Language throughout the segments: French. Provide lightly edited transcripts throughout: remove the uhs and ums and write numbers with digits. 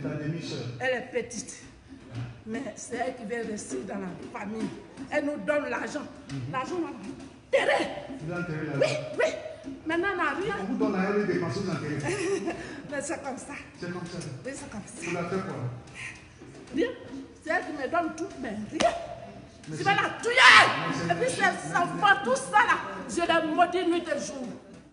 Elle est petite. Mais c'est elle qui vient rester dans la famille. Elle nous donne l'argent. L'argent, on va l'enterrer. Oui, oui. Maintenant, on n'a rien. On vous donne l'argent de dépenser, vous l'enterrez. Mais c'est comme ça. C'est comme ça. Oui, c'est comme ça. Vous la faites quoi? Rien. C'est elle qui me donne tout, mais rien. Je vais la tuer. Et puis ses enfants, tout ça là, je les maudis nuit et jour.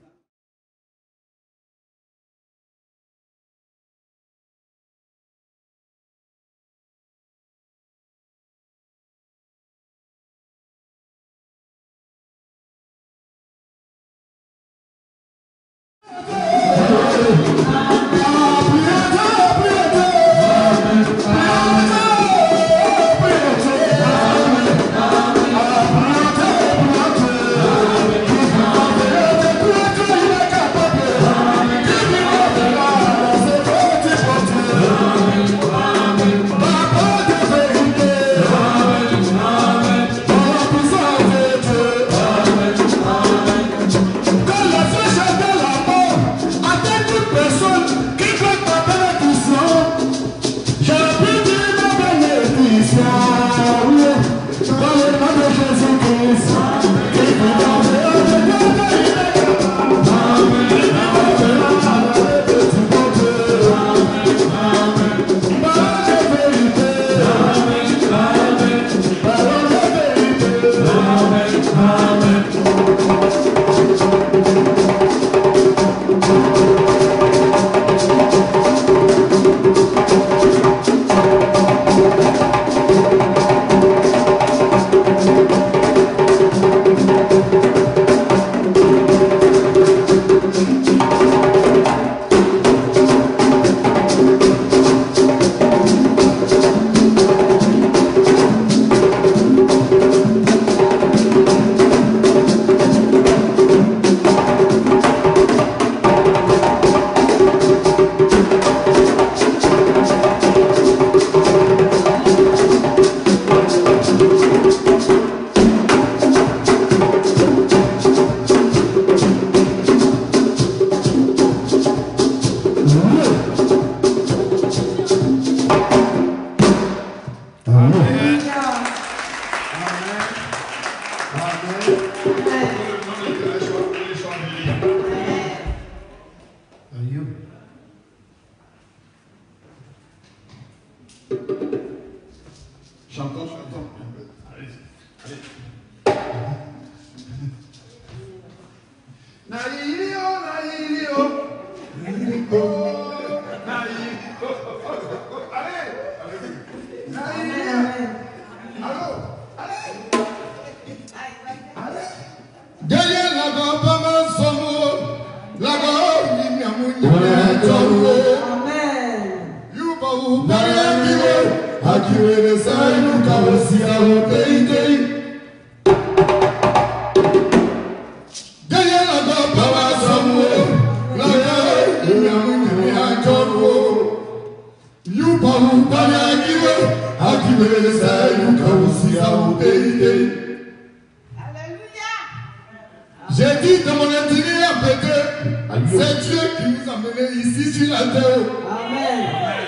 J'ai dit dans mon intérieur à Pété, c'est Dieu qui nous a menés ici sur la terre. Amen.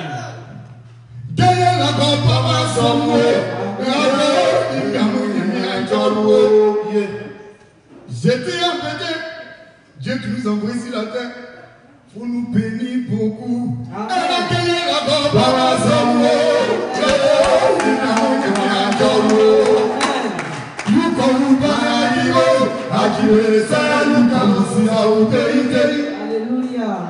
Derrière la gorge, papa, j'étais à Pété, Dieu qui nous a envoyés sur la terre pour nous bénir beaucoup. Derrière la gorge, papa, Alléluia.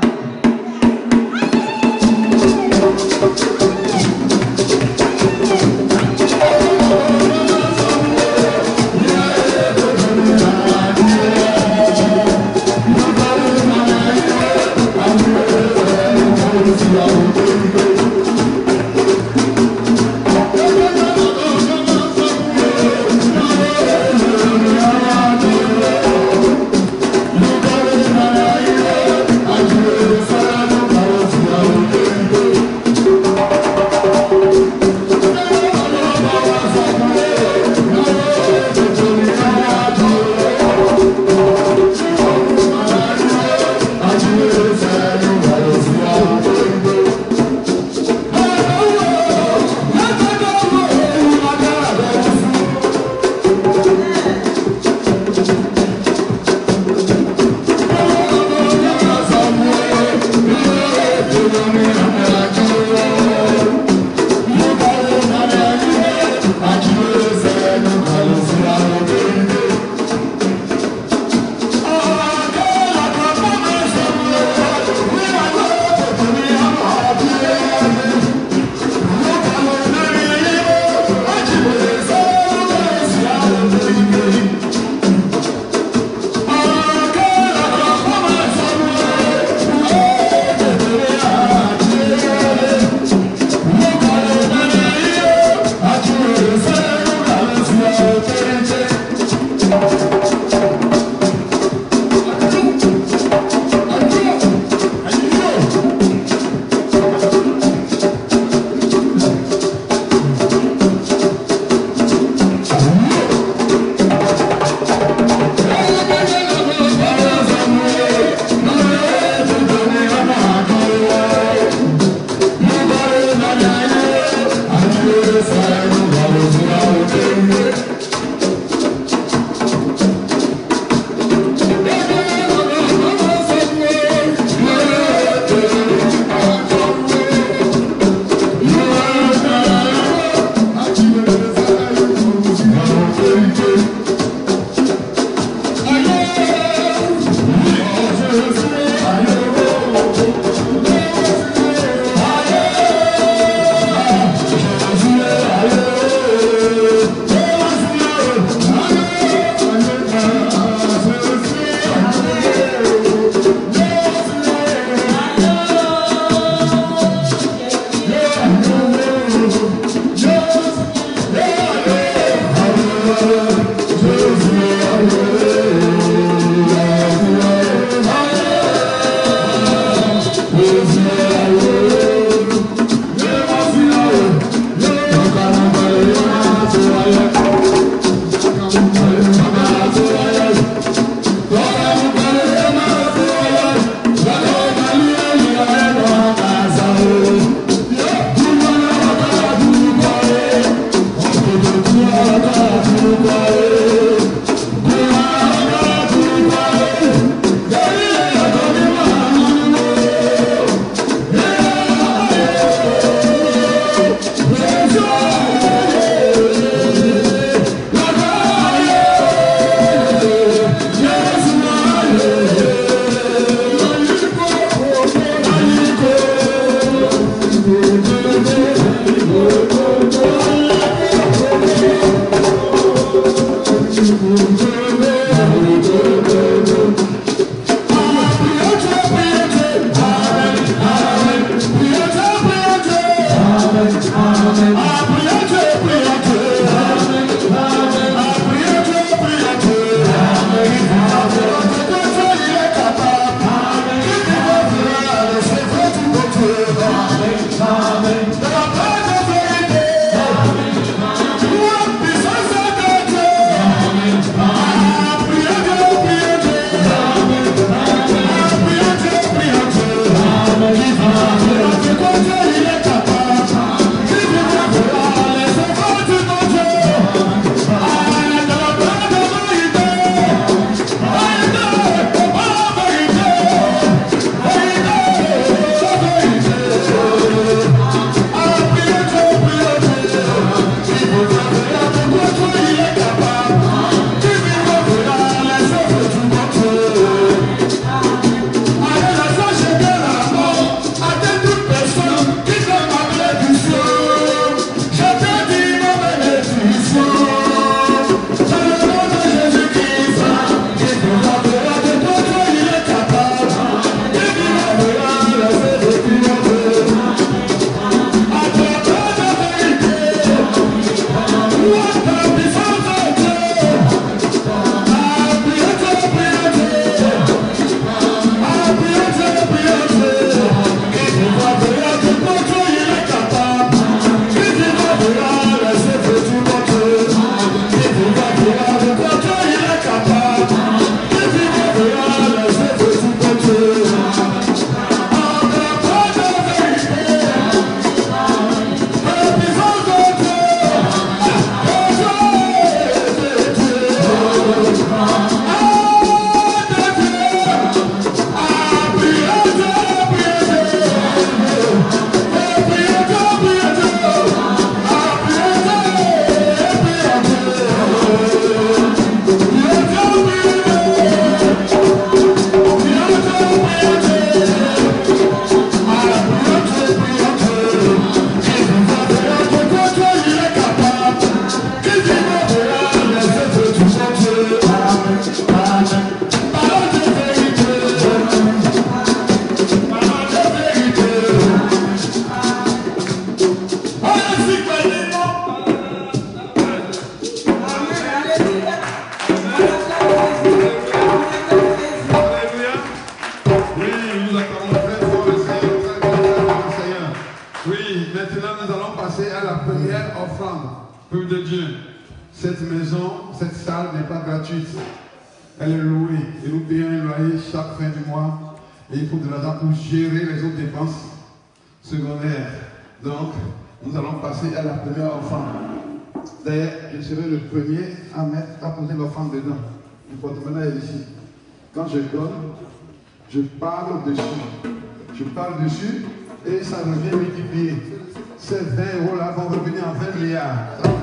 Oui, maintenant nous allons passer à la première offrande. Peuple de Dieu, cette maison, cette salle n'est pas gratuite. Elle est louée et nous payons un loyer chaque fin du mois. Et il faut de l'argent pour gérer les autres dépenses secondaires. Donc, nous allons passer à la première offrande. D'ailleurs, je serai le premier à poser l'offrande dedans. Le porte-monnaie est ici. Quand je donne, je parle dessus. Je parle dessus et ça revient multiplié. Ces 20 € là vont revenir en 20 milliards.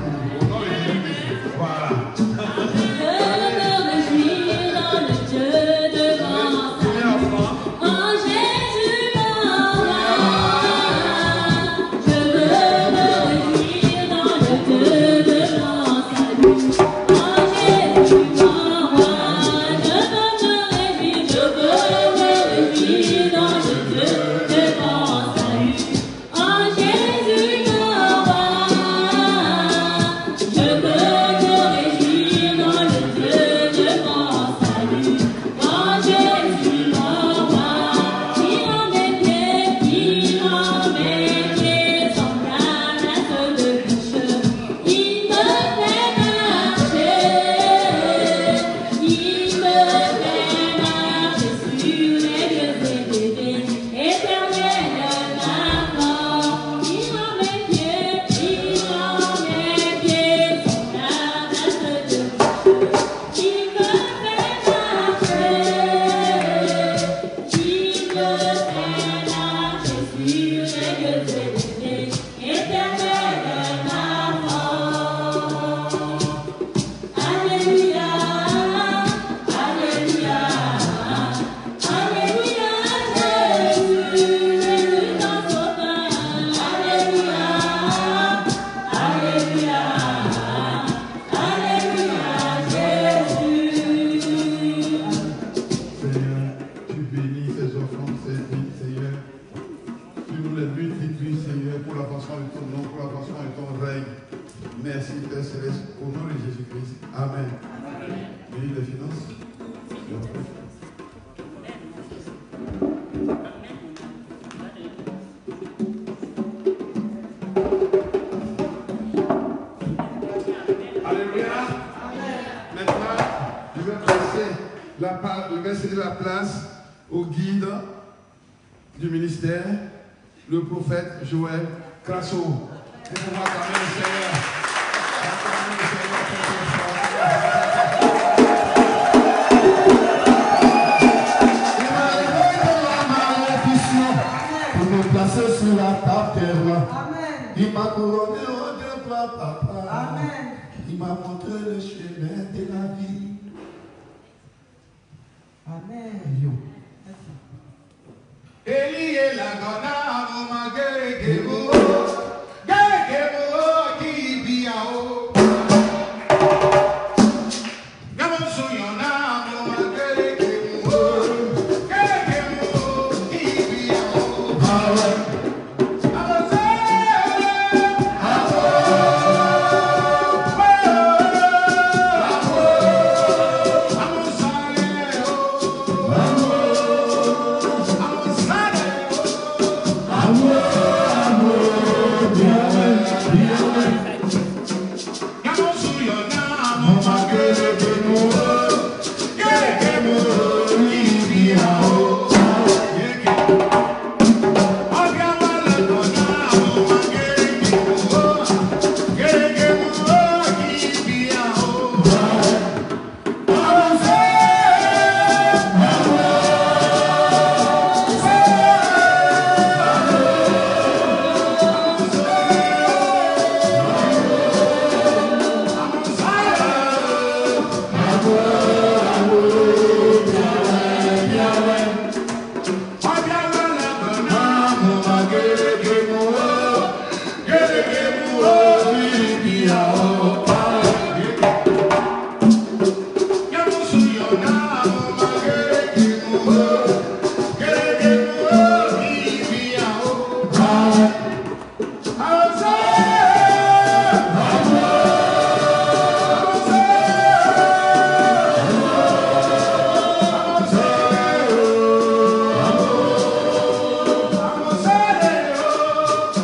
Voilà. Je vais céder la place au guide du ministère, le prophète Joël Crasso. Et pour acclamer le Seigneur. Acclamer le Seigneur. Pour me placer sur la table terre. Il m'a couronné au Dieu papa. Amen. Il m'a montré le chemin de la vie. Amen. Elie la gona mama gego gego ki biao Gamo suyona mama gego ki biao Amor.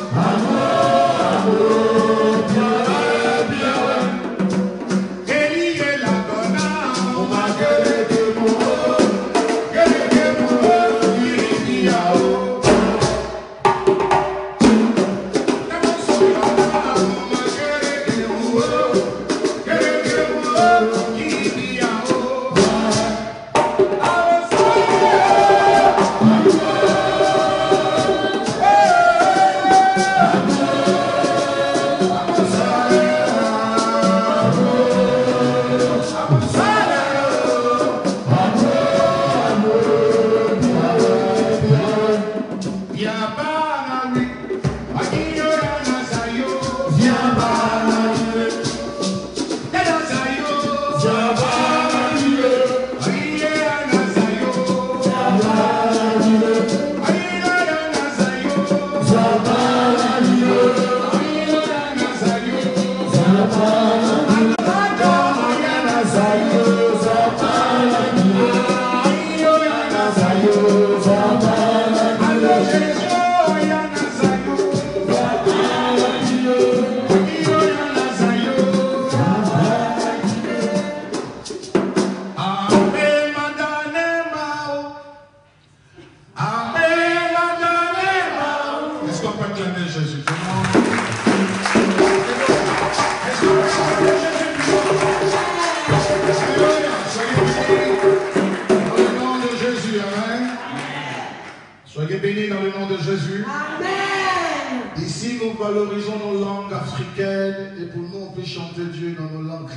Soyez bénis dans le nom de Jésus. Amen. Ici, nous valorisons nos langues africaines et pour nous, on peut chanter Dieu dans nos langues.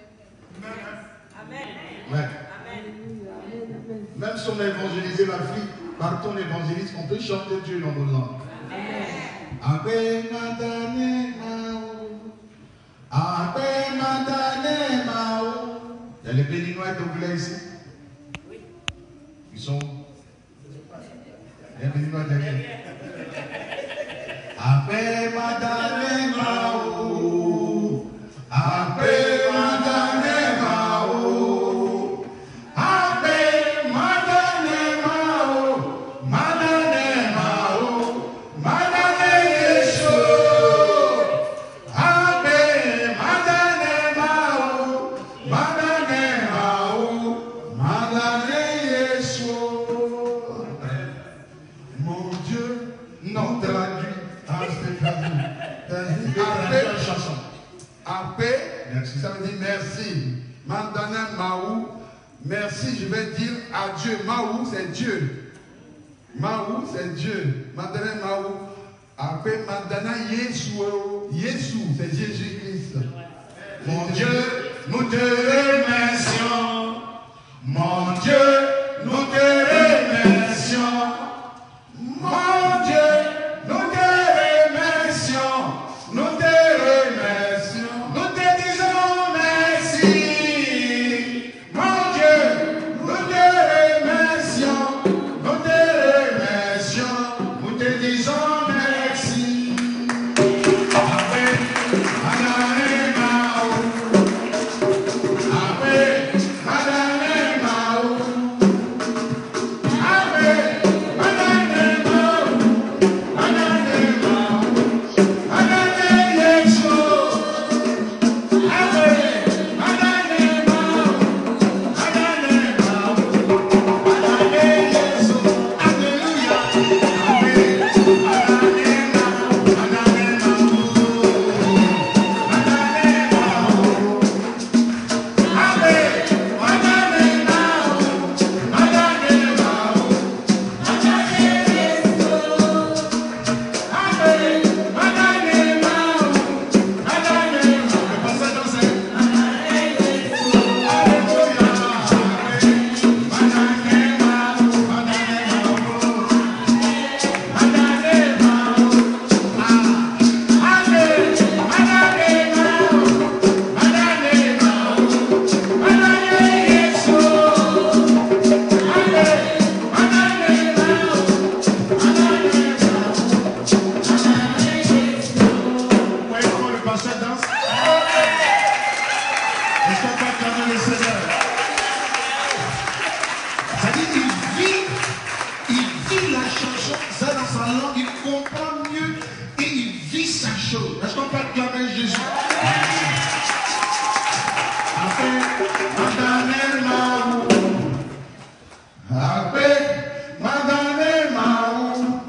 Amen. Ouais. Amen. Même si on a évangélisé l'Afrique, partout on évangélise, on peut chanter Dieu dans nos langues. Amen. Il y a les Béninois et Togolais ici. Oui. Ils sont. Les Béninois derrière. Ape Madane Mao. Ape Madane Mao. Ape Madane Mao. Madane Mao. Madane Yesho. Ape Madane Mao. Madane Mao. Madane Yesho. Mon Dieu, non traduit. Chanson. Après, merci. Ça veut dire merci. Mandana Maou, merci, je vais dire adieu. Maou, c'est Dieu. Maou, c'est Dieu. Mandana Maou. Après, Mandana Yeshua. Yeshua, c'est Jésus-Christ. Mon Dieu, nous te remercions. Mon Dieu, nous te remercions. Mon Dieu, nous te remercions. Nous te remercions. Nous te disons merci. Mon Dieu, nous te remercions. Nous te remercions. Nous te disons merci. Amen. Amen. chose. Est-ce qu'on peut acclamer Jésus? Après, Madame Maou. Après, Madame Maou.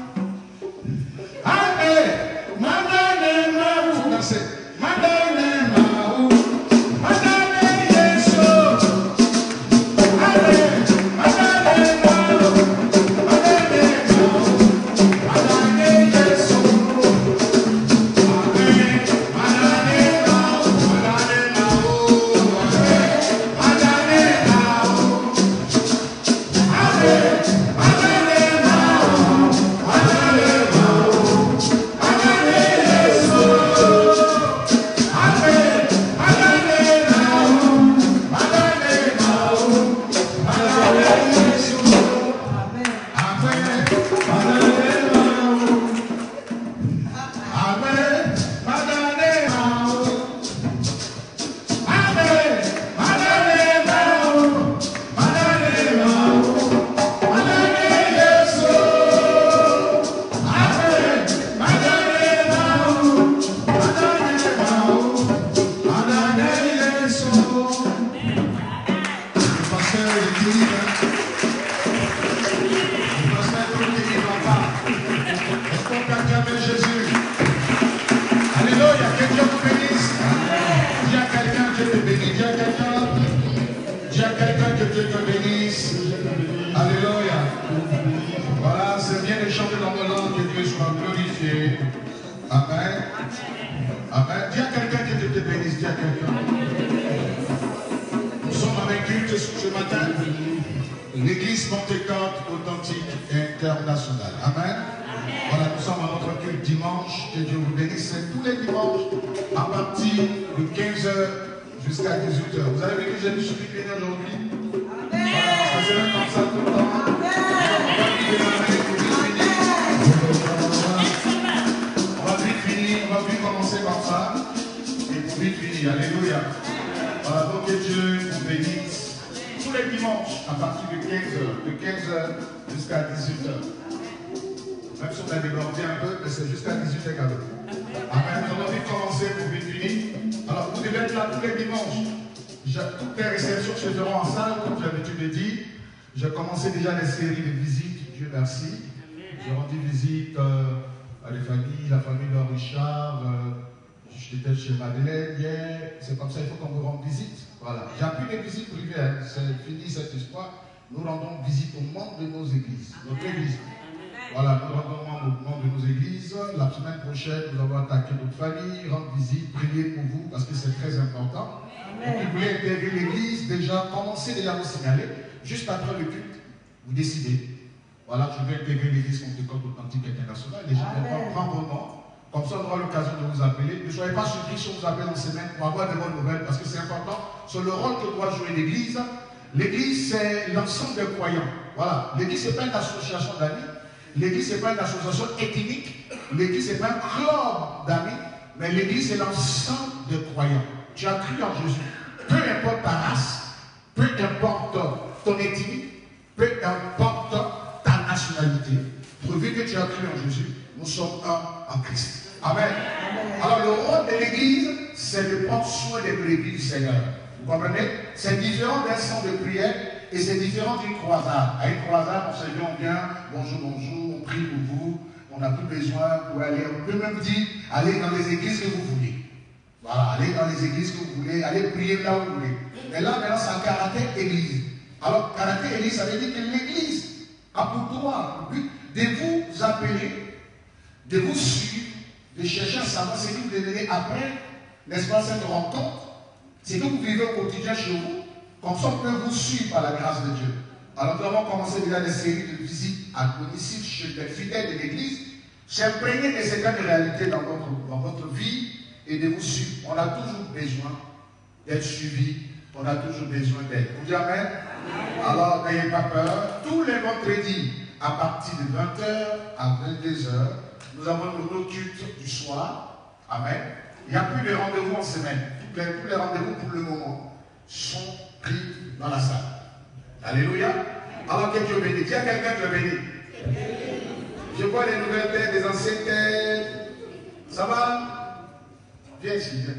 Après, Madame Maou. Dansez. Madame Maou. Madame Yesu. Après, Madame Maou. Madame Maou. Madame Yesu. J'ai commencé déjà les séries de visites, Dieu merci. J'ai rendu visite à la famille de Richard. J'étais chez Madeleine hier. C'est comme ça, il faut qu'on me rende visite. Voilà. J'appuie les visites privées. Hein. C'est fini cette histoire. Nous rendons visite aux membres de nos églises. Notre église. Voilà, nous rendons aux membres de nos églises. La semaine prochaine, nous allons attaquer notre famille, rendre visite, prier pour vous, parce que c'est très important. Donc, si vous voulez intégrer l'église, déjà, commencez déjà à vous signaler. Juste après le culte, vous décidez. Voilà, je vais intégrer l'église Pentecôte Authentique Internationale. Les gens vont prendre vos noms. Comme ça, on aura l'occasion de vous appeler. Ne soyez pas surpris si on vous appelle en semaine pour avoir de bonnes nouvelles, parce que c'est important. C'est le rôle que doit jouer l'église. L'église, c'est l'ensemble des croyants. Voilà. L'église, ce n'est pas une association d'amis. L'église, ce n'est pas une association ethnique. L'église, ce n'est pas un club d'amis. Mais l'église, c'est l'ensemble des croyants. Tu as cru en Jésus. Peu importe ta race, peu importe ton ethnie, peu importe ta nationalité. Pourvu que tu as cru en Jésus, nous sommes un en Christ. Amen. Alors le rôle de l'église, c'est de prendre soin des brebis du Seigneur. Vous comprenez? C'est différent d'un centre de prière et c'est différent d'une croisade. À une croisade, on se dit, on vient, bonjour, bonjour, on prie pour vous, on n'a plus besoin pour aller. On peut même dire, allez dans les églises que vous voulez. Voilà, allez dans les églises que vous voulez, allez prier là où vous voulez. Mais là, maintenant, c'est un caractère église. Alors, caractère église, ça veut dire que l'église a pour droit, le but de vous appeler, de vous suivre, de chercher à savoir ce que vous devenez après, n'est-ce pas, cette rencontre, ce que vous vivez au quotidien chez vous, comme ça on peut vous suivre par la grâce de Dieu. Alors nous avons commencé déjà des séries de visites à domicile chez les fidèles de l'église, s'imprégner de certaines réalités dans votre vie et de vous suivre. On a toujours besoin d'être suivi, on a toujours besoin d'aide. Vous dites Amen? Alors n'ayez pas peur, tous les vendredis à partir de 20h à 22h, nous avons nos cultes du soir. Amen. Il n'y a plus de rendez-vous en semaine. Tous les rendez-vous pour le moment sont pris dans la salle. Alléluia. Alors que Dieu bénit. Tiens, quelqu'un te bénit. Je vois les nouvelles têtes, les anciennes têtes. Ça va? Viens ici, viens.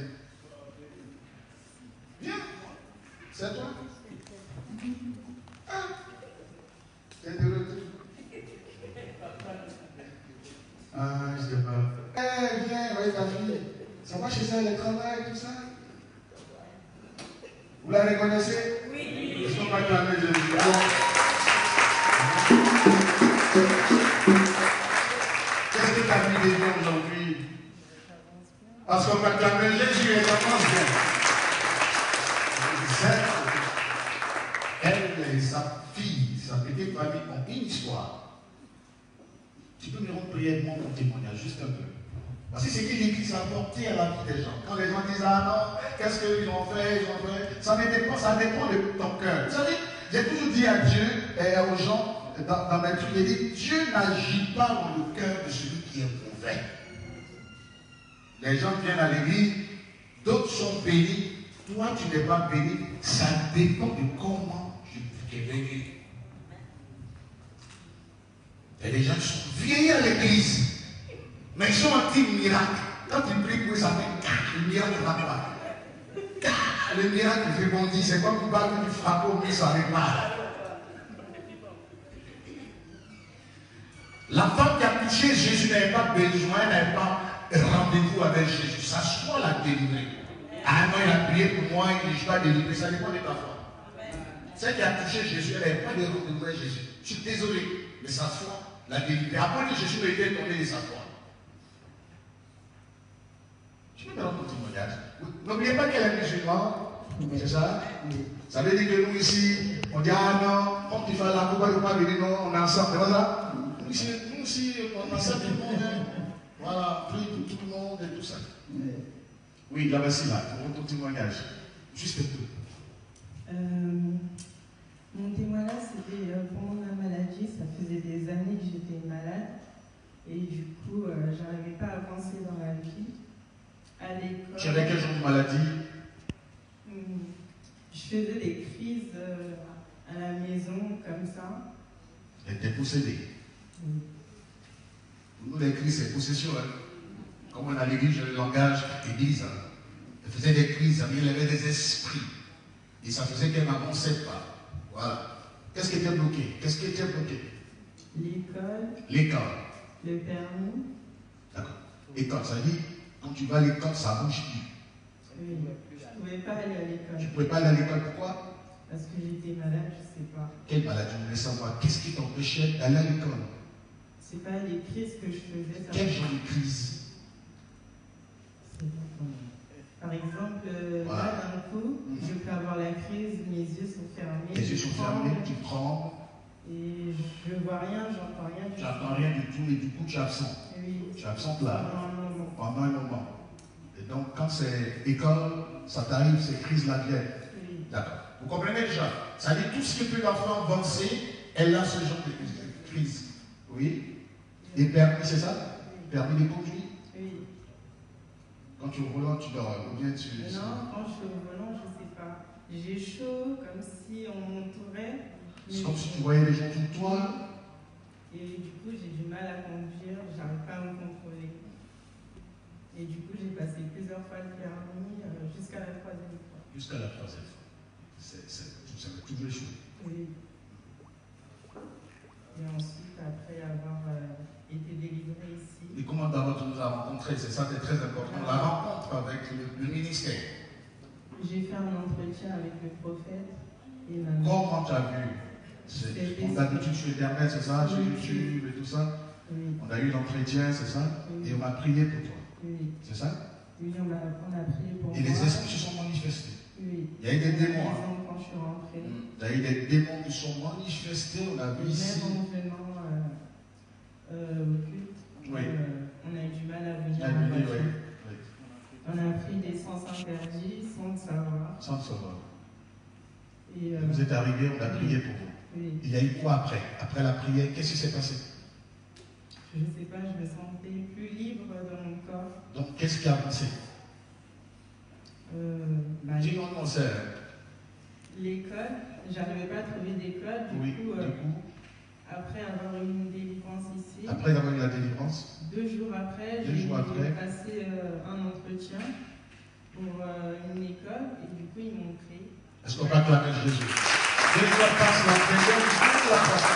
Viens. C'est toi. Ah. Viens de retour. Ah, je sais pas. Eh, viens, voyez ta fille. Ça va chez elle, elle travaille, tout ça. Vous la reconnaissez? Oui. Est-ce qu'on va acclamer Jésus? Qu'est-ce que tu as mis des gens aujourd'hui? Parce qu'on va acclamer Jésus et ça commence bien. Elle et sa fille, sa petite famille ont une histoire. Tu peux me rendre brièvement mon témoignage, juste un peu. Parce que c'est que l'Église a apporté à la vie des gens. Quand les gens disent, ah non, qu'est-ce qu'ils ont fait, ça dépend de ton cœur. Vous savez, j'ai toujours dit à Dieu et aux gens dans mes trucs, j'ai dit, Dieu n'agit pas dans le cœur de celui qui est mauvais. Les gens viennent à l'église, d'autres sont bénis, toi tu n'es pas béni, ça dépend de comment tu t'es béni. Et les gens sont vieillis à l'église. Mais ils sont anti-miracle. Quand ils prient pour ça fait le miracle ne va pas. Le miracle rebondit. C'est comme une balle que tu frappes au mur, ça repart. La femme qui a touché Jésus n'avait pas besoin, n'avait pas rendez-vous avec Jésus. Ça soit la délivrer. Ah non, il a prié pour moi, il ne suis pas délivré. Ça dépend de ta foi. Celle qui a touché Jésus, elle n'avait pas de rendez-vous avec Jésus. Je suis désolé, mais sa foi l'a délivré. Après que Jésus n'ait été tombé de sa foi. Tu peux me rendre ton témoignage. N'oubliez pas qu'elle est musulmane. C'est ça? Ça veut dire que nous ici, on dit ah non, quand tu fais la coupe, on va venir, non, on est ensemble. C'est pas ça? Nous aussi, on est ensemble tout le monde. Hein. Voilà, prie pour tout le monde et tout ça. Oui, là, merci là, pour ton témoignage. Juste un peu. Mon témoignage, c'était pendant la maladie. Ça faisait des années que j'étais malade. Et du coup, j'arrivais pas à avancer dans la vie. À l'école. Tu avais quel genre de maladie? Je faisais des crises à la maison, comme ça. Elle était possédée. Pour nous, les crises, c'est possession. Hein. Comme on a l'église, le langage église. Hein. Elle faisait des crises, ça veut dire qu'elle avait des esprits. Et ça faisait qu'elle n'avançait pas. Voilà. Qu'est-ce qui était bloqué? Qu'est-ce qui était bloqué? L'école. L'école. Le permis. D'accord. École, ça dit, quand tu vas à l'école, ça bouge plus. Oui. Je ne pouvais pas aller à l'école. Tu ne pouvais pas aller à l'école, pourquoi? Parce que j'étais malade, je ne sais pas. Quelle maladie? On voulait savoir. Qu'est-ce qui t'empêchait d'aller à l'école? C'est pas les crises que je faisais. Quel genre de crise? Par exemple, voilà. Là d'un coup, je peux avoir la crise, mes yeux sont fermés. Les yeux sont fermés, tu trembles. Et je ne vois rien, j'entends rien. Tu n'entends rien du tout et du coup tu es absent. Oui. Tu es absente là. Pendant un moment. Et donc quand c'est école, ça t'arrive, ces crises-là viennent. Oui. D'accord. Vous comprenez déjà? Ça dit tout ce qui peut l'enfant avancer, elle a ce genre de crise. Oui. Et permis, c'est ça? Oui. Permis de conduire? Oui. Quand tu es au volant, tu dors, ou bien tu... Non, quand je suis au volant, je ne sais pas. J'ai chaud, comme si on m'entourait. C'est comme si tu voyais les gens tout toi. Et du coup, j'ai du mal à conduire, je n'arrive pas à me contrôler. Et du coup, j'ai passé plusieurs fois le permis jusqu'à la 3e fois. Jusqu'à la 3e fois. Ça m'a toujours échoué. Oui. Et ensuite, après avoir été délivré ici. Et comment d'abord tu nous as rencontrés? C'est ça qui est très important. La rencontre avec le ministère. J'ai fait un entretien avec le prophète. Et comment tu as vu? D'habitude sur Internet, c'est ça? Sur YouTube et tout ça? Oui. On a eu l'entretien, c'est ça? Oui. Et on a prié pour toi. Oui. C'est ça? Oui, on a prié pour moi. Et les esprits se sont manifestés. Oui. Il y a eu des démons. Quand je suis rentrée. Il y a eu des démons qui sont manifestés, on a vu ici. Même en venant au culte, oui. On a eu du mal à venir. Oui. On a pris des sens interdits sans le savoir. Sans le savoir. Et vous êtes arrivés, on a prié pour vous. Oui. Il y a eu quoi après? Après la prière, qu'est-ce qui s'est passé? Je ne sais pas, je me sentais plus libre dans mon corps. Donc, qu'est-ce qui a avancé? Dis-nous mon sœur. L'école, j'arrivais pas à trouver d'école, du coup, après avoir eu une délivrance ici. Après avoir eu la délivrance. 2 jours après, j'ai passé un entretien pour une école et du coup ils m'ont pris. Est-ce qu'on peut acclamer Jésus? Dieu passe l'entretien.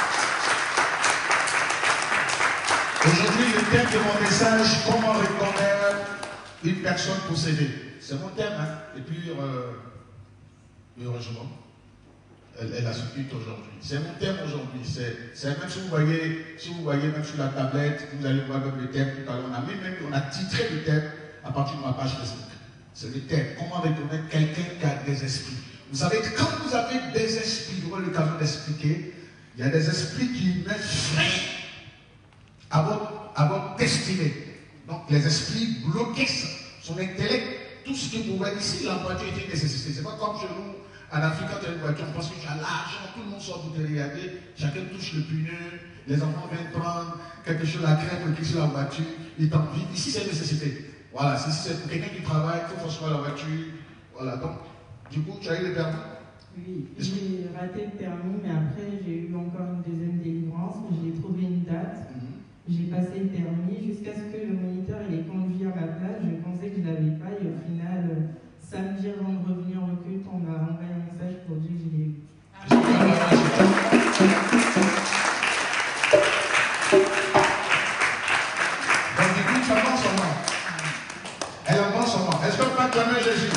Aujourd'hui, le thème de mon message, comment reconnaître une personne possédée. C'est mon thème, hein? Et puis, heureusement, elle a soutenu aujourd'hui. C'est mon thème aujourd'hui. C'est même si vous voyez même sur la tablette, vous allez voir même le thème. Tout à l'heure, on a titré le thème à partir de ma page Facebook. C'est le thème. Comment reconnaître quelqu'un qui a des esprits. Vous savez que quand vous avez des esprits, j'aurai l'occasion d'expliquer, il y a des esprits qui mettent frein à votre destinée. Donc les esprits bloqués, son intellect, tout ce qui pouvait ici, la voiture était nécessitée. C'est pas comme chez nous, en Afrique, quand tu as une voiture, on pense que tu as l'argent, tout le monde sort pour te regarder, chacun touche le pneu, les enfants viennent prendre quelque chose, la crème qui est sur la voiture, ils t'en vivent. Ici, c'est une nécessité. Voilà, si c'est pour quelqu'un qui travaille, il faut forcément la voiture. Voilà, donc, du coup, tu as eu le permis? Oui, j'ai raté le permis, mais après, j'ai eu encore une deuxième délivrance. J'ai trouvé une date. J'ai passé le permis jusqu'à ce que le moniteur ait conduit à ma place. Je pensais que je ne l'avais pas et au final, samedi avant de revenir au culte, on m'a envoyé un message pour dire que je l'ai eu. Donc du coup, tu avances en moi. Elle avance en moi. Est-ce qu'on peut acclamer Jésus?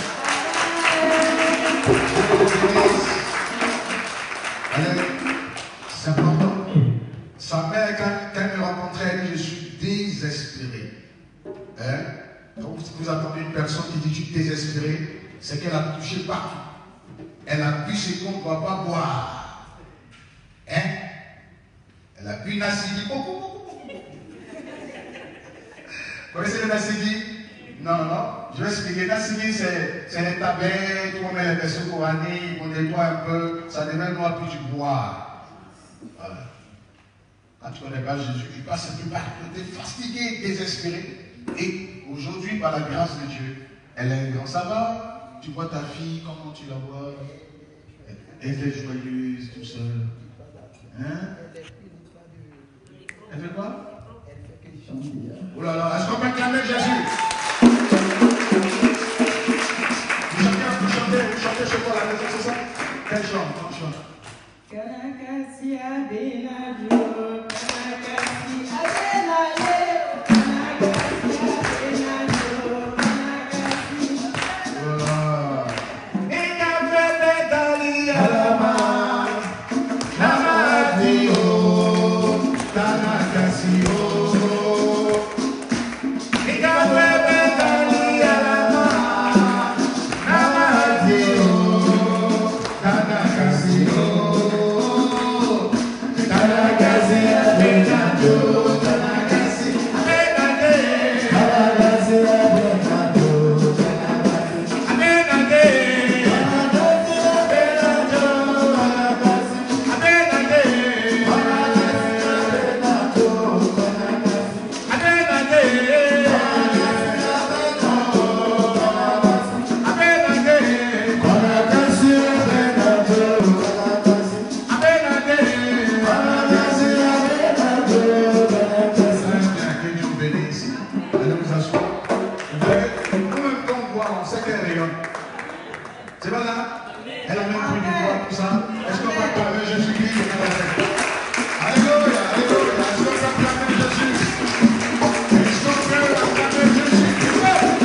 C'est important. Sa mère, quand elle me rencontrait, elle dit, je suis désespéré. Hein? Quand vous attendez une personne qui dit, je suis désespéré, c'est qu'elle a touché partout. Elle a bu ce qu'on ne doit pas boire. Hein? Elle a bu Nassidi. Vous connaissez le Nassidi? Non. Je vais expliquer. Nassidi, c'est les tablettes, on met les vaisseaux coraniques, on nettoie un peu, ça devient noir puis du bois. Voilà. Quand tu ne connais pas Jésus, tu passes un peu par côté, fatigué, désespéré. Et aujourd'hui, par la grâce de Dieu, elle est grand. Ça va? Tu vois ta fille, comment tu la vois? Elle est joyeuse, tout ça. Hein? Elle fait quoi? Oh là là, est-ce qu'on peut acclamer Jésus? Vous chantez chez toi à la maison, c'est ça? Quel chant? Kanakasia Benadio, Kanakasia Benadio, Kanakasia Benadio, Kanakasia. Inafebe dali alama, namadio, Kanakasio. Inafebe dali alama, namadio, Kanakasio. C'est pas là? Elle a même pris du doigt, tout ça. Est-ce qu'on peut acclamer Jésus-Christ? Alléluia, alléluia. Est-ce qu'on peut acclamer Jésus? Est-ce qu'on peut acclamer Jésus-Christ?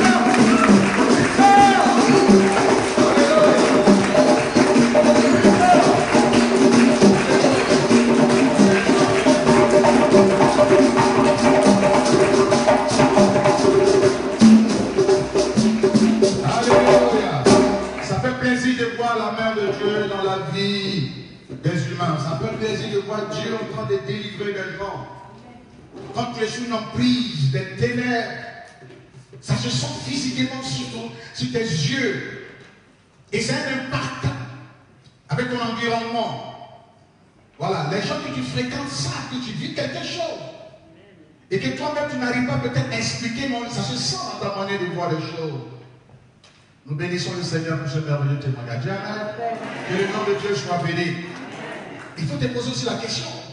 Alléluia. Ça fait plaisir de voir la main de Dieu dans la vie des humains. Ça fait plaisir de voir Dieu en train de délivrer les gens. Quand tu es sous une emprise des ténèbres, ça se sent physiquement sur tes yeux. Et c'est un impact avec ton environnement. Voilà, les gens que tu fréquentes savent que tu vis quelque chose. Et que toi-même tu n'arrives pas peut-être à expliquer, mais ça se sent dans ta manière de voir les choses. Nous bénissons le Seigneur pour ce merveilleux témoignage. Que le nom de Dieu soit béni. Il faut te poser aussi la question.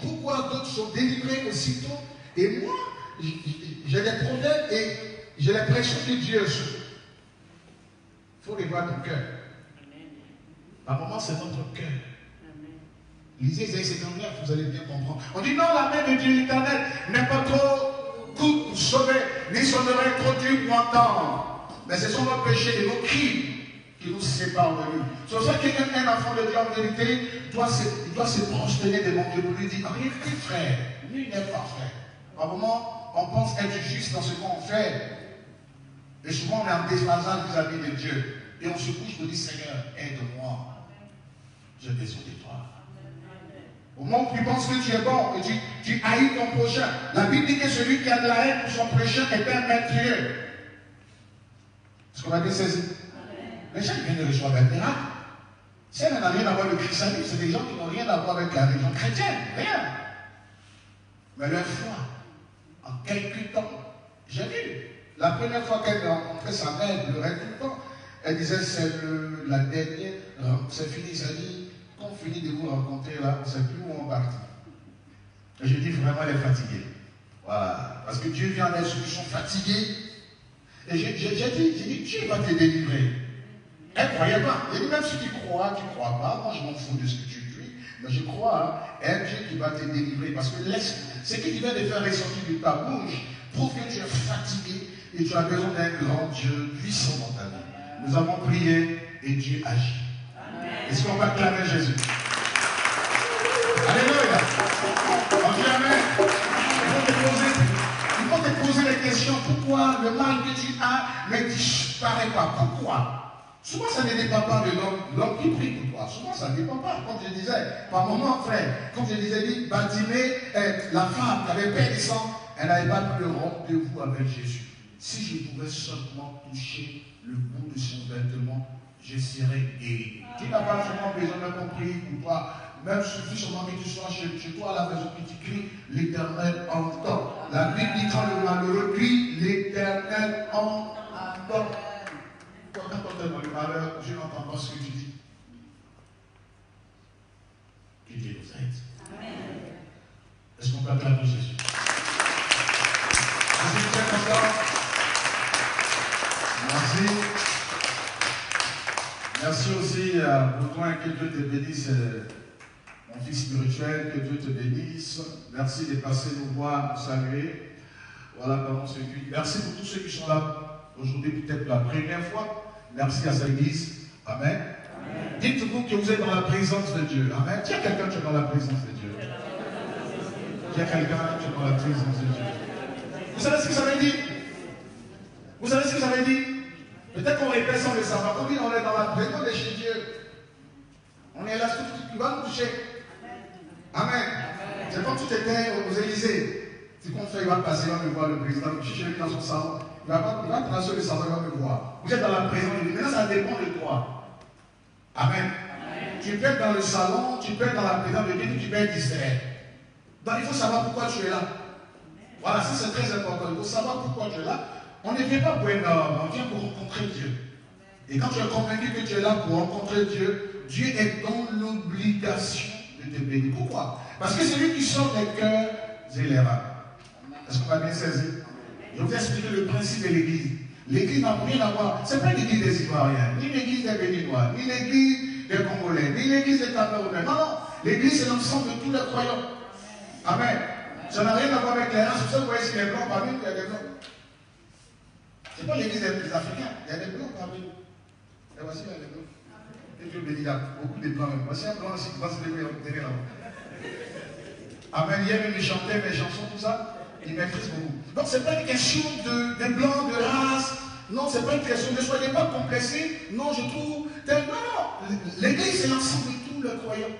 Pourquoi d'autres sont délivrés aussitôt? Et moi, j'ai des problèmes et j'ai l'impression que Dieu est sourd. Il faut revoir ton cœur. Par moment, c'est notre cœur. Lisez Isaïe 59, vous allez bien comprendre. On dit non, la main de Dieu l'Éternel n'est pas trop courte pour sauver, ni son oreille trop dure pour entendre. Mais ce sont nos péchés et nos crimes qui nous séparent de lui. C'est pour ça qu'un enfant de Dieu en vérité doit se prosterner devant Dieu pour lui dire, en réalité frère, lui n'est pas frère. Par moment, on pense être juste dans ce qu'on fait. Et souvent on est en déphasage vis-à-vis de Dieu. Et on se couche pour dire, Seigneur, aide-moi. J'ai besoin de toi. Au moment où tu penses que tu es bon et tu haïs ton prochain, la Bible dit que celui qui a de la haine pour son prochain est un maîtrieux. Est-ce qu'on va bien saisir? Les gens qui viennent de recevoir un miracle, ça n'a rien à voir avec le christianisme, c'est des gens qui n'ont rien à voir avec la religion chrétienne, rien. Mais leur foi, en quelques temps, j'ai vu, la première fois qu'elle rencontrait sa mère, elle pleurait tout le temps. Elle disait, c'est la dernière, c'est fini, ça dit, quand on finit de vous rencontrer là, on ne sait plus où on va partir. Et je dis vraiment, elle est fatiguée. Voilà. Parce que Dieu vient à ceux qui sont fatigués. Et j'ai dit, Dieu va te délivrer. Elle ne croyait pas. J'ai dit, même si tu crois pas, moi je m'en fous de ce que tu dis. Mais je crois, un Dieu qui va te délivrer. Parce que ce qui vient de faire ressortir de ta bouche prouve que tu es fatigué et tu as besoin d'un grand Dieu puissant dans ta vie. Nous avons prié et Dieu agit. Est-ce qu'on va clamer Jésus? Alléluia. On dit Amen. Il faut te poser les questions. Pourquoi le mal que tu as ne disparaît pas? Pourquoi? Souvent ça ne dépend pas de l'homme qui prie pour toi. Souvent ça ne dépend pas. Comme je disais, par moment, frère, comme je disais, Bartimée, la femme qui avait peur du sang, elle n'avait pas pu le rendez-vous avec Jésus. Si je pouvais seulement toucher le bout de son vêtement, je serais guéri. Tu n'as pas seulement besoin de compris pour toi. Même suffit seulement que tu sois chez toi à la maison que tu cries, l'Éternel entend. La Bible dit quand le malheureux crie, l'Éternel entend. Quand on est dans le malheur, je n'entends pas ce que tu dis. Que Dieu nous aide. Est-ce qu'on peut acclamer Jésus? Je suis très content. Merci. Merci aussi pour toi, que Dieu te bénisse, mon fils spirituel, que Dieu te bénisse. Merci de passer nous voir, nous saluer. Voilà comment on se dit. Merci pour tous ceux qui sont là aujourd'hui, peut-être la première fois. Merci à cette église. Amen. Dites-vous que vous êtes dans la présence de Dieu. Amen. Tiens quelqu'un qui est dans la présence de Dieu. Tiens quelqu'un qui est dans la présence de Dieu. Vous savez ce que ça veut dire? Vous savez ce que ça veut dire? Peut-être qu'on répète sans le savoir. On dit on est dans la présence de chez Dieu. On est là, tu vas nous toucher. Amen. C'est comme tu étais aux Élysées. Tu comptes faire, il va passer, il va me voir le président. Je suis dans son salon. Il va traverser le salon, il va me voir. Vous êtes dans la présence de Dieu. Maintenant, ça dépend de toi. Amen. Tu peux être dans le salon, tu peux être dans la présence de Dieu, tu peux être distrait. Donc il faut savoir pourquoi tu es là. Voilà, ça c'est très important. Il faut savoir pourquoi tu es là. On ne vient pas pour un homme, on vient pour rencontrer Dieu. Et quand tu es convaincu que tu es là pour rencontrer Dieu, Dieu est dans l'obligation de te bénir. Pourquoi? Parce que c'est lui qui sort des cœurs et les reins. Est-ce qu'on va bien saisir? Je vais vous expliquer le principe de l'église. L'église n'a rien à voir. Ce n'est pas l'église des Ivoiriens, ni l'église des Béninois, ni l'église des Congolais, ni l'église des Camerounais. Non, non. L'église, c'est l'ensemble de tous les croyants. Amen. Ça n'a rien à voir avec les races. C'est pour ça que vous voyez si les blancs parmi nous, il y a des blancs. Ce n'est pas l'église des Africains. Il y a des blancs parmi nous. Et voici, il y a des blancs. Et Dieu bénit, il y a beaucoup de blancs même. Voici un blanc ici qui va se lever derrière là-bas. Amen. Hier même, il chantait mes chansons, tout ça. Il maîtrise beaucoup. Donc, ce n'est pas une question de blanc, de race. Non, ce n'est pas une question. Ne soyez pas complexés. Non, je trouve. Non, non. L'église, c'est l'ensemble de tous les croyants.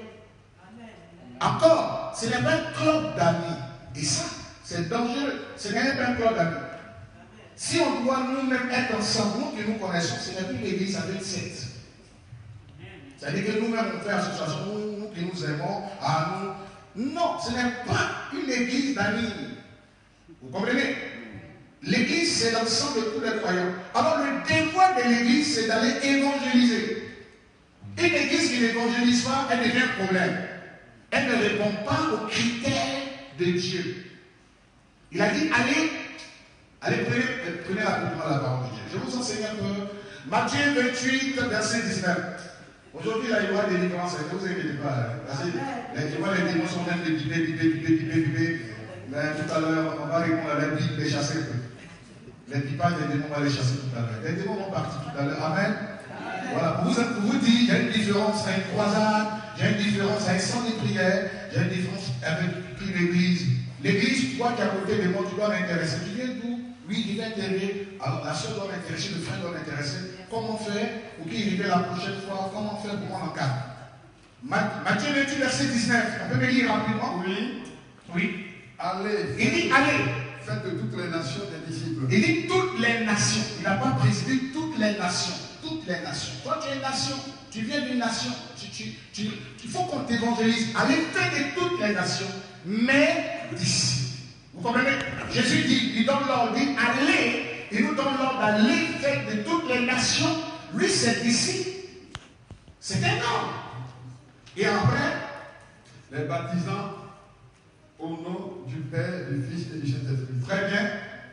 Encore, ce n'est pas un club d'amis. Et ça, c'est dangereux. Ce n'est pas un club d'amis. Si on doit nous-mêmes être ensemble, nous que nous connaissons, ce n'est plus l'église avec une secte. C'est-à-dire que nous-mêmes, on fait association, nous qui nous aimons, à nous. Non, ce n'est pas une église d'amis. Vous comprenez? L'église, c'est l'ensemble de tous les croyants. Alors, le devoir de l'église, c'est d'aller évangéliser. Une église qui n'évangélise pas, elle devient un problème. elle ne répond pas aux critères de Dieu. Il a dit, allez, prenez rapidement la parole de Dieu. Je vous enseigne un peu. Matthieu 28, verset 19. Aujourd'hui, là, il y aura des différences. Ne vous inquiétez pas. Les démons sont en train de biper. Mais tout à l'heure, on va répondre à la Bible, les chasser. Les pipages des démons, on va les chasser tout à l'heure. Les démons vont partir tout à l'heure. Amen. Voilà, pour vous dire, il y a une différence à une croisade, il y a une différence à un centre de prière, il y a une différence avec une église. L'église, toi qui as côté des mots, tu dois l'intéresser. Tu viens d'où? Oui, il va intéresser. Alors la soeur doit l'intéresser, le frère doit l'intéresser. Comment faire pour qu'il arrive la prochaine fois? Comment faire pour qu'on encadre? Matthieu 28, verset 19. On peut me lire rapidement? Oui. Allez. Il dit allez. Faites de toutes les nations des disciples. Il dit toutes les nations. Il n'a pas précisé toutes les nations. Toutes les nations. Toi, tu es une nation. Tu viens d'une nation. Il faut qu'on t'évangélise. Allez, faites de toutes les nations. Mais d'ici. Vous comprenez? Jésus dit, il donne l'ordre, il dit allez. Il nous donne l'ordre d'aller faire de toutes les nations. Lui, c'est d'ici. C'est un ordre. Et après, les baptisants au nom du Père, du Fils et du Saint-Esprit. Très bien.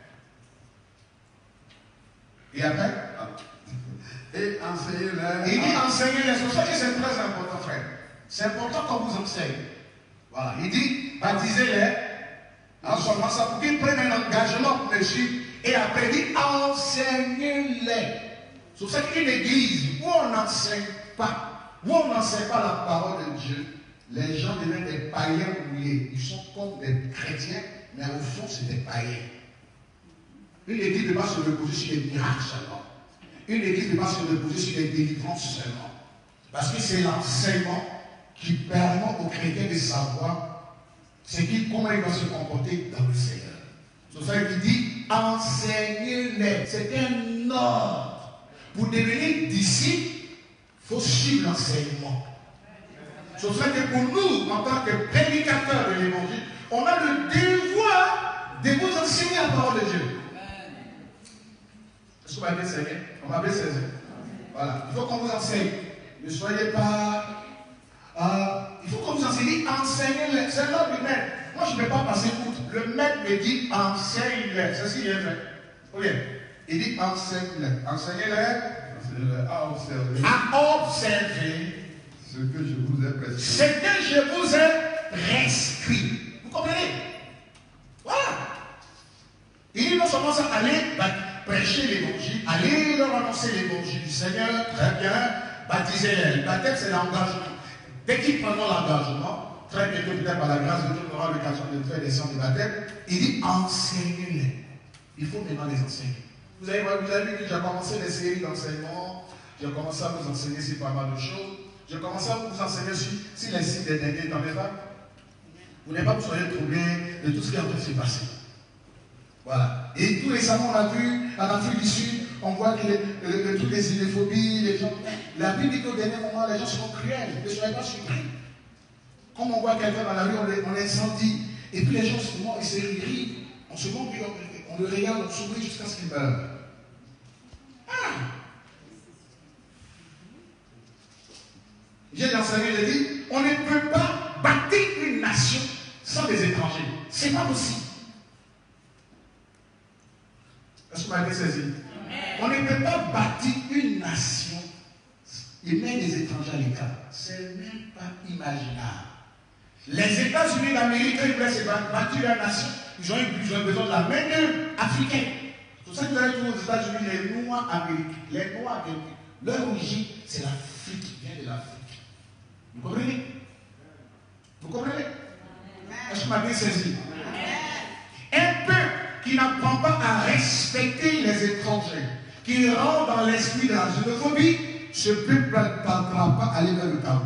Et après? Et enseignez-les. Il dit enseignez-les. C'est pour ça que c'est très important, frère. C'est important qu'on vous enseigne. Voilà. Il dit baptisez-les. En seulement ça pour qu'ils prennent un engagement pour le suivre. Et après, il dit enseignez-les. C'est pour ça qu'une église où on n'enseigne pas, la parole de Dieu, les gens deviennent des païens oubliés. Ils sont comme des chrétiens, mais au fond, c'est des païens. Une église ne va pas se reposer sur les miracles seulement. Une église ne va pas se reposer sur les délivrances seulement. Parce que c'est l'enseignement qui permet aux chrétiens de savoir comment ils doivent se comporter dans le Seigneur. C'est ça qu'il dit enseignez-les. C'est un ordre. Pour devenir disciple, il faut suivre l'enseignement. C'est ça que pour nous, en tant que prédicateurs de l'évangile, on a le devoir de vous enseigner la parole de Dieu. Est-ce qu'on m'a bien saisi? On m'a bien saisi. Voilà. Il faut qu'on vous enseigne. Ne soyez pas. Il faut qu'on vous enseigne. Enseignez-les. C'est l'ordre du maître. Moi, je ne vais pas passer outre. Le maître me dit enseigne-les. C'est ce qu'il a fait. Oui. Il dit enseigne-les. Enseignez-les à observer. À observer. Ce que je vous ai prescrit. Ce que je vous ai prescrit. Vous comprenez? Voilà. Il dit non seulement ça, allez prêcher l'évangile, allez leur annoncer l'évangile du Seigneur, très bien, baptisez-les. Le baptême, c'est l'engagement. Dès qu'ils prendront l'engagement, très bientôt, peut-être par la grâce de Dieu, on aura l'occasion de faire des sons du baptême. Il dit enseignez-les. Il faut maintenant les enseigner. Vous avez vu que j'ai commencé les séries d'enseignement, j'ai commencé à vous enseigner sur pas mal de choses. J'ai commencé à vous enseigner sur les signes des derniers temps, n'est-ce pas? Vous n'êtes pas vous soyez troublés de tout ce qui est en train de se passer. Voilà. Et tout récemment, on a vu en Afrique du Sud, on voit que le truc des xénophobies, les gens. La Bible dit qu'au dernier moment, les gens seront cruels. Ne soyez pas surpris. Comme on voit quelqu'un dans la rue, on l'incendie. Et puis les gens ils se rient. On se montre, on le regarde, on sourit jusqu'à ce qu'il meure. J'ai enseigné, j'ai dit, on ne peut pas bâtir une nation sans des étrangers. C'est pas possible. Est-ce que vous m'avez saisi? On ne peut pas bâtir une nation et mettre des étrangers à l'écart. C'est même pas imaginable. Les États-Unis d'Amérique, quand ils voulaient se bâtir la nation, ils ont besoin de la main-d'œuvre africaine. C'est pour ça que vous allez trouver aux États-Unis les Noirs américains. Les Noirs américains. Leur origine, c'est l'Afrique, qui vient de l'Afrique. Vous comprenez? Vous comprenez? Est-ce que vous m'avez saisi? Un peuple qui n'apprend pas à respecter les étrangers, qui rentre dans l'esprit de la xénophobie, ce peuple ne tentera pas aller vers le chaos.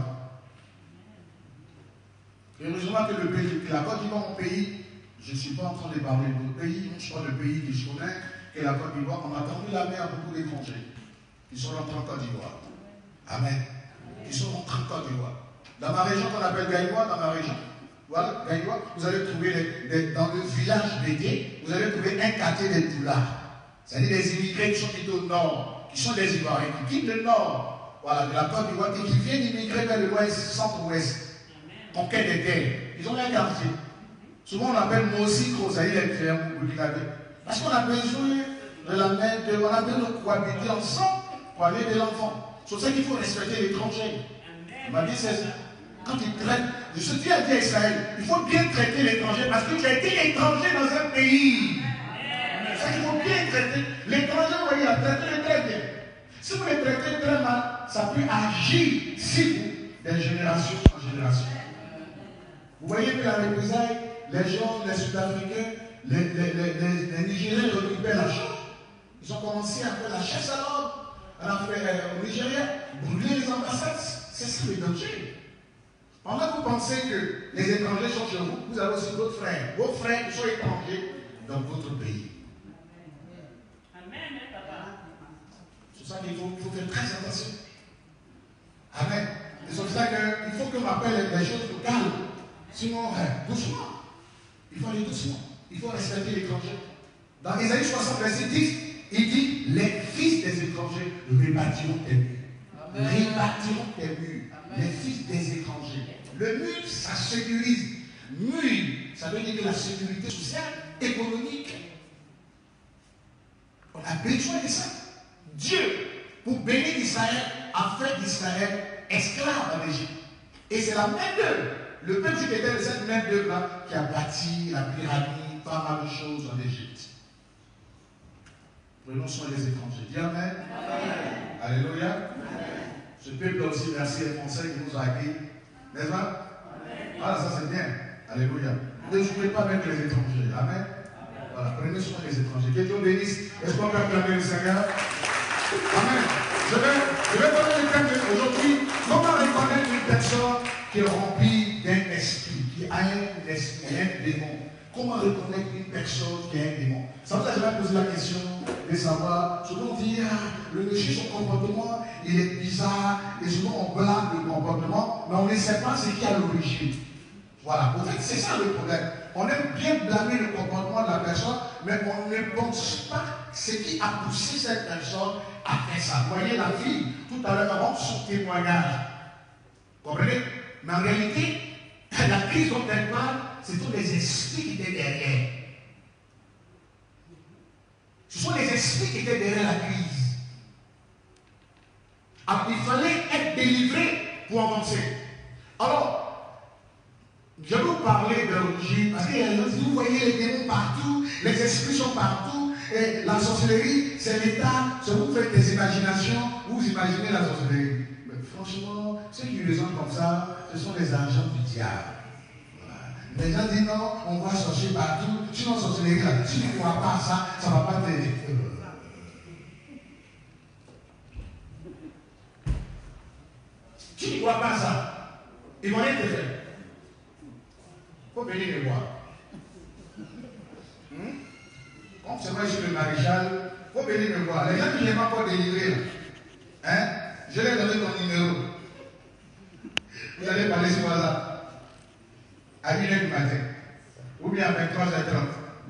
Heureusement que le pays, la Côte d'Ivoire, mon pays, je ne suis pas en train de parler de notre pays, je crois le pays que je connais, et la Côte d'Ivoire, on a tendu la main à beaucoup d'étrangers qui sont rentrés en Côte d'Ivoire. Amen. Qui sont rentrés en Côte d'Ivoire. Dans ma région qu'on appelle Gaïwa, dans ma région, voilà, Gaïwa, vous allez trouver dans le village bégué, vous allez trouver un quartier des Doulards. C'est-à-dire des immigrés qui sont plutôt au nord, qui sont des Ivoiriens, qui quittent le nord, voilà, de la Côte d'Ivoire, et qui viennent immigrer vers l'ouest, centre-ouest. conquête des terres. Ils ont un quartier. Souvent on appelle Mosi Krosaï les fermes ou Burkinabé. Parce qu'on a besoin de la main, on a besoin de cohabiter ensemble pour aller de l'enfant. C'est pour ça qu'il faut respecter l'étranger. Ma vie c'est ça. Quand il traite, je dis à Dieu Israël, il faut bien traiter l'étranger parce que tu as été étranger dans un pays. C'est ça qu'il faut bien traiter. L'étranger, vous voyez, traitez-le très bien. Si vous les traitez très mal, ça peut agir sur vous, de génération en génération. Vous voyez que la représailles, les gens, les Sud-Africains, les Nigériens occupaient la chose. Ils ont commencé à faire la chasse à l'homme au Nigeria, brûler les ambassades. C'est ça le danger. Pendant que vous pensez que les étrangers sont chez vous, vous avez aussi d'autres frères. Vos frères sont étrangers dans votre pays. Amen, papa. C'est ça qu'il faut faire très attention. Amen. Et c'est pour ça qu'il faut que l'on appelle les choses au calme. Sinon, doucement. Il faut aller doucement. Il faut respecter l'étranger. Dans Ésaïe 60, verset 10, il dit, les fils des étrangers rebâtiront tes murs. Rebâtiront tes murs. Les fils des étrangers. Le mur, ça sécurise. Mur, ça veut dire que la sécurité sociale, économique. On a besoin de ça. Dieu, pour bénir Israël, a fait d'Israël esclave en Égypte. Et c'est la main d'œuvre. Le peuple juif était de cette main d'œuvre-là qui a bâti la pyramide, pas mal de choses en Égypte. Prenons soin des étrangers. Dis Amen. Amen. Alléluia. Amen. Ce peuple aussi, merci les Français qui nous ont accueillis. N'est-ce pas? Ah, ça c'est bien. Alléluia. Ne jouez pas avec les étrangers. Amen. Voilà, prenez soin des étrangers. Que Dieu bénisse. Est-ce qu'on peut acclamer le Seigneur? Amen. Je vais donner le thème aujourd'hui. Comment reconnaître une personne qui est remplie d'un esprit, qui a un esprit, un démon? Comment reconnaître une personne qui a un démon? Ça vous a jamais posé la question de savoir, souvent on dit, le monsieur, son comportement, il est bizarre, et souvent on blâme le comportement, mais on ne sait pas ce qui a l'origine. Voilà, en fait, c'est ça le problème. On aime bien blâmer le comportement de la personne, mais on ne pense pas ce qui a poussé cette personne à faire ça. Vous voyez la fille, tout à l'heure, avant son témoignage. Vous comprenez? Mais en réalité, la crise dont elle parle, c'est tous les esprits qui étaient derrière. Ce sont les esprits qui étaient derrière la crise. Alors, il fallait être délivré pour avancer. Alors, je vais vous parler de l'origine, parce que vous voyez les démons partout, les esprits sont partout, et la sorcellerie, c'est l'état, si vous faites des imaginations, vous imaginez la sorcellerie. Mais franchement, ceux qui raisonnent comme ça, ce sont les agents du diable. Les gens disent non, on va chercher partout, sinon sorcellerie là, si tu ne crois pas à ça, ça ne va pas t'aider. Tu ne crois pas à ça, ils vont rien te faire. Il faut venir me voir. Comme c'est moi, je suis le maréchal, il faut venir me voir. Les gens qui ne m'ont pas encore délivré, hein, je leur ai donné ton numéro. Vous allez parler sur WhatsApp. À 1h du matin, ou bien à 23h30.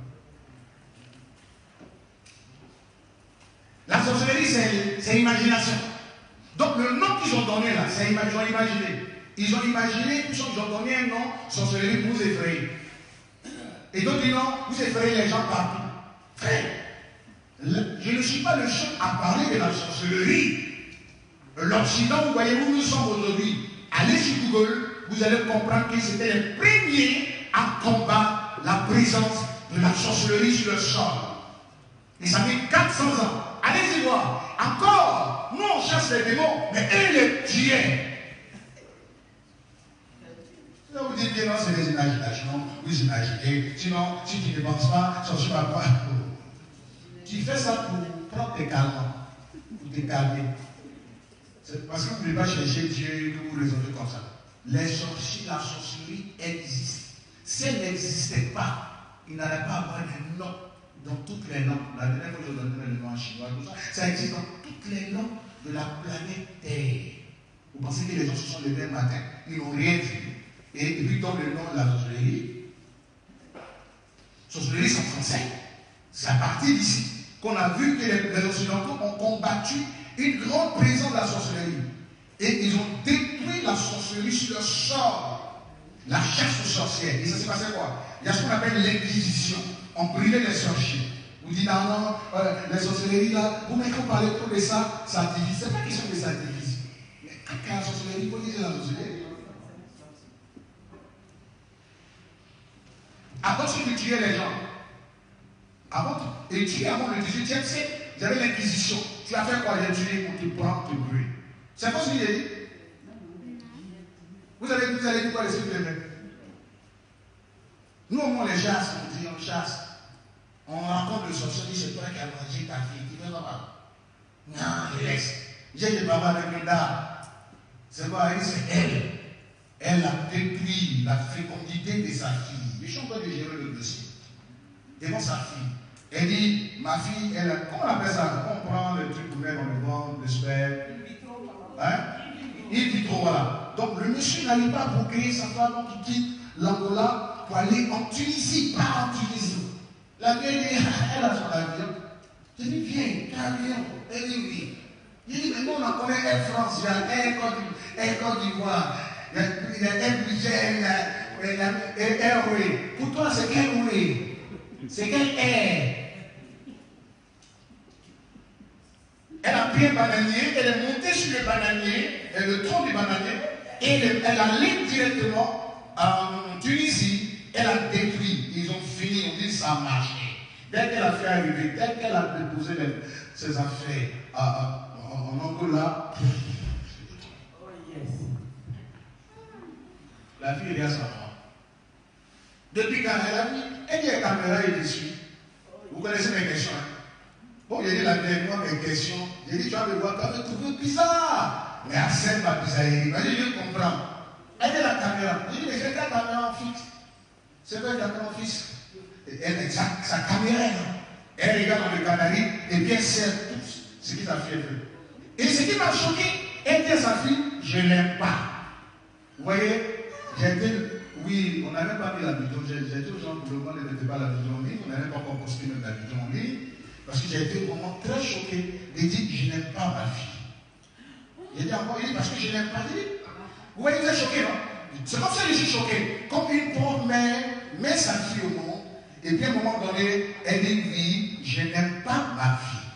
La sorcellerie, c'est l'imagination. Donc le nom qu'ils ont donné là, c'est ils ont imaginé. Ils ont imaginé, ils ont donné un nom, sorcellerie pour vous effrayer. Et d'autres disent non, vous effrayez les gens partout. Frère, je ne suis pas le seul à parler de la sorcellerie. L'Occident, vous voyez où nous sommes aujourd'hui. Allez sur Google. Vous allez comprendre que c'était les premiers à combattre la présence de la sorcellerie sur le sol. Et ça fait 400 ans. Allez-y voir. Encore, nous on chasse les démons, mais eux les tuaient. Là vous dites que non, c'est des imaginations, vous imaginez. Sinon, si tu ne penses pas, ça ne se va pas. Tu fais ça pour prendre tes calmants, pour te calmer. C'est parce que vous ne voulez pas chercher Dieu que vous raisonnez comme ça. Les sorciers, la sorcellerie existe. Si elle n'existait pas, il n'allait pas avoir de nom dans toutes les langues. La dernière fois que je donnais le nom en chinois, ça existe dans toutes les langues de la planète Terre. Vous pensez que les gens se sont levés le matin, ils n'ont rien vu. Et puis dans le nom de la sorcellerie, sorcellerie c'est en français. C'est à partir d'ici qu'on a vu que les Occidentaux ont combattu une grande présence de la sorcellerie. Et ils ont détruit la sorcellerie sur le sol. la chasse aux sorcières. Et ça s'est passé quoi? Il y a ce qu'on appelle l'inquisition. On brûlait les sorciers. Vous dites, non, les sorcelleries là, vous mettez qu'on parlait trop de ça, ça divise. C'est pas question que ça divise. Mais quand la sorcellerie, il faut dire la sorcellerie. Avant ce que tuer les gens, avant le 18e siècle, il y avait l'inquisition. Tu as fait quoi? J'ai tué pour te prendre, te brûler. C'est pas ce qu'il a dit. Vous allez dire quoi les mecs? Nous, au moins, les chasses, on dit on chasse. On rencontre le sorcier, dit c'est toi qui as mangé ta fille. Tu fais comment? Non, il laisse. J'ai des papas avec une dame. C'est quoi? C'est elle. Elle a détruit la fécondité de sa fille. Je suis en train de gérer le dossier. Devant sa fille. Elle dit, ma fille, elle a. Comment on appelle ça? On prend le truc pour mettre dans le ventre, le sperme. Hein? In vitro, voilà. Donc le monsieur n'allait pas pour créer sa femme, donc il quitte l'Angola pour aller en Tunisie, pas en Tunisie. La vieille dit, elle a son avion. Je dis, viens, tu as un avion. Elle dit, oui. Je dis, mais nous, on en connaît Air France, il y a Air Côte d'Ivoire, il y a Air Niger, il y a Airway. Pour toi, c'est quel way? C'est quel air? Elle a pris un bananier, elle est montée sur le bananier, le tronc du bananier, et elle allait directement en Tunisie, elle a détruit. Ils ont fini, on dit ça a marché. Dès qu'elle a fait arriver, dès qu'elle a déposé ses affaires en Angola, oh yes. La fille est à sa maman. Depuis quand elle a mis, elle dit la caméra est dessus. Vous connaissez mes questions, hein? Bon, j'ai dit la dernière fois mes questions. J'ai dit, tu vas me voir, tu vas me trouver bizarre. Mais Arsène ma bizarrerie. Je comprends. Elle est la caméra. J'ai dit, mais c'est la caméra en fixe. C'est vrai, la caméra en fixe. Sa caméra, elle regarde dans le canari et bien sert tout ce qui t'a fait. Et ce qui m'a choqué, elle dit à sa fille, je ne l'aime pas. Vous voyez, j'ai dit, oui, on n'avait pas mis la vidéo. J'ai dit aux gens, pour le moment, ne mettez pas la vidéo en ligne. On n'avait pas encore posté même la vidéo en ligne. Parce que j'ai été vraiment très choqué de dire je n'aime pas ma fille. J'ai dit encore, il dit parce que je n'aime pas. Il dit, vous voyez, vous êtes choqué, non? C'est comme ça que je suis choqué. Comme une pauvre mère met sa fille au monde, et puis à un moment donné, elle dit oui, je n'aime pas ma fille.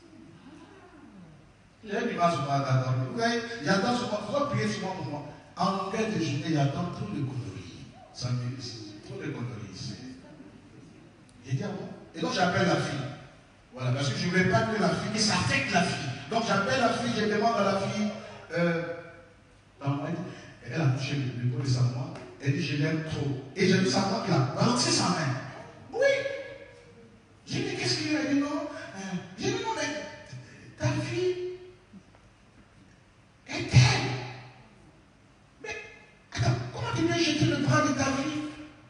J'ai du mal souvent à t'attendre. Vous voyez, j'attends souvent, il faut prier souvent pour moi. En longueur de journée, j'attends trop de conneries. Ça me dit, trop de conneries. J'ai dit ah bon? Et donc j'appelle la fille. Voilà, parce que je ne voulais pas que la fille, et ça affecte la fille. Donc j'appelle la fille, je demande à la fille, elle a touché le pot de sa main, elle dit je l'aime trop. Et j'ai vu sa main qui a balancé sa main. Oui. J'ai dit qu'est-ce qu'il y a? Elle dit non. J'ai dit non, mais ta fille est telle. Mais attends, comment tu viens jeter le bras de ta fille?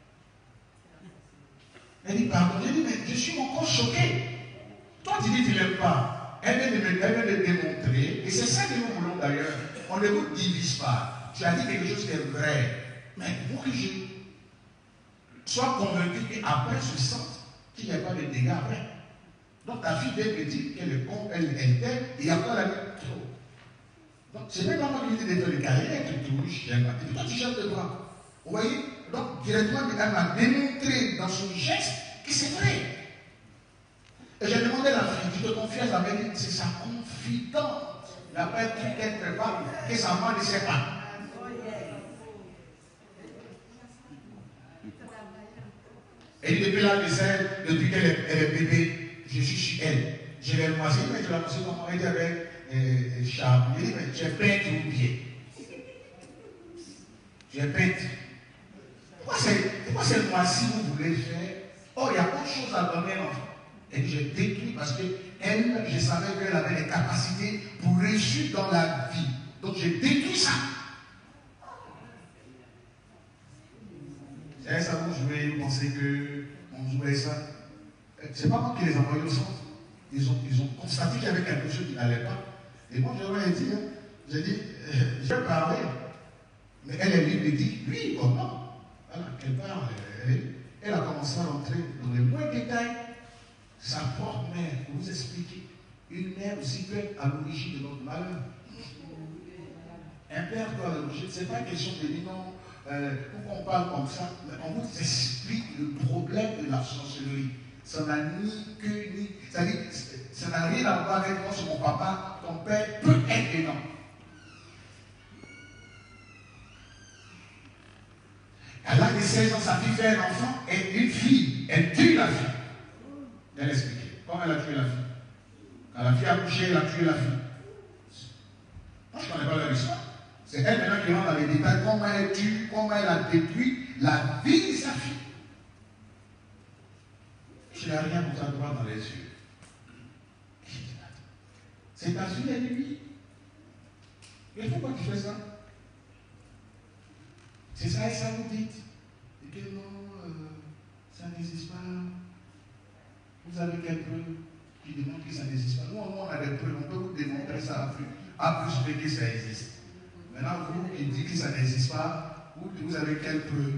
Elle dit pardon. J'ai dit mais je suis encore choqué. Toi, tu dis que tu ne l'aimes pas. Elle vient de démontrer, et c'est ça que nous voulons d'ailleurs. On ne vous divise pas. Tu as dit quelque chose qui est vrai. Mais pour que je sois convaincu qu'après je sente qu'il n'y a pas de dégâts après. Donc ta fille vient me dire qu'elle est con, elle t'aime, et après elle a dit trop. Donc c'est même pas moi qui dis de faire le carrière, tu touches, j'aime pas. Et puis toi tu jettes le bras. Vous voyez? Donc directement, elle m'a démontré dans son geste que c'est vrai. Et j'ai demandé à la fille, tu te confies à la mère, c'est sa confidente. La mère qui qu'elle prépare, que sa mère ne sait pas. Et depuis là, depuis qu'elle est bébé, je suis sur elle. Je l'ai moisi, mais je l'ai moisi comme on dit avec Charles. Je dis, mais tu es peintre ou bien? Tu es peintre. Pourquoi c'est moisi vous voulez faire? Oh, il y a autre chose à donner à l'enfant. Et j'ai détruit parce que elle, je savais qu'elle avait des capacités pour réussir dans la vie. Donc j'ai détruit ça. Et ça vous jouez, vous pensez qu'on jouait ça. C'est pas moi qui les ai envoyés au centre. Ils ont constaté qu'il y avait quelque chose qui n'allait pas. Et moi je leur ai dit, j'ai dit, je vais parler. Mais elle est libre de dire, oui ou non. Voilà, elle parle. Elle a commencé à rentrer dans les moindres détails. Sa propre mère, pour vous expliquer, une mère aussi peut être à l'origine de notre malheur. Un père peut être à l'origine, ce n'est pas une question de dire non, pourquoi on parle comme ça? On vous explique le problème de la sorcellerie. Ça n'a ni queue ni. C'est-à-dire, ça n'a rien à voir avec moi, c'est mon papa, ton père peut être dedans. À l'âge de 16 ans, sa fille fait un enfant et une fille, elle tue la fille. Elle explique. Comment elle a tué la fille? Quand la fille a couché, elle a tué la fille. Moi, je ne connais pas leur histoire. C'est elle maintenant qui rentre dans les détails, comment elle tue, comment elle a détruit la vie de sa fille. Je n'ai rien pour ça droit dans les yeux. C'est ta fille, elle est lui. Mais pourquoi tu fais ça? C'est ça et ça vous dites. Et que non, ça n'existe pas. Vous avez quelle preuve qui démontre que ça n'existe pas? Nous, on a des preuves, on peut vous démontrer ça à plus que ça existe. Maintenant, vous qui dites que ça n'existe pas, vous avez quelle preuve?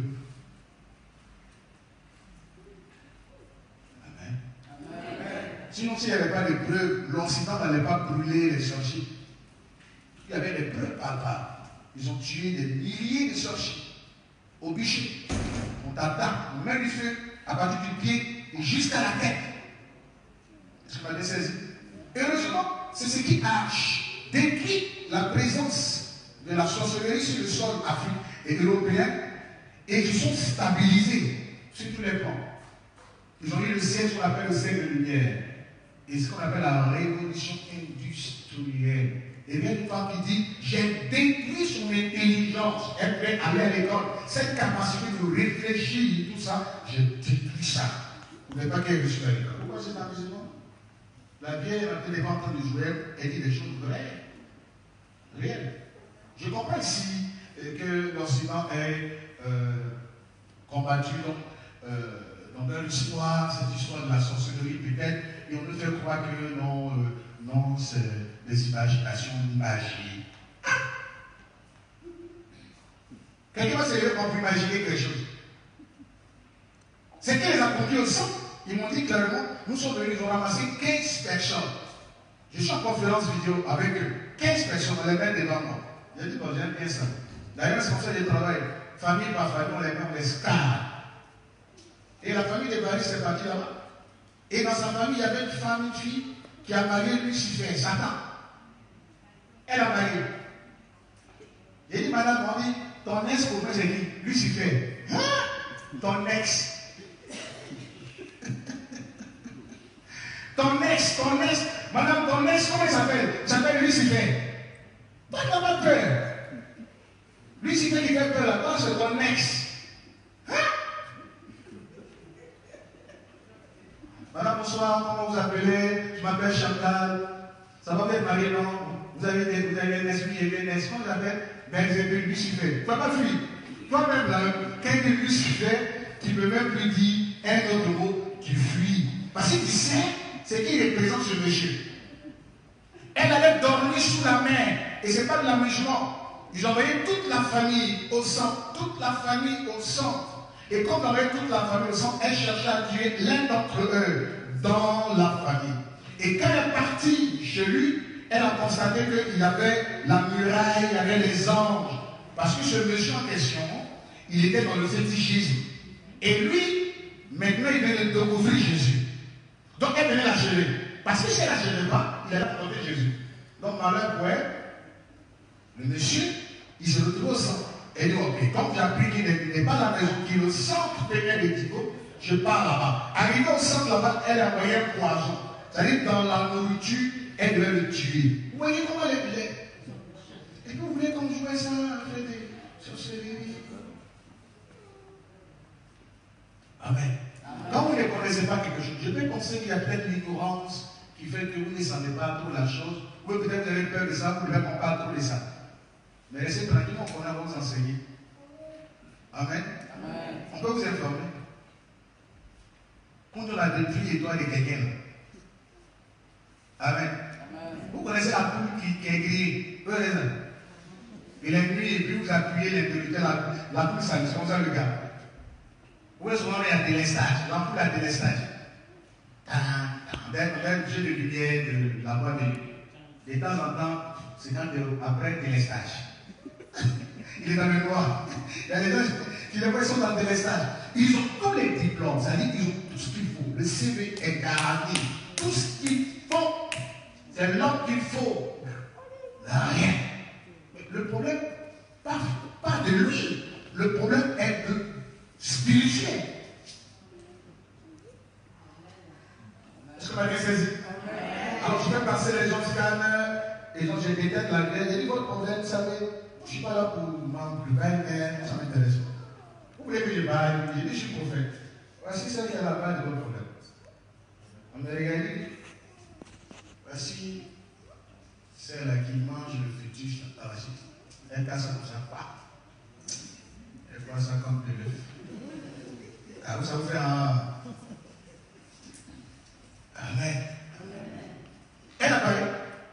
Amen. Amen. Sinon, s'il n'y avait pas de preuves, l'Occident n'allait pas brûler les sorciers. Il y avait des preuves palpables. Ils ont tué des milliers de sorciers. Au bûcher, on t'attaque, on met du feu à partir du pied et jusqu'à la tête. Est-ce que vous m'avez saisi? Heureusement, c'est ce qui a décrit la présence de la sorcellerie sur le sol africain et européen et qui sont stabilisés sur tous les plans. Ils ont eu le siècle qu'on appelle le siècle de lumière et ce qu'on appelle la révolution industrielle. Et bien une femme qui dit, j'ai détruit son intelligence, elle peut aller à l'école, cette capacité de réfléchir et tout ça, j'ai détruit ça. Vous ne voulez pas qu'elle réussisse à l'école. Pourquoi c'est amusement? La vieille elle n'est pas en train de jouer, elle dit des choses vraies, réelles. Je comprends ici que l'Occident est combattu dans leur histoire, cette histoire de la sorcellerie peut-être, et on nous fait croire que non, c'est des imaginations, une magie. Quelqu'un va se lever pour imaginer quelque chose. C'est qu'ils les ont conduits au centre. Ils m'ont dit clairement, nous sommes venus, ils ont ramassé 15 personnes. Je suis en conférence vidéo avec eux. 15 personnes, on les met devant moi. J'ai dit, bon, j'aime bien ça. D'ailleurs, c'est comme ça que je travaille. Famille par famille, on les met, on les scanne. Et la famille de Paris, c'est parti là-bas. Et dans sa famille, il y avait une femme, une fille, qui a marié Lucifer, Satan. Elle a marié. J'ai dit, madame, on dit, ton ex, pour moi, j'ai dit, Lucifer. Hein? Ton ex. ton ex. Madame, ton ex, comment il s'appelle? Il s'appelle Lucifer. Pas d'avoir peur. Lucifer qui fait peur là-bas, c'est ton ex. Hein? Madame, bonsoir, comment vous appelez? Je m'appelle Chantal. Ça va être marié, non? Vous avez un esprit et un esprit, comment vous appelez? Belzébul, Lucifer. Il ne faut pas fuir. Toi-même, là, quelqu'un de Lucifer, qui ne peut même plus dire un autre mot, tu fuis. Parce que tu sais, c'est qu'il est présent ce monsieur. Elle allait dormir sous la mer, et ce n'est pas de l'amusement. Ils envoyaient toute la famille au centre, Et comme ils envoyaient toute la famille au centre, elle cherchait à tuer l'un d'entre eux dans la famille. Et quand elle est partie chez lui, elle a constaté qu'il y avait la muraille, il y avait les anges. Parce que ce monsieur en question, il était dans le fétichisme. Et lui, maintenant, il vient de découvrir Jésus. Donc elle venait la gérer. Parce que si elle ne la gérait pas, il allait apporter Jésus. Donc malheur pour elle, le monsieur, il se retrouve au centre. Elle dit, ok, comme j'ai appris qu'il n'est pas la maison, qu'il est au centre de Médico, je pars là-bas. Arrivé au centre là-bas, elle a envoyé un poison. C'est-à-dire dans la nourriture, elle devait le tuer. Vous voyez comment elle est. Est-ce que vous voulez qu'on joue ça avec des sorcelleries? Amen. Quand vous ne connaissez pas quelque chose, je peux penser qu'il y a peut-être l'ignorance qui fait que vous ne descendez pas trop la chose, ou peut-être vous avez peur de ça, vous ne voulez pas trop de ça. Mais restez tranquille, on va vous enseigner. Amen. Amen. On peut vous informer. Quand on a détruit l'étoile de quelqu'un, Amen. Amen. Vous connaissez la poule qui est grillée. Il est nuit et puis vous appuyez l'interrupteur, la poule s'allume, comme ça le gars. Où est-ce qu'on est à délestage? L'ampoule à délestage. D'un jeu de lumière de la voie de temps en temps, c'est après délestage. il est dans le noir. Il y a des gens qui sont dans le délestage. Ils ont tous les diplômes, c'est-à-dire qu'ils ont tout ce qu'il faut. Le CV est garanti. Tout ce qu'il faut, c'est l'homme qu'il faut. Rien. Mais le problème, pas de lui. Le problème est de spirituel. Est-ce que vous m'avez saisi? Alors je vais passer les gens scannent. Et donc j'ai détecté la grève. J'ai dit votre problème, vous savez, je ne suis pas là pour m'embrûler, mais ça m'intéresse pas. Vous voulez que je parle? J'ai dit je suis prophète. Voici celle qui est à la base de votre problème. On me regarde. Voici celle qui mange le fétiche arachide. Elle casse comme ça, pas. Elle prend ça comme de l'œuf. Ah, ça vous fait un. Amen. Elle apparaît.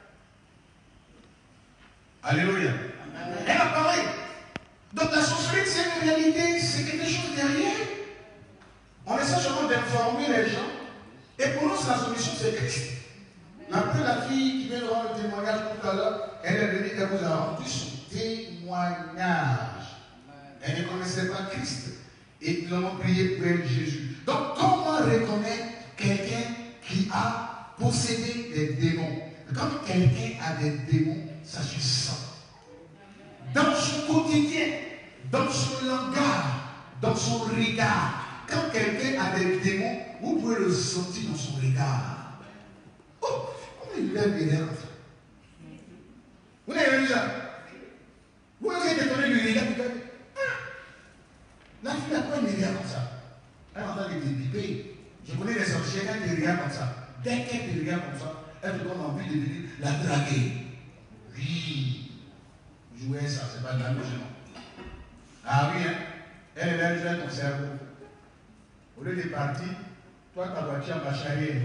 Alléluia. Elle apparaît. Donc la sorcellerie, c'est une réalité, c'est quelque chose derrière. On essaie seulement d'informer les gens. Et pour nous, la solution, c'est Christ. Après, la fille qui vient de rendre le témoignage tout à l'heure, elle est venue, elle vous a rendu son témoignage. Elle ne connaissait pas Christ. Et nous avons prié pour elle, Jésus. Donc, comment reconnaître quelqu'un qui a possédé des démons? Quand quelqu'un a des démons, ça se sent. Dans son quotidien, dans son langage, dans son regard. Quand quelqu'un a des démons, vous pouvez le sentir dans son regard. Oh, comment il lève les lèvres? Vous n'avez vu ça? Vous avez détonné le regard, vous avez dit, la fille n'a pas une regard comme ça. Elle entend les débiper. Je connais les sorcières, quand elle regarde comme ça. Dès qu'elle te regarde comme ça, elle te donne envie de venir la draguer. Oui. Jouer ça, c'est pas de la logique. Ah oui, hein? Elle est là, elle joue ton cerveau. Au lieu de partir, toi, ta voiture va charrier.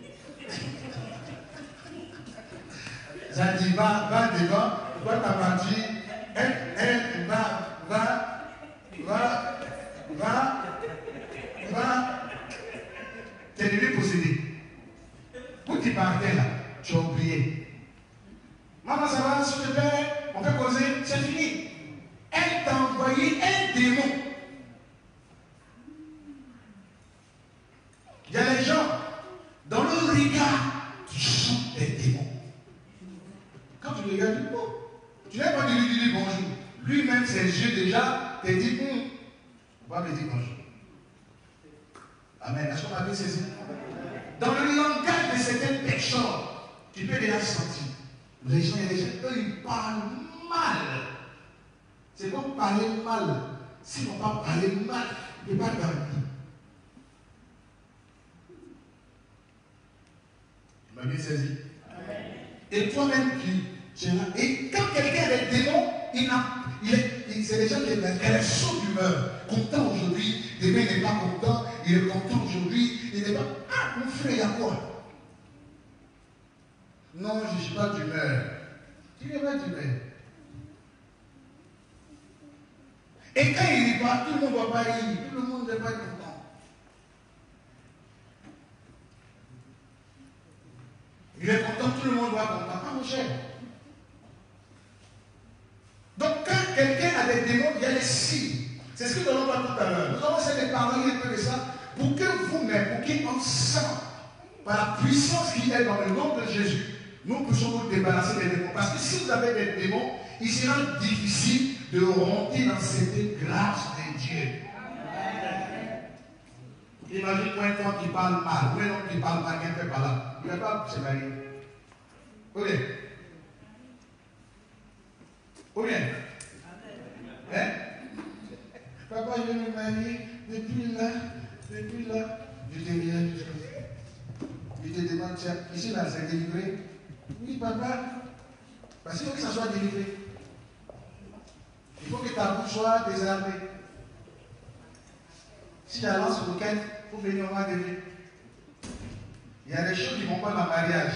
Ça dit, va devant, toi, ta voiture, elle va t'aider posséder. Quand tu partais là, tu as oublié. Maman, ça va, s'il te plaît, on peut causer, c'est fini. Elle t'a envoyé un démon. Il y a les gens, dans le regard, qui sont des démons. Quand tu regardes, tu n'as pas de lui dire bonjour. Lui-même, ses yeux déjà, te dit, on va me dire bonjour. Amen. Est-ce qu'on m'a bien saisi? Dans le langage de certaines personnes, tu peux déjà sentir. Les gens, eux, ils parlent mal. C'est comme parler mal. S'ils n'ont pas parlé mal, ils ne peuvent pas grandir. Tu m'as bien saisi? Amen. Et toi-même, tu es là. Et quand quelqu'un a des démons, c'est des gens qui est saut d'humeur. Content aujourd'hui, demain il n'est pas content, il est content aujourd'hui, il n'est pas. Ah, mon frère, il y a quoi? Non, je ne suis pas d'humeur. Tu n'es pas d'humeur. Et quand il rit pas, tout le monde ne va pas rire, tout le monde ne va pas être content. Il est content, tout le monde va être content. Ah, mon cher. Donc, quand quelqu'un a des démons, il y a les signes. C'est ce que nous allons voir tout à l'heure. Nous allons essayer de parler un peu de ça pour que vous-même, pour qu'ensemble, par la puissance qui est dans le nom de Jésus, nous puissions nous débarrasser des démons. Parce que si vous avez des démons, il sera difficile de rentrer dans cette grâce de Dieu. Imagine-moi un homme qui parle mal, ou un homme qui parle mal, qui ne fait pas là. Il ne va pas se marier. Oui. Oui. Hein? Papa, je vais me marier. Depuis là, je te regarde jusqu'à ça. Je te demande, tiens, ici là, c'est délivré. Oui, papa. Parce qu'il faut que ça soit délivré. Il faut que ta bouche soit désarmée. Si la lance coquette, il faut venir au moins d'élever. Il y a des choses qui ne vont pas dans le mariage.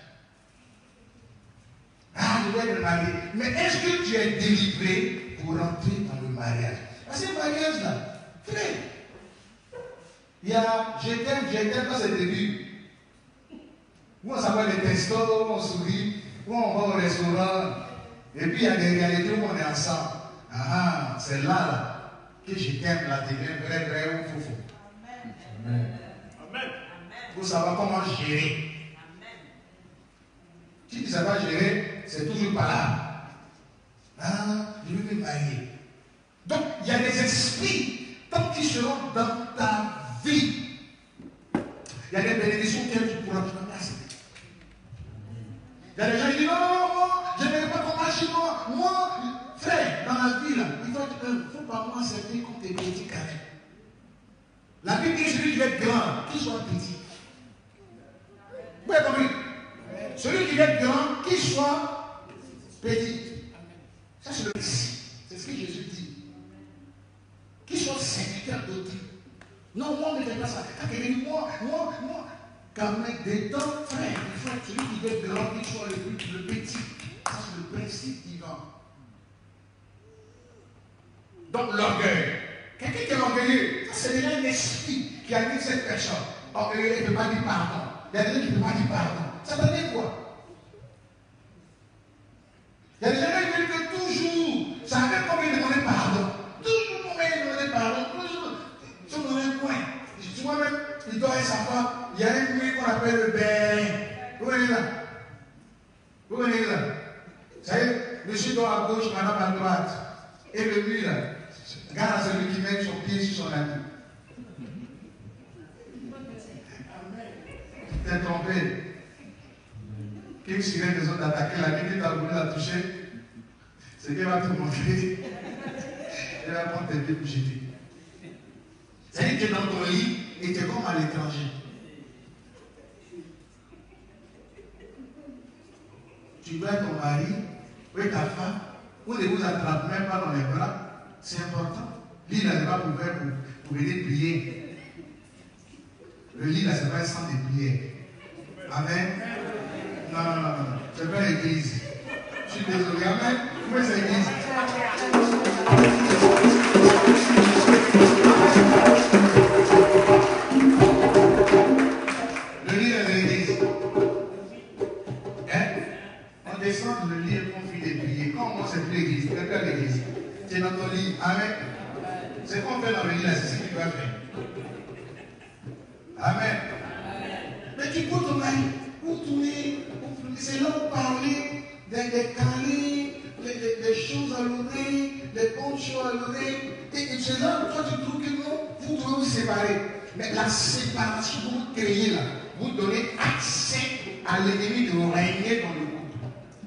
Ah, je vais me marier. Mais est-ce que tu es délivré pour rentrer dans le mariage? Parce que le mariage là, frère, il y a je t'aime quand c'est le début. Où on s'appelle les testos, où on sourit, où on va au restaurant. Et puis il y a des réalités où on est ensemble. Ah, c'est là que je t'aime, là, devient vrai ou faux. Amen. Amen. Il faut savoir comment gérer. Si tu ne sais pas gérer, c'est toujours pas là. Ah, je veux me marier. Donc, il y a des esprits, tant qu'ils seront dans ta vie, il y a des bénédictions que tu pourras te passer. Il y a des gens qui disent non, moi, je n'aime pas qu'on marche chez moi. Moi, frère, dans la vie, là, il faut pas moi servir comme des petits carrés. La Bible dit celui qui va être grand, qu'il soit petit. Vous avez compris? Celui qui va être grand, qu'il soit petit. Ça, c'est le principe. C'est ce que Jésus dit. Qu'il soit serviteur d'autrui. Non, moi, ne fais pas ça. Moi. Quand même, des temps, frère, il faut être celui qui va être grand, qu'il soit le petit. Ça, c'est le principe divin. Donc, l'orgueil. Quelqu'un qui est orgueilleux, c'est déjà un esprit qui anime cette personne. Orgueilleux, il ne peut pas dire pardon. Il y a des gens qui ne peuvent pas dire pardon. Ça veut dire quoi? Il y a des gens qui veulent que toujours, ça arrive combien de demander pardon. Toujours combien de demander pardon. Toujours. Ils sont dans un coin. Tu vois même, il doit savoir, il y a un bruit qu'on appelle le bain. Vous venez là. Vous venez là. Vous savez, monsieur doit à gauche, madame à droite. Et le mur là. Regarde celui qui met son pied sur son ami. Tu t'es trompé. Qu'il serait des autres d'attaquer la vie, tu as voulu la toucher. C'est qu'elle va te montrer. Elle va prendre tes pieds pour jeter. C'est-à-dire que tu es dans ton lit et tu es comme à l'étranger. Tu vois ton mari, ou ta femme, ou ne vous attrape même pas dans les bras. C'est important. Lit là, n'est pas ouvert pour venir prier. Le lit là, c'est pas un centre de prière. Amen. Non. C'est pas l'église. Je suis désolé. Amen. Où est l'église? Le lit de l'église. Hein? On descend le lit et on finit de prier. Quand on c'est plus l'église, c'est pas l'église. C'est dans ton lit. Amen. C'est qu'on fait dans le lit là, c'est ce qu'il doit faire. Amen. Mais tu peux ton mari, vous tournez, c'est là où parler des câlins, des choses à l'oreille, des bonnes choses à l'oreille. Et c'est là où toi tu trouves que non, vous devez vous séparer. Mais la séparation que vous créez là, vous donnez accès à l'ennemi de régner dans le couple.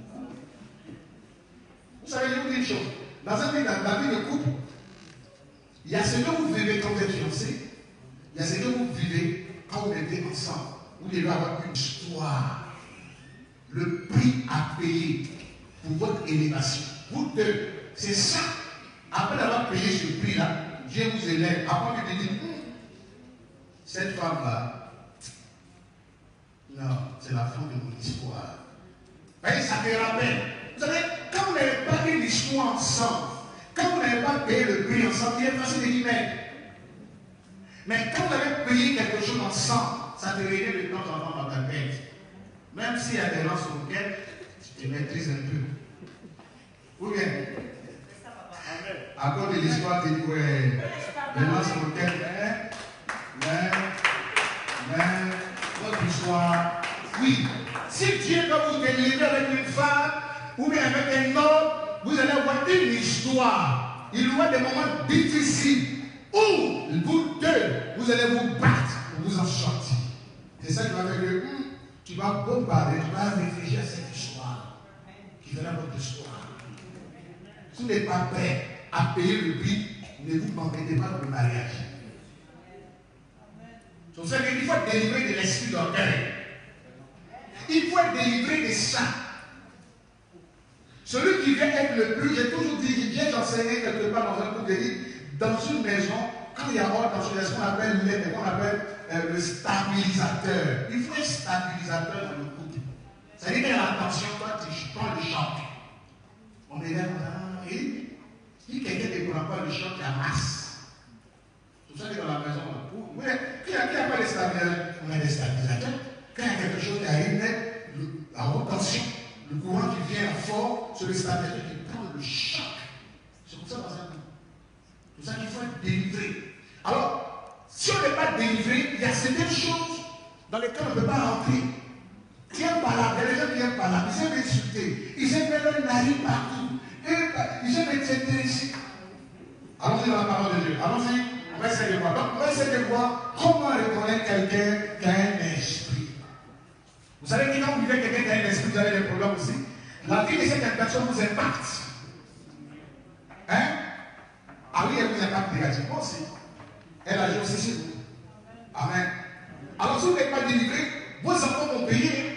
Vous savez, je vous dis une chose. Dans la vie de couple, il y a ce que vous vivez quand vous êtes fiancés, il y a ce que vous vivez quand vous êtes ensemble. Vous devez avoir une histoire. Le prix à payer pour votre élévation. Vous deux, c'est ça. Après avoir payé ce prix-là, Dieu vous élève. Après, vous dites, cette femme-là, non, c'est la fin de mon histoire. Vous voyez, ça te rappelle. Vous savez, quand vous n'avez pas une histoire ensemble, quand vous n'avez pas payé le prix ensemble, il est facile de y mettre. Mais quand vous avez payé quelque chose ensemble, ça te réunit de temps en temps dans ta tête. Même s'il y a des gens sur lesquels tu te maîtrises un peu. Ou bien, à cause de l'histoire, tu dis, ouais, les gens sur lesquels, mais, votre histoire, oui. Si Dieu va vous délivrer avec une femme, ou bien avec un homme, vous allez avoir une histoire. Il y aura des moments difficiles où vous deux, vous allez vous battre pour vous en sortir. C'est ça qui va faire que tu vas bombarder, tu vas réfléchir à cette histoire qui sera votre histoire. Si vous n'êtes pas prêt à payer le prix, ne vous embêtez pas dans le mariage. C'est pour ça qu'il faut être délivré de l'esprit d'orgueil. Il faut être délivré de ça. Celui qui vient être le plus, j'ai toujours dit, j'ai enseigné quelque part dans un cours de vie, dans une maison, quand il y a ordre dans ce qu'on appelle le stabilisateur. Il faut un stabilisateur dans le couple. C'est-à-dire qu'il y a la tension, toi tu prends le choc. On est là, et si quelqu'un ne prend pas le choc, il y a masse. C'est pour ça que dans la maison, qui n'a pas de stabilisateur? On a des stabilisateurs. Quand il y a quelque chose qui arrive, la haute tension, le courant qui vient fort, c'est le stabilisateur qui prend le choc. C'est pour ça dans un an. C'est pour ça qu'il faut être délivré. Alors, si on n'est pas délivré, il y a certaines choses dans lesquelles on ne peut pas rentrer. Tu n'aimes pas là, il y a des gens qui n'aiment pas là, ils aiment insulter, ils aiment mettre leur narine partout, ils aiment être intéressés. Allons-y dans la parole de Dieu, allons-y, on va essayer de voir. Donc, on va essayer de voir comment reconnaître quelqu'un qui a un esprit. Vous savez que quand vous vivez quelqu'un qui a un esprit, vous avez des problèmes aussi. La vie de cette personne vous impacte. Hein? Ah oui, elle vous impacte négativement aussi. Elle agit aussi sur vous. Amen. Alors, si vous n'êtes pas délivré, vos enfants vont payer.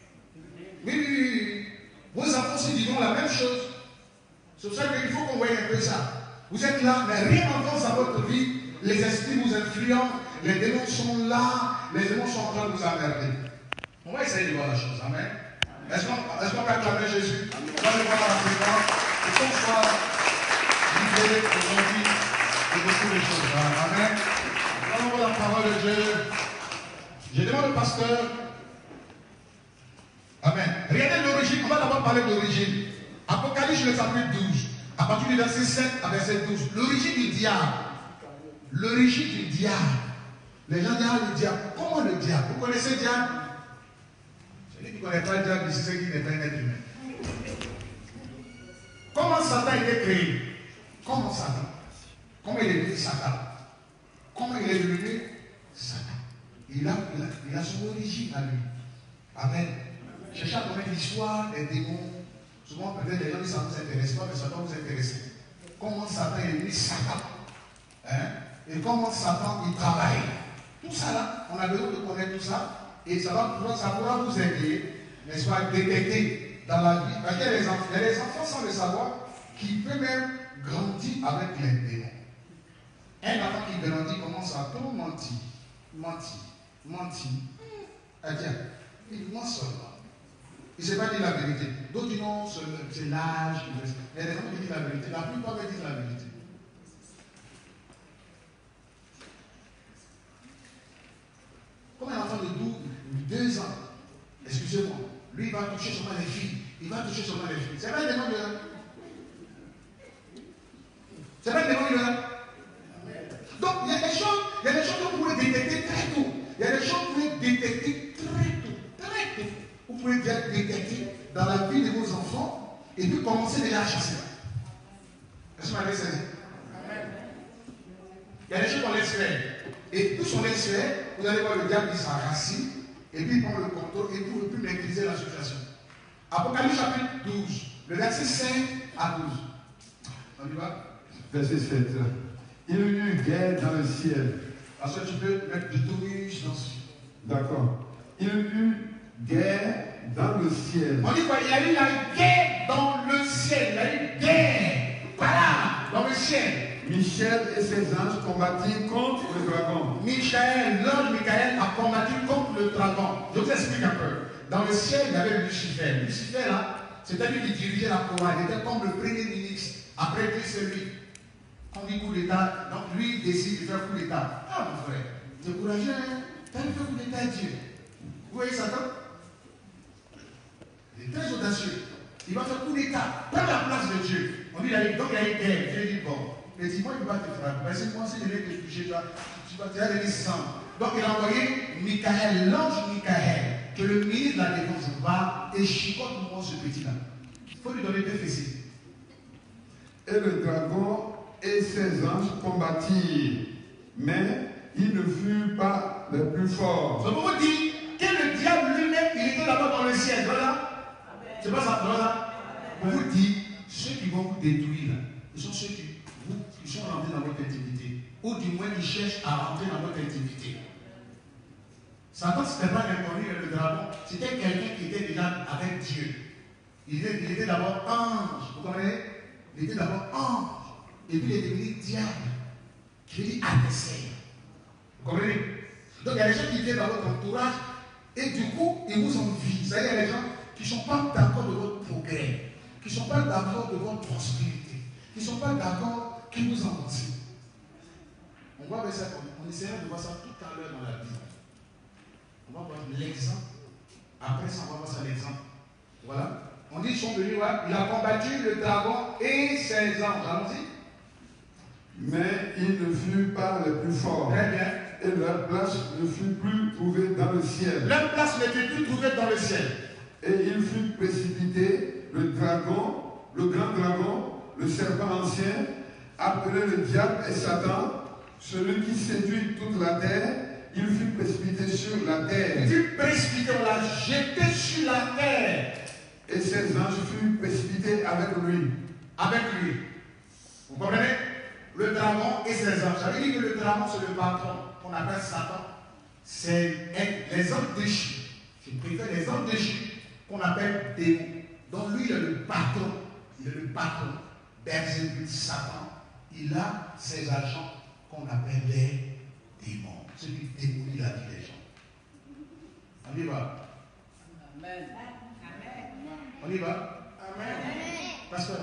Oui. Vos enfants aussi diront la même chose. C'est pour ça qu'il faut qu'on voie un peu ça. Vous êtes là, mais rien n'avance dans votre vie. Les esprits vous influencent, les démons sont là, les démons sont en train de vous emmerder. On va essayer de voir la chose. Amen. Est-ce qu'on peut acclamer Jésus? On va le voir à la présence. Et qu'on soit libéré aujourd'hui de beaucoup de choses. Amen. On va la parole de Dieu. Je demande au pasteur. Amen. Regardez l'origine. On va d'abord parler d'origine. Apocalypse, le chapitre 12. À partir du verset 7 à verset 12. L'origine du diable. L'origine du diable. Les gens disent le diable. Comment le diable? Vous connaissez le diable? Celui qui ne connaît pas le diable ici, c'est qu'il n'est pas un être humain. Comment Satan a été créé? Comment Satan? Comment il est devenu Satan? Comment il est devenu Satan? Il a son origine à lui. Amen. Cherchez à connaître l'histoire des démons. Souvent, peut-être les gens disent ça ne vous intéresse pas, mais ça doit vous intéresser. Comment Satan est devenu Satan? Hein? Et comment Satan il travaille? Tout ça là, on a besoin de connaître tout ça. Et ça pourra vous aider, n'est-ce pas, à détecter dans la vie. Parce qu'il y a les enfants sans le savoir qui peuvent même grandir avec les démons. Un enfant qui grandit commence à tout mentir. Ah tiens, il ment seulement. Il ne sait pas dire la vérité. D'autres disent non, c'est l'âge. Mais les gens qui disent la vérité, la plupart disent la vérité. Comme un enfant de 2 ans, excusez-moi, lui il va toucher seulement les filles. C'est pas un démon de là. C'est pas un démon de là. Donc il y a des choses que vous pouvez détecter très tôt. Il y a des choses que vous pouvez détecter très tôt. Vous pouvez bien détecter dans la vie de vos enfants et puis commencer déjà à chasser. Est-ce que vous m'avez saisi? Il y a des choses qu'on laisse faire. Et plus on laisse faire, vous allez voir le diable qui s'enracine et puis il prend le contrôle et puis vous ne pouvez plus maîtriser la situation. Apocalypse chapitre 12, le verset 5 à 12. On y va? Verset 7. Il y eut guerre dans le ciel. Parce que tu peux mettre du tonus dans ce. D'accord. Il y eut guerre dans le ciel. On dit quoi? Il y a eu la guerre dans le ciel. Il y a eu guerre. Voilà, dans le ciel. Michel et ses anges combattirent contre le dragon. L'ange Michael a combattu contre le dragon. Je vous explique un peu. Dans le ciel, il y avait Lucifer. Lucifer, là, c'était lui qui dirigeait la chorale. Il était comme le premier ministre. Après lui, c'est lui. On dit coup d'État. Donc lui, il décide de faire coup d'État. Ah, mon frère, t'es courageux, hein? T'as fait coup d'État à Dieu. Vous voyez Satan? Il est très audacieux. Il va faire coup d'État. Prends la place de Dieu. On dit, donc il y a une guerre. Dieu dit, bon. Mais dis-moi, il ne peut pas te frapper. Parce que moi, si je vais te toucher, tu vas te descendre. Donc, il a envoyé Michael, l'ange Michael, que le ministre de la Défense va et chicote-moi ce petit-là. Il faut lui donner 2 fessiers. Et le dragon et ses anges combattirent, mais ils ne furent pas les plus forts. Je vous dis que le diable lui-même, il était là-bas dans le ciel. Voilà. C'est pas ça, voilà. Je vous dis, ceux qui vont vous détruire, ce sont ceux qui sont rentrés dans votre intimité, ou du moins qui cherchent à rentrer dans votre intimité. Satan, ce n'était pas inconnu, le dragon, c'était quelqu'un qui était déjà avec Dieu. Il était d'abord ange, vous comprenez? Il était d'abord ange, et puis il est devenu diable, qui veut dire adversaire. Vous comprenez? Donc il y a des gens qui viennent dans votre entourage, et du coup, ils vous envient. Ça y est, il y a des gens qui ne sont pas d'accord de votre progrès, qui ne sont pas d'accord de votre prospérité, qui ne sont pas d'accord qui vous avancez. On va voir ça, on essaiera de voir ça tout à l'heure dans la Bible. On va voir l'exemple. Après ça, on va voir ça l'exemple. Voilà. On dit qu'ils sont venus, ouais. Il a combattu le dragon et ses anges. Allons-y. Mais ils ne furent pas les plus forts. Très bien. Et leur place ne fut plus trouvée dans le ciel. Leur place n'était plus trouvée dans le ciel. Et il fut précipité, le dragon, le grand dragon, le serpent ancien, appelé le diable et Satan, celui qui séduit toute la terre, il fut précipité sur la terre. Il fut précipité, on l'a jeté sur la terre. Et ses anges furent précipités avec lui. Avec lui. Vous comprenez? Le dragon et ses anges. J'avais dit que le dragon, c'est le patron qu'on appelle Satan. C'est les hommes déchus. Je préfère les hommes déchus qu'on appelle démons. Donc lui, il est le patron. Il est le patron. Beelzébul, Satan. Il a ses agents qu'on appelle les démons. Ceux qui démolissent la vie des gens. On y va. Amen. On y va. Amen. Pasteur.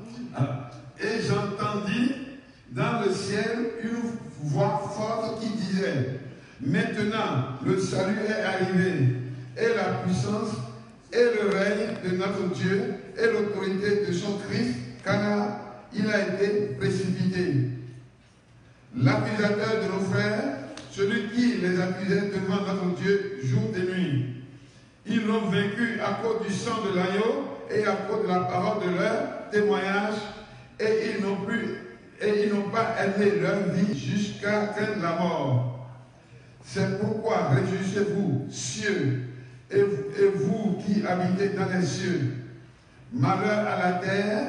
Et j'entendis dans le ciel une voix forte qui disait: maintenant le salut est arrivé, et la puissance et le règne de notre Dieu et l'autorité de son Christ, car il a été précipité. L'accusateur de nos frères, celui qui les accusait devant notre Dieu jour et nuit, ils l'ont vaincu à cause du sang de l'agneau et à cause de la parole de leur témoignage, et ils n'ont pas aimé leur vie jusqu'à craindre la mort. C'est pourquoi réjouissez-vous, cieux, et vous qui habitez dans les cieux. Malheur à la terre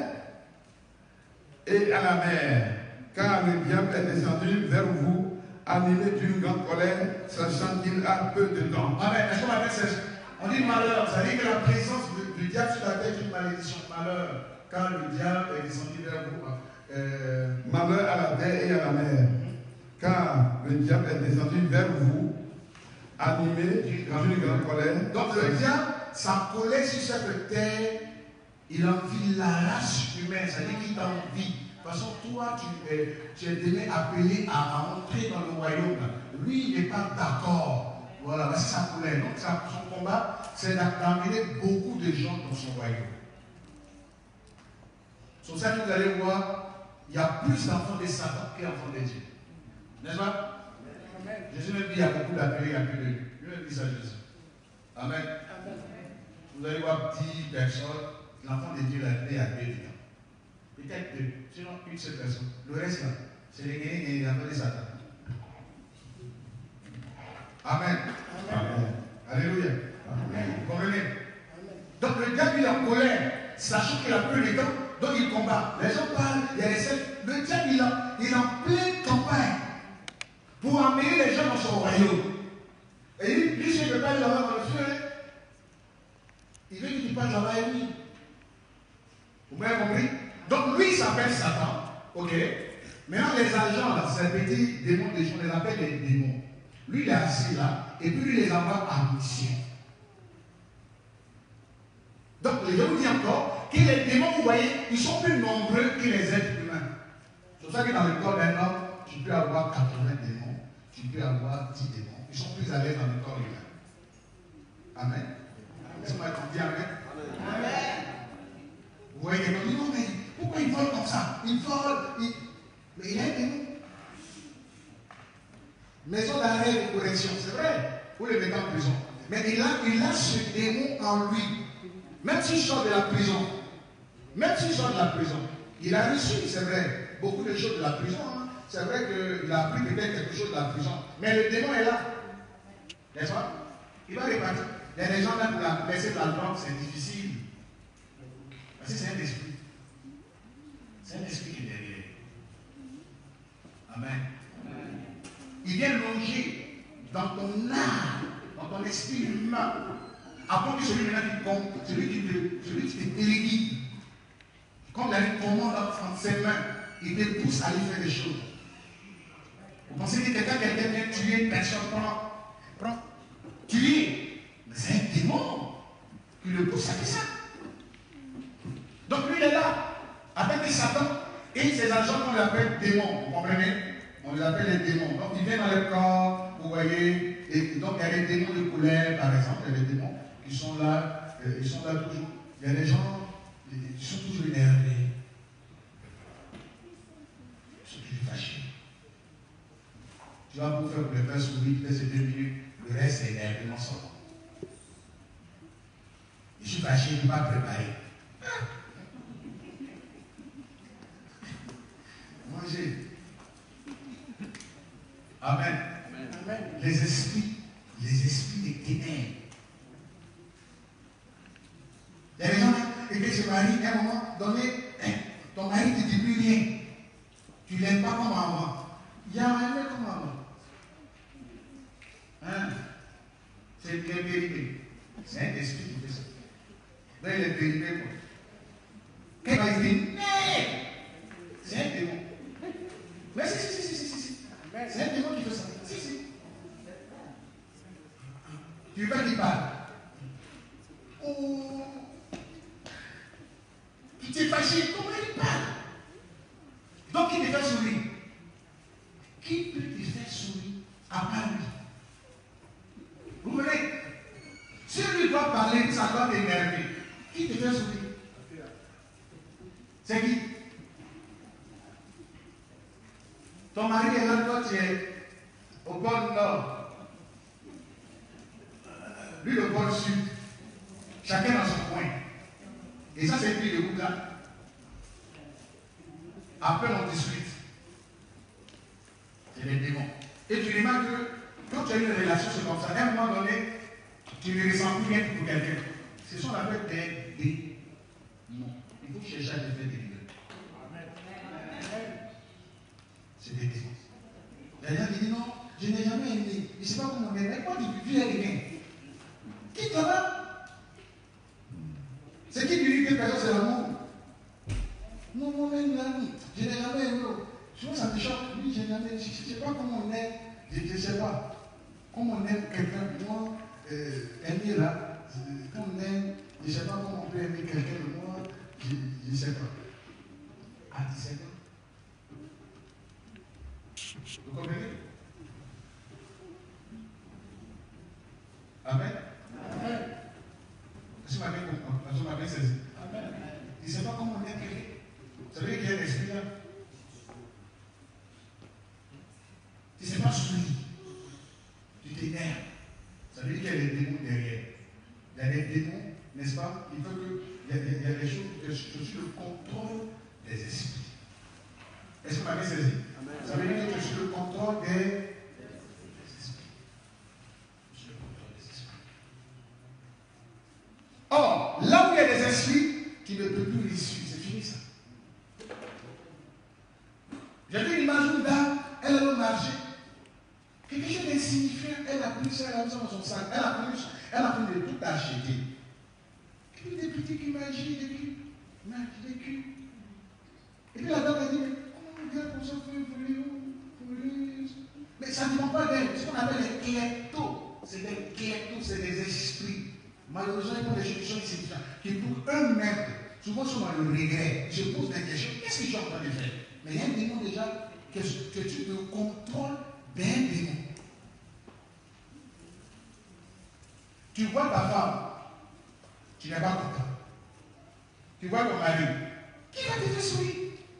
et à la mer, car le diable est descendu vers vous, animé d'une grande colère, sachant qu'il a peu de temps. Amen. Est-ce qu'on appelle ça? On dit malheur. Ça veut dire que la présence du diable sur la terre est une malédiction. Malheur. Quand le diable est descendu vers vous. Malheur à la terre et à la mer, car le diable est descendu vers vous, animé d'une grande colère. Donc le diable, sa colère sur cette terre, il envie la race humaine, c'est-à-dire qu'il t'envie. De toute façon, toi, tu es donné appelé à entrer dans le royaume. Lui, il n'est pas d'accord. Voilà, c'est sa colère. Donc son combat, c'est d'amener beaucoup de gens dans son royaume. Sur ça, vous allez voir, il y a plus d'enfants de Satan qu'enfants de Dieu. N'est-ce pas? Amen. Jésus me dit qu'il y a beaucoup d'appelés, il y a plus de lui. Lui me dit ça, Jésus. Amen. Amen. Vous allez voir 10 personnes, l'enfant de Dieu l'a appelé à 2 dedans. Peut-être 2, sinon une seule personne. Le reste là, c'est les guéris et les enfants de Satan. Amen. Amen. Alléluia. Amen. Vous comprenez? Donc le diable il est en colère, sachant qu'il a peu de temps. Donc il combat. Les gens parlent, il y a les sept. Le diable, il est en pleine campagne pour amener les gens dans son royaume. Et lui, si je ne veux pas aller là-bas dans le feu, il veut que tu parles là-bas et lui. Vous m'avez compris? Donc lui, il s'appelle Satan. Ok? Maintenant, les agents, là, ces petits démons, des gens, on les appelle les démons. Lui, il est assis là, et puis lui, il les envoie en mission. Donc, je vous dis encore que les démons, vous voyez, ils sont plus nombreux que les êtres humains. C'est pour ça que dans le corps d'un homme, tu peux avoir 80 démons, tu peux avoir 10 démons. Ils sont plus à l'aise dans le corps humain. Amen. Est-ce qu'on va dit Amen? Amen. Vous voyez quelqu'un dit non, mais pourquoi ils volent comme ça? Ils volent, mais il y a un démon. Maison d'arrêt et de correction, c'est vrai, vous le mettez en prison. Mais il a ce démon en lui. Même s'il sort de la prison, il a reçu, c'est vrai, beaucoup de choses de la prison. Hein. C'est vrai qu'il a appris peut-être quelque chose de la prison. Mais le démon est là. N'est-ce pas? Il va repartir. Il y a des gens même pour laisser la drogue, c'est difficile. Parce que c'est un esprit. C'est un esprit qui est derrière. Amen. Il vient loger dans ton âme, dans ton esprit humain. Après que celui qui compte, celui qui te téléguide, comme il a une commande entre ses mains, il te pousse à aller faire des choses. Vous pensez que quelqu'un vient tuer une personne, prend, tuer, mais c'est un démon qui le pousse à faire ça. Donc lui il est là, avec Satan et ses agents qu'on l'appelle démons, vous comprenez? On les appelle les démons. Donc ils viennent dans le corps, vous voyez, et donc il y a les démons de colère par exemple, il y a les démons qui sont là, ils sont là toujours. Il y a des gens qui sont toujours énervés. Ils sont toujours fâchés. Tu vas pour faire le faire sourire, peut-être c'est 2 minutes, le reste c'est énervement seulement. Je suis fâché, je ne peux pas préparer. Manger. Amen. Amen. Les esprits des ténèbres. Il y a des gens qui se marient à un moment donné, ton mari ne te dit plus rien. Tu ne l'aimes pas comme avant. Il y a un aimé comme avant. Hein? C'est bien périmé. C'est un esprit qui fait ça. Là, il est périmé quoi. Quand il va dire, c'est un démon. Mais si. C'est un démon qui fait ça. Si. Tu veux pas qu'il parle. Oh. Tu t'es fâché, comment il parle? Donc il te fait sourire. Qui peut te faire sourire à part lui? Vous voyez? Si lui doit parler, ça doit t'énerver. Qui te fait sourire? C'est qui? Ton mari est là, toi tu es au pôle nord. Lui le pôle sud. Chacun dans son coin. Et ça c'est une fille de route là. Après on discute. C'est des démons. Et tu remarques que quand tu as une relation, c'est comme ça. À un moment donné, tu ne ressens plus rien pour quelqu'un. Ce sont appelés des démons. Il faut chercher à te faire délivrer. C'est des démons. Il y a des gens qui disent non, je n'ai jamais aimé. Je ne sais pas comment on est. Mais quand tu es aimé, qui te va? C'est qui dit que personne c'est l'amour? Non, moi-même, l'amour. Je n'ai jamais aimé. Souvent, ça me choque. Oui, je n'ai jamais aimé. Je ne sais pas comment on est. Je ne sais pas. Comment on aime quelqu'un. Moi, aimer là, quand on aime, je ne sais pas comment on peut aimer quelqu'un de moi. Je ne sais pas. À 17 ans. Vous comprenez? Amen. Amen. Est-ce que vous m'avez saisi? Amen. Il ne sait pas comment on est créé. Vous savez qu'il y a un esprit là. Tu ne sais pas sourire. Tu t'énerves. Ça veut dire qu'il y a des démons derrière. Il y a des démons, n'est-ce pas? Il faut que. Il y a des choses. Je suis le contrôle des esprits. Est-ce que vous m'avez saisi? Amen. Ça veut dire que je suis le contrôle des esprits. Je suis le contrôle des esprits. Or, là où il y a des esprits qui ne peuvent plus réussir, c'est fini ça. J'ai vu une image d'une dame, elle a marché. Quelque chose d'insignifiant, elle a pris ça, elle a mis ça dans son sac, elle a pris de tout acheter. Et puis des petits qui m'agissent, des culs. Et puis la dame a dit, mais comment on vient comme ça, voler. Mais ça ne dépend pas d'elle, ce qu'on appelle les kleptos. C'est des kleptos, c'est des esprits. Malheureusement, il y a des choses insignifiantes qui pour eux-mêmes, souvent sont dans le regret. Je pose des questions, qu'est-ce que je suis en train de faire? Mais il y a un démon déjà que tu te contrôles d'un démon. Tu vois ta femme, tu n'es pas content. Tu vois ton mari, qui va te faire sourire?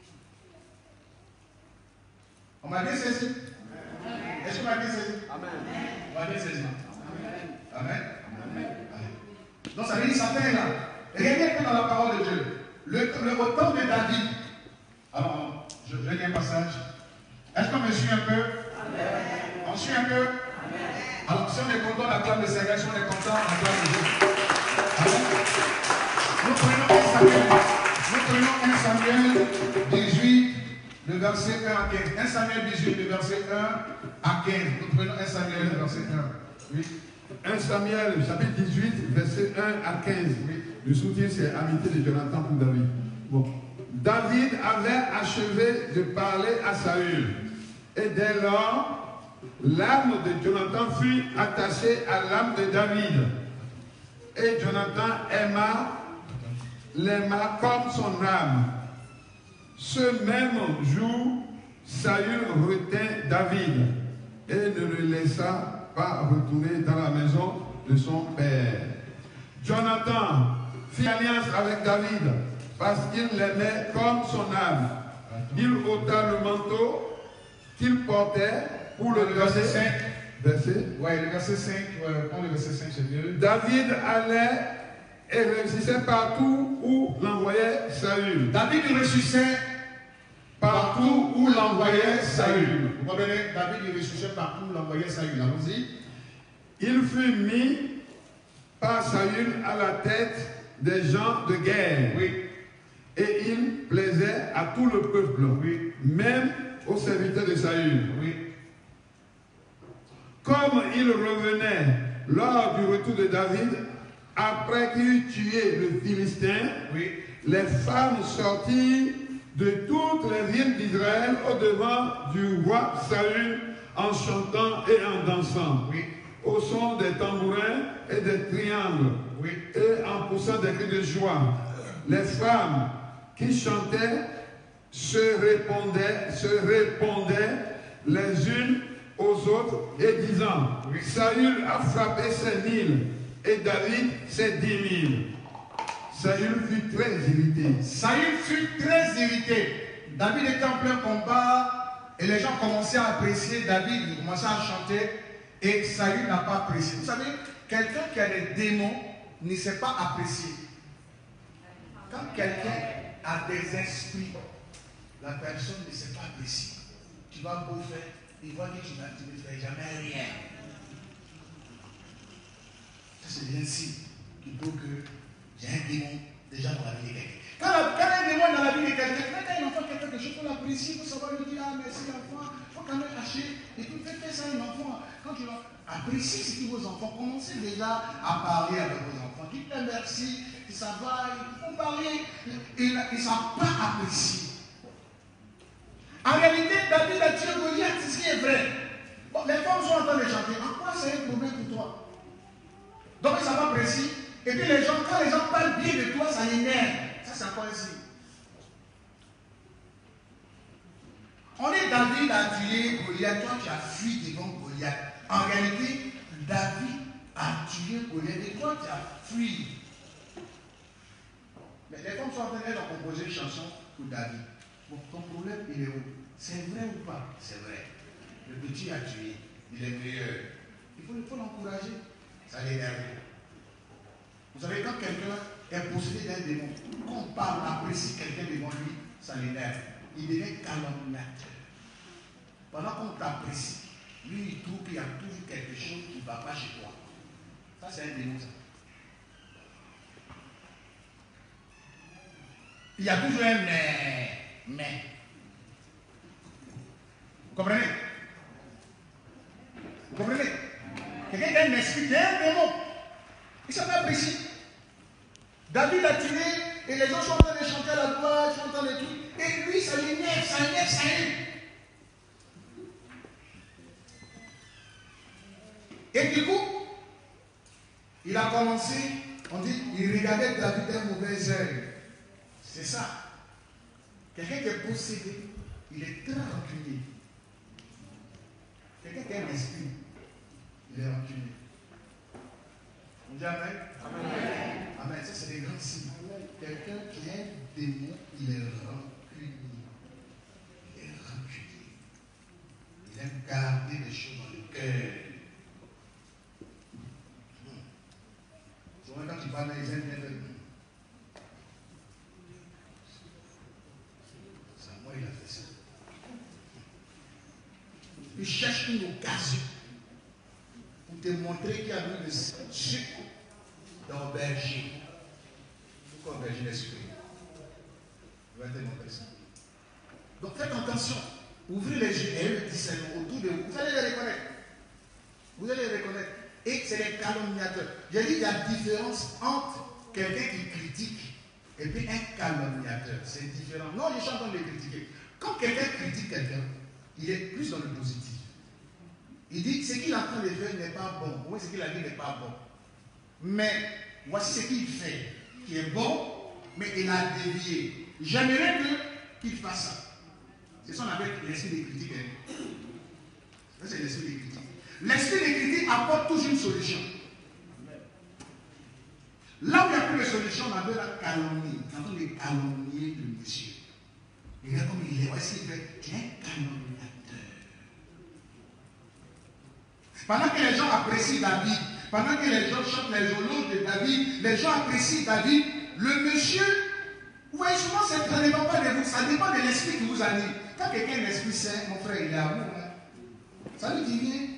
On m'a bien saisi. Est-ce qu'on m'a bien saisi? Amen. On m'a bien saisi. Amen. Amen. Donc ça veut dire Satan est là. Regardez dans la parole de Dieu. Au temps de David. Alors, je lis un passage. Est-ce qu'on me suit un peu? Amen. On suit un peu? Amen. Alors, si on est content, on acclame le Seigneur. Si on est content, on acclame le Dieu. Amen. Nous prenons 1 Samuel 18, le verset 1 à 15. 1 Samuel 18, le verset 1 à 15. Nous prenons 1 Samuel, le verset 1. Oui. 1 Samuel, chapitre 18, verset 1 à 15. Oui. Le soutien, c'est amitié de Jonathan pour David. Bon. David avait achevé de parler à Saül. Et dès lors, l'âme de Jonathan fut attachée à l'âme de David. Et Jonathan l'aima comme son âme. Ce même jour, Saül retint David et ne le laissa pas retourner dans la maison de son père. Jonathan fit alliance avec David parce qu'il l'aimait comme son âme. Il ôta le manteau qu'il portait pour le verset 5. Verset. Ouais, le verset 5, prends le verset 5, c'est mieux. David allait et réussissait partout où l'envoyait Saül. David réussissait partout où l'envoyait Saül. Vous comprenez? David réussissait partout où l'envoyait Saül. Allons-y. Il fut mis par Saül à la tête des gens de guerre. Oui. Et il plaisait à tout le peuple, oui, même aux serviteurs de Saül. Oui. Comme il revenait lors du retour de David, après qu'il eut tué le Philistin, oui, les femmes sortirent de toutes les villes d'Israël au-devant du roi Saül en chantant et en dansant, oui, au son des tambourins et des triangles, oui, et en poussant des cris de joie. Les femmes qui chantaient se répondaient les unes aux autres et disant, oui, Saül a frappé ses 1000 et David ses 10 000. Saül fut très irrité. Saül fut très irrité. David était en plein combat et les gens commençaient à apprécier David, ils commençaient à chanter et Saül n'a pas apprécié. Vous savez, quelqu'un qui a des démons ne sait pas apprécier. Quand quelqu'un a des esprits, la personne ne sait pas apprécier. Tu vas beau faire, il voit que tu ne fais jamais rien. Ça c'est bien signe qu'il faut que j'ai un démon déjà dans la vie de quelqu'un. Quand un démon dans la vie de quelqu'un, quand un enfant fait quelque chose, il faut l'apprécier, il faut savoir lui dire, ah merci l'enfant, il faut quand même lâcher. Et puis faites ça à un enfant. Quand tu apprécies ce que vos enfants, commencez déjà à parler avec vos enfants. Dites merci, ça va, il faut parler. Ils ne savent pas apprécier. En réalité, David a tué Goliath, c'est ce qui est vrai. Bon, les femmes sont en train de chanter. En quoi c'est un problème pour toi? Donc ils ne savent pas apprécier. Et puis les gens, quand les gens parlent bien de toi, ça l'énerve. Ça, c'est encore ici. On est David a tué Goliath. Toi, tu as fui devant Goliath. En réalité, David a tué Goliath. Et toi, tu as fui. Mais les femmes sont en train de composer une chanson pour David. Bon, ton problème, il est où? C'est vrai ou pas? C'est vrai. Le petit a tué. Il est meilleur. Il faut l'encourager. Ça l'énerve. Vous savez, quand quelqu'un est possédé d'un démon, quand on parle, on apprécie quelqu'un devant lui, ça l'énerve. Il devient calomniateur. Pendant qu'on t'apprécie, lui, il trouve qu'il y a toujours quelque chose qui ne va pas chez toi. Ça, c'est un démon, ça. Il y a toujours un mais. Vous comprenez? Vous comprenez? Quelqu'un qui a un esprit, qui a un démon. Il s'en apprécie. David a tué et les gens sont en train de chanter à la gloire, ils sont en train de tout. Et lui, ça l'énerve, ça énerve. Et du coup, il a commencé, on dit, il regardait David d'un mauvais œil. C'est ça. Quelqu'un qui est possédé, il est très rancunier. Quelqu'un qui a un esprit, il est rancunier. On dit Amen? Amen. Amen. Ça, c'est des grands signes. Quelqu'un qui a un démon, il est rancunier. Il est rancunier. Il aime garder les choses dans le cœur. Souvent, quand tu parles, ils aiment bien faire. C'est moi, il a fait ça. Il cherche une occasion pour te montrer qu'il y a eu le sucre dans le berger. Pourquoi berger l'esprit? Je vais te montrer ça. Donc faites attention. Ouvrez les yeux et le discernement autour de vous. Vous allez les reconnaître. Vous allez les reconnaître. Et c'est les calomniateurs. J'ai dit qu'il y a différence entre quelqu'un qui critique et puis un calomniateur. C'est différent. Non, je suis en train de les critiquer. Quand quelqu'un critique quelqu'un, il est plus dans le positif. Il dit ce qu'il est en train de faire n'est pas bon. Oui, ce qu'il a dit n'est pas bon. Mais voici ce qu'il fait, qui est bon, mais il a dévié. J'aimerais qu'il fasse ça. C'est ça qu'on appelle l'esprit de critique. Ça, c'est l'esprit de critique. L'esprit de critique apporte toujours une solution. Là où il n'y a plus de solution, on appelle la calomnie. Quand on est calomnier de monsieur. Regarde comme il est. Voici, il fait, tu es un calomniateur. Pendant que les gens apprécient David, pendant que les gens chantent les éloges de David, les gens apprécient David, le monsieur, vous voyez souvent, ça ne dépend pas de vous, ça dépend de l'esprit qui vous anime. Quand quelqu'un a un esprit saint, mon frère, il est à vous. Hein. Ça lui dit rien.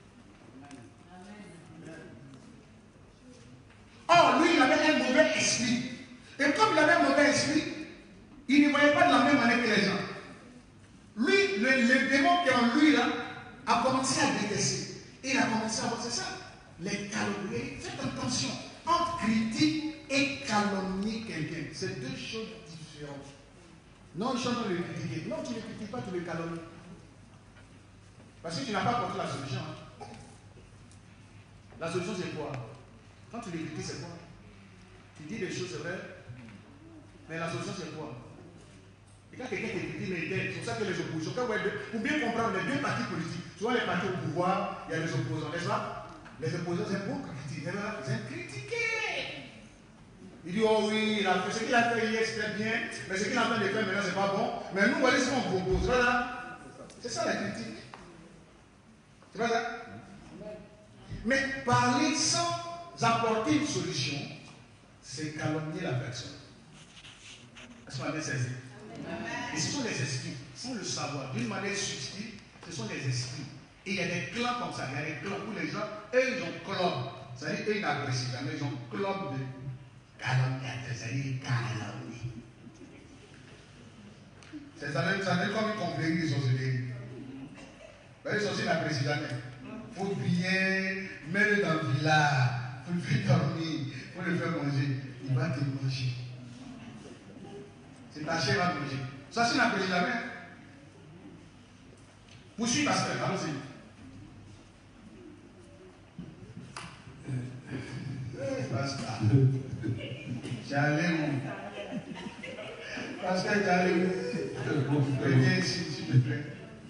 Or, lui, il avait un mauvais esprit. Et comme il avait un mauvais esprit, il ne voyait pas de la même manière que les gens. Lui, le démon qui est en lui, là, a commencé à détester. Et il a commencé à voir, c'est ça, les calomnier. Faites attention, entre critique et calomnier quelqu'un, c'est deux choses différentes. Non, il chante de le critiquer. Non, tu ne le critiques pas, tu le calomnies. Parce que tu n'as pas apporté la solution. Hein. La solution, c'est quoi? Quand tu le critiques, c'est quoi? Tu dis des choses, c'est vrai, mais la solution, c'est quoi? Et quand quelqu'un te critique, mais c'est pour ça que les oppositions, pour bien comprendre les deux partis politiques, souvent les partis au pouvoir, il y a les opposants, n'est-ce pas? Les opposants, c'est beaucoup critiquer, ils aiment critiquer. Il dit, oh oui, il a fait ce qu'il a fait hier, c'était bien, mais ce qu'il a fait de faire maintenant, c'est pas bon. Mais nous, voyez ce qu'on propose, voilà. C'est ça la critique. C'est pas ça? Mais parler sans apporter une solution, c'est calomnier la personne. Est-ce qu'on a saisi? Et ce sont les esprits, sans le savoir, d'une manière subtile, ce sont les esprits. Et il y a des clans comme ça, il y a des clans où les gens, eux, ils ont club. C'est-à-dire, eux, ils n'apprécient jamais, ils ont club de calomniateurs, c'est-à-dire calomnie. C'est ça même comme une confrérie des sorcelleries. Les sorciers n'apprécient jamais. Il faut bien mettre dans le village, il faut le faire dormir, il faut le faire manger. Il va te manger. C'est ta chair va manger. Ça, c'est n'apprécie jamais. Poursuis, pasteur, allons-y. Pasteur, j'allais où? Pasteur, j'allais où? Viens ici, s'il te plaît.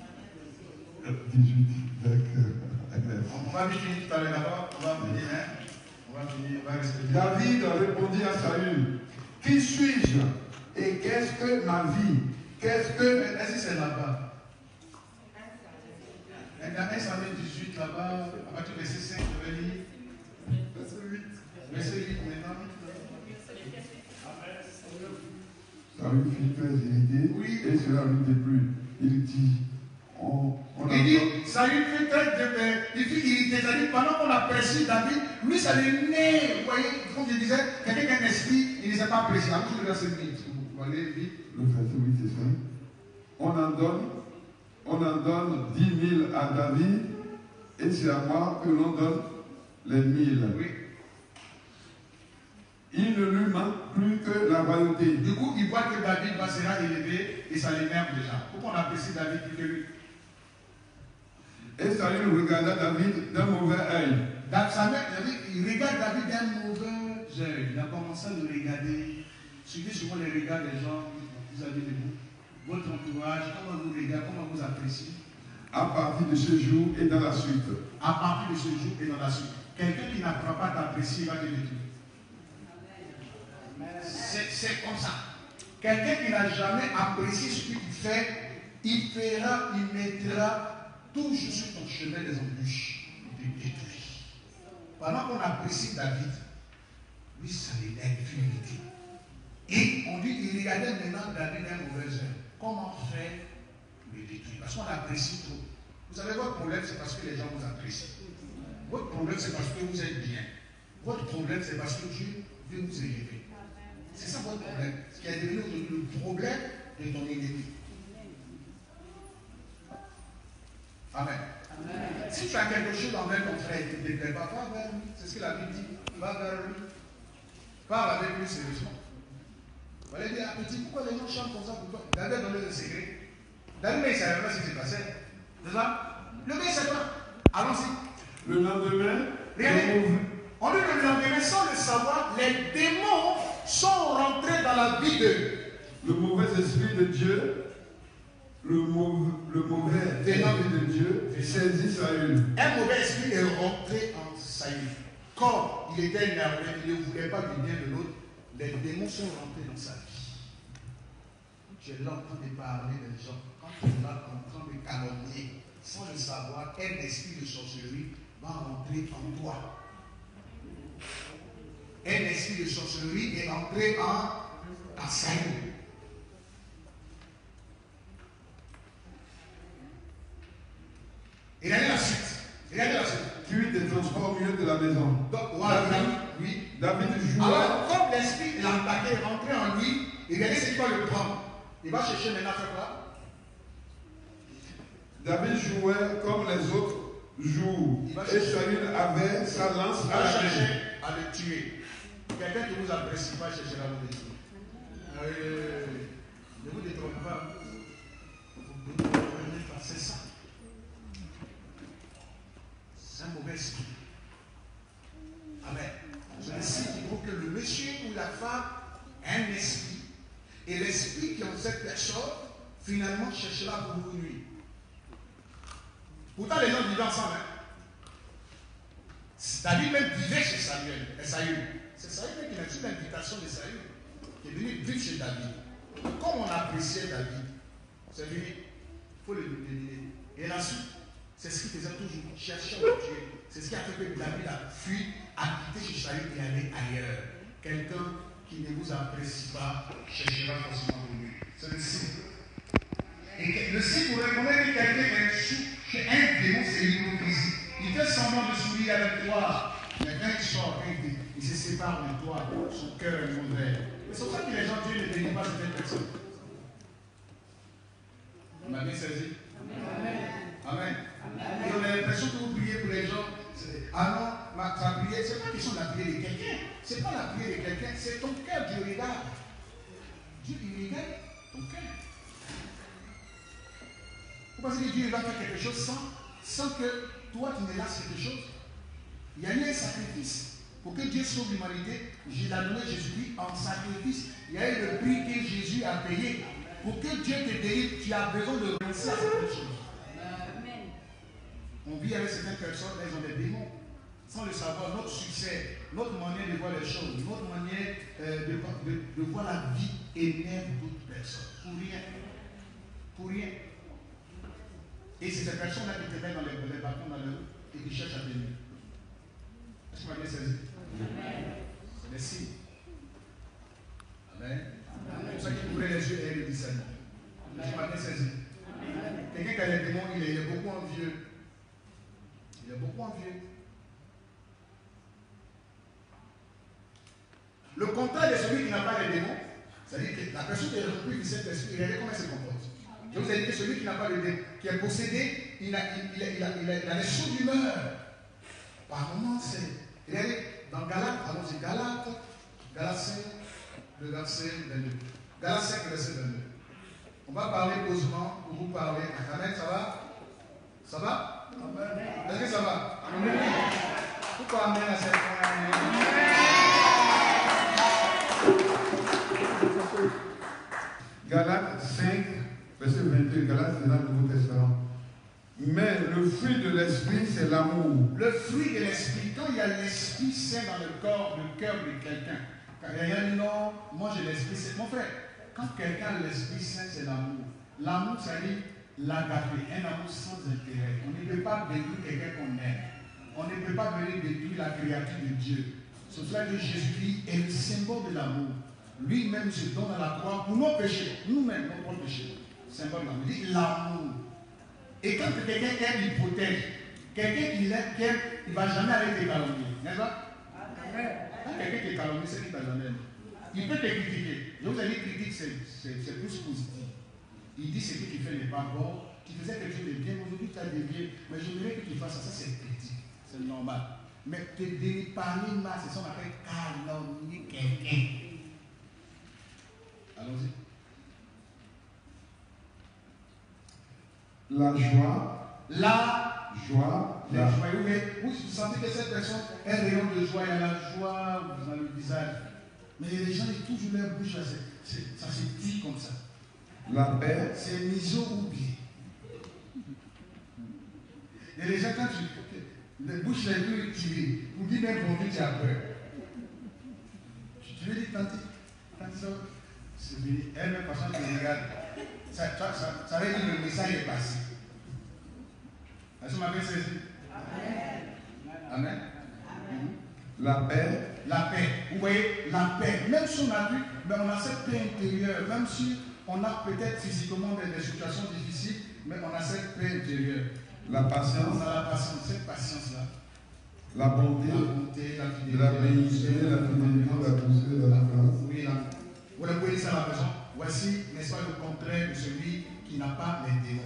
18, d'accord. On va finir tout à l'heure d'abord. On va finir, hein? On va finir, on va respecter. David répondit à Saül, qui suis-je et qu'est-ce que ma vie? Qu'est-ce que... Est-ce que c'est là-bas? Dans 1 Samuel 18, là-bas, à partir du verset 5, je vais lire. Verset 8. Verset 8 maintenant. Saül fut très irrité, oui, et cela lui déplut. Il dit, il dit, Saül fut très irrité. C'est-à-dire, pendant qu'on apprécie David, lui, ça lui naît. Vous voyez, comme je disais, quelqu'un qui a un esprit, il ne s'est pas apprécié. Alors, je le verset 8. Vous allez vite. Le verset 8, c'est ça. On en donne 10 000 à David, et c'est à moi que l'on donne les 1000. Oui. Il ne lui manque plus que la royauté. Du coup, il voit que David sera élevé et ça l'énerve déjà. Pourquoi on apprécie David plus que lui? Et Saül regarda David d'un mauvais œil. Il regarde David d'un mauvais œil. Il a commencé à le regarder. Suivez souvent les regards des gens vis-à-vis de vous. Votre entourage, comment vous regardez, comment vous appréciez. À partir de ce jour et dans la suite. À partir de ce jour et dans la suite. Quelqu'un qui n'apprend pas à t'apprécier va te détruire. C'est comme ça. Quelqu'un qui n'a jamais apprécié ce que tu fais, il mettra toujours sur ton chemin des embûches. Il te détruit. Pendant qu'on apprécie David, lui, ça l'énerve, l'humilité. Et on dit, il regardait maintenant David d'un mauvais œil. Comment faire le détruire? Parce qu'on apprécie trop. Vous savez, votre problème, c'est parce que les gens vous apprécient. Votre problème, c'est parce que vous êtes bien. Votre problème, c'est parce que Dieu veut vous élever. C'est ça votre problème. Ce qui est devenu le problème de ton ennemi. Amen. Si tu as quelque chose envers ton frère et tu ne te plaît pas, va vers lui. C'est ce que la Bible dit. Va vers lui. Parle avec lui sérieusement. Vous allez dire, ah, petit, pourquoi les gens chantent comme ça pour toi? David a donné le secret. David ne savait pas ce qui s'est passé. C'est ça? Le gars, c'est pas. Allons-y. Le lendemain, on dit le lendemain, sans le savoir, les démons sont rentrés dans la vie de le mauvais esprit de Dieu, le mauvais esprit de Dieu saisit Saül. Un mauvais esprit est rentré en Saül. Comme il était énervé, il ne voulait pas du bien de l'autre, les démons sont rentrés dans sa vie. Tu es là en train de parler des gens. Quand tu es là en train de calomnier, sans le savoir, un esprit de sorcellerie va rentrer en toi. Un esprit de sorcellerie est entré en Saül. Regardez la suite. Regardez la suite. Puis des transports au milieu de la maison. Donc, voilà, oui. David jouait. Alors, comme l'esprit l'a attaqué, rentré en lui, regardez ce qu'il va le prendre. Il va chercher maintenant faire quoi? David jouait comme les autres jouent. Et Saül avait sa lance Il à va la chercher main. à le tuer. Quelqu'un qui vous apprécie pas cherchera à vous détruire. Ne vous détrompez pas. Vous ne comprenez pas, c'est ça. C'est un mauvais esprit. Amen. Je décide qu'il faut que le monsieur ou la femme ait un esprit. Et l'esprit qui est en cette personne, finalement, cherchera pour vous nuire. Pourtant, les gens vivaient ensemble. David même vivait chez Saül. C'est Saül qui a reçu l'invitation de Saül, qui est venu vivre chez David. Comme on appréciait David, c'est fini. Il faut le déterminer. Et la suite, c'est ce qu'il faisait toujours, chercher à le tuer. C'est ce qui a fait que David a fui, a quitté chez Saül et allé ailleurs. Quelqu'un qui ne vous apprécie pas cherchera forcément pour lui. C'est le signe. Et le signe pour reconnaître que quelqu'un est chez un démon, c'est l'hypocrisie. Il fait semblant de sourire avec toi, mais quand il sort, il se sépare de toi, son cœur est mauvais. C'est pour ça que les gens, Dieu ne bénit pas certaines personnes. On a bien saisi? Amen. Et on a l'impression que vous priez pour les gens. Ah non, ta prière, ce n'est pas question de la prière de quelqu'un. Ce n'est pas la prière de quelqu'un, c'est ton cœur, Dieu regarde. Dieu, il regarde ton cœur. Vous pensez que Dieu va faire quelque chose sans que toi tu me lasses quelque chose? Il y a eu un sacrifice. Pour que Dieu sauve l'humanité, il a donné Jésus-Christ en sacrifice. Il y a eu le prix que Jésus a payé. Pour que Dieu te délivre, tu as besoin de renoncer à certaines choses. On vit avec certaines personnes, elles ont des démons. Sans le savoir, notre succès, notre manière de voir les choses, notre manière de voir la vie énerve d'autres personnes. Pour rien. Pour rien. Et c'est ces personnes-là qui te mettent dans les bâtons dans le route et qui cherchent à te nuire. Est-ce qu'on a bien saisi? C'est des signes. Amen. C'est pour ça qu'il ouvrait les yeux et le discernement. Est-ce qu'on a bien saisi? Quelqu'un qui a les démons, il est beaucoup envieux. Il est beaucoup envieux. Le contraire de celui qui n'a pas les démons, c'est-à-dire que la personne qui est remplie du Saint-Esprit, regardez comment elle se comporte. Je vous ai dit que celui qui n'a pas le démon, qui est possédé, il a les sauts d'humeur. Par moments, c'est. Regardez, dans Galates, allons-y, Galates 5, le verset 22. Galates 5, verset 22. On va parler posément pour vous parler. Amen, ça va? Ça va? Amen. Est-ce que ça va? Amen. Pourquoi amen à cette fois? Galates 5, verset 22, Galates dans le Nouveau Testament. Mais le fruit de l'esprit, c'est l'amour. Le fruit de l'esprit, quand il y a l'esprit saint dans le corps, le cœur de quelqu'un, quand il y a non, moi j'ai l'esprit saint. Mon frère, quand quelqu'un a l'esprit saint, c'est l'amour. L'amour, ça dit l'agapé, un amour sans intérêt. On ne peut pas détruire quelqu'un qu'on aime. On ne peut pas venir détruire la créature de Dieu. C'est pour ça que Jésus-Christ est le symbole de l'amour. Lui-même se donne à la croix pour nos péchés. Nous-mêmes, nos propres péchés. Symbole de l'amour. Il dit l'amour. Et quand quelqu'un aime, il protège. Quelqu'un qui l'aime, il ne va jamais arrêter de calomnier. N'est-ce pas? Quand quelqu'un qui est calomnié, c'est qu'il ne t'a jamais aimé. Il peut te critiquer. Je vous ai dit, critique, c'est plus positif. Il dit ce que tu fais n'est pas bon. Tu faisais quelque chose de bien, aujourd'hui tu as dévié. Mais je voudrais que tu fasses ça. Ça, c'est critique. C'est normal. Mais te parler mal, c'est ça qu'on appelle calomnier quelqu'un. Allons-y. La joie. La joie. La joie. Vous sentez que cette personne est rayonne de joie, il y a la joie dans le visage. Mais les gens, ils toujours leur bouche, là, ça se dit comme ça. La paix. C'est miso oublié. Et les gens, Les bouches les plus tirées. Pour dire même bonjour, tu as peur. Tu lui dis, tante, c'est venu. Elle-même, façon, tu regardes. Ça veut dire que le message est passé. Est-ce que vous m'avez saisi? Amen. Amen. La paix. La paix. Vous voyez, la paix. Même si on a vu, mais on a cette paix intérieure. Même si on a peut-être physiquement des situations difficiles, mais on a cette paix intérieure. La patience. On a la patience, cette patience-là. La bonté. La bonté, la fidélité. La bénédiction, la fidélité, la douceur, la grâce. Oui, vous le pouvez dire ça à la maison. Voici, n'est-ce pas, le contraire de celui qui n'a pas les démons.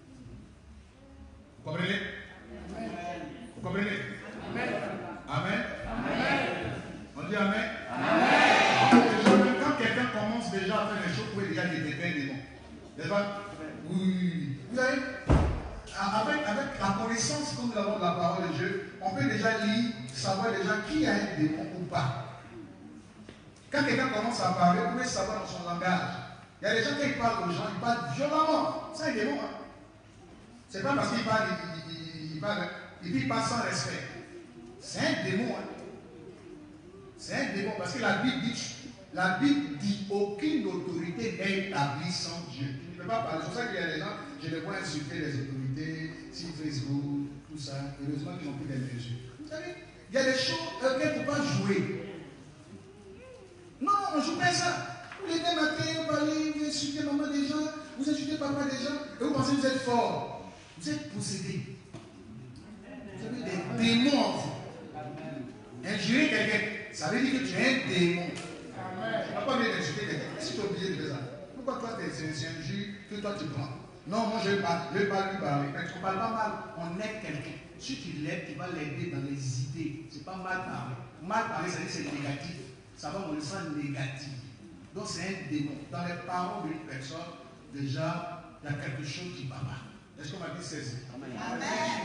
Vous comprenez? Vous comprenez? Amen. Amen. Amen. On dit Amen. Amen. Quand quelqu'un commence déjà à faire les choses, vous pouvez déjà détecter un démon. N'est-ce pas? Oui. Vous savez, avec la connaissance, comme nous avons de la parole de Dieu, on peut déjà lire, savoir déjà qui a un démon ou pas. Quand quelqu'un commence à parler, vous pouvez savoir dans son langage. Il y a des gens qui parlent aux gens, ils parlent violemment. C'est un démon. Hein? C'est pas parce qu'il parle, il parle sans respect. C'est un démon. Hein? C'est un démon parce que la Bible dit aucune autorité n'est établie sans Dieu. Tu ne peux pas parler. C'est pour ça qu'il y a des gens, je les vois insulter les autorités, sur Facebook, tout ça. Heureusement qu'ils n'ont plus les mesures. Vous savez, il y a des choses auxquelles il ne faut pas jouer. Non, on ne joue pas ça. Vous les matin, vous parlez, vous insultez maman des gens, vous insultez papa des gens, et vous pensez que vous êtes fort. Vous êtes possédé. Vous avez des démons en vous. Injurer quelqu'un, ça veut dire que tu es un démon. Tu ne vas pas bien insulter quelqu'un. Est-ce que tu es obligé de faire ça? Pourquoi toi, c'est un injure que toi tu prends? Non, moi je ne vais pas lui parler. Quand tu ne parles pas mal, on aide quelqu'un. Si tu l'aides, tu vas l'aider dans les idées. Ce n'est pas mal parler. Mal parler, ça veut dire que c'est négatif. Ça va dans le sens négatif. Donc c'est un démon. Dans les paroles d'une personne, déjà, il y a quelque chose qui ne va pas. Est-ce qu'on m'a dit saisi? Amen.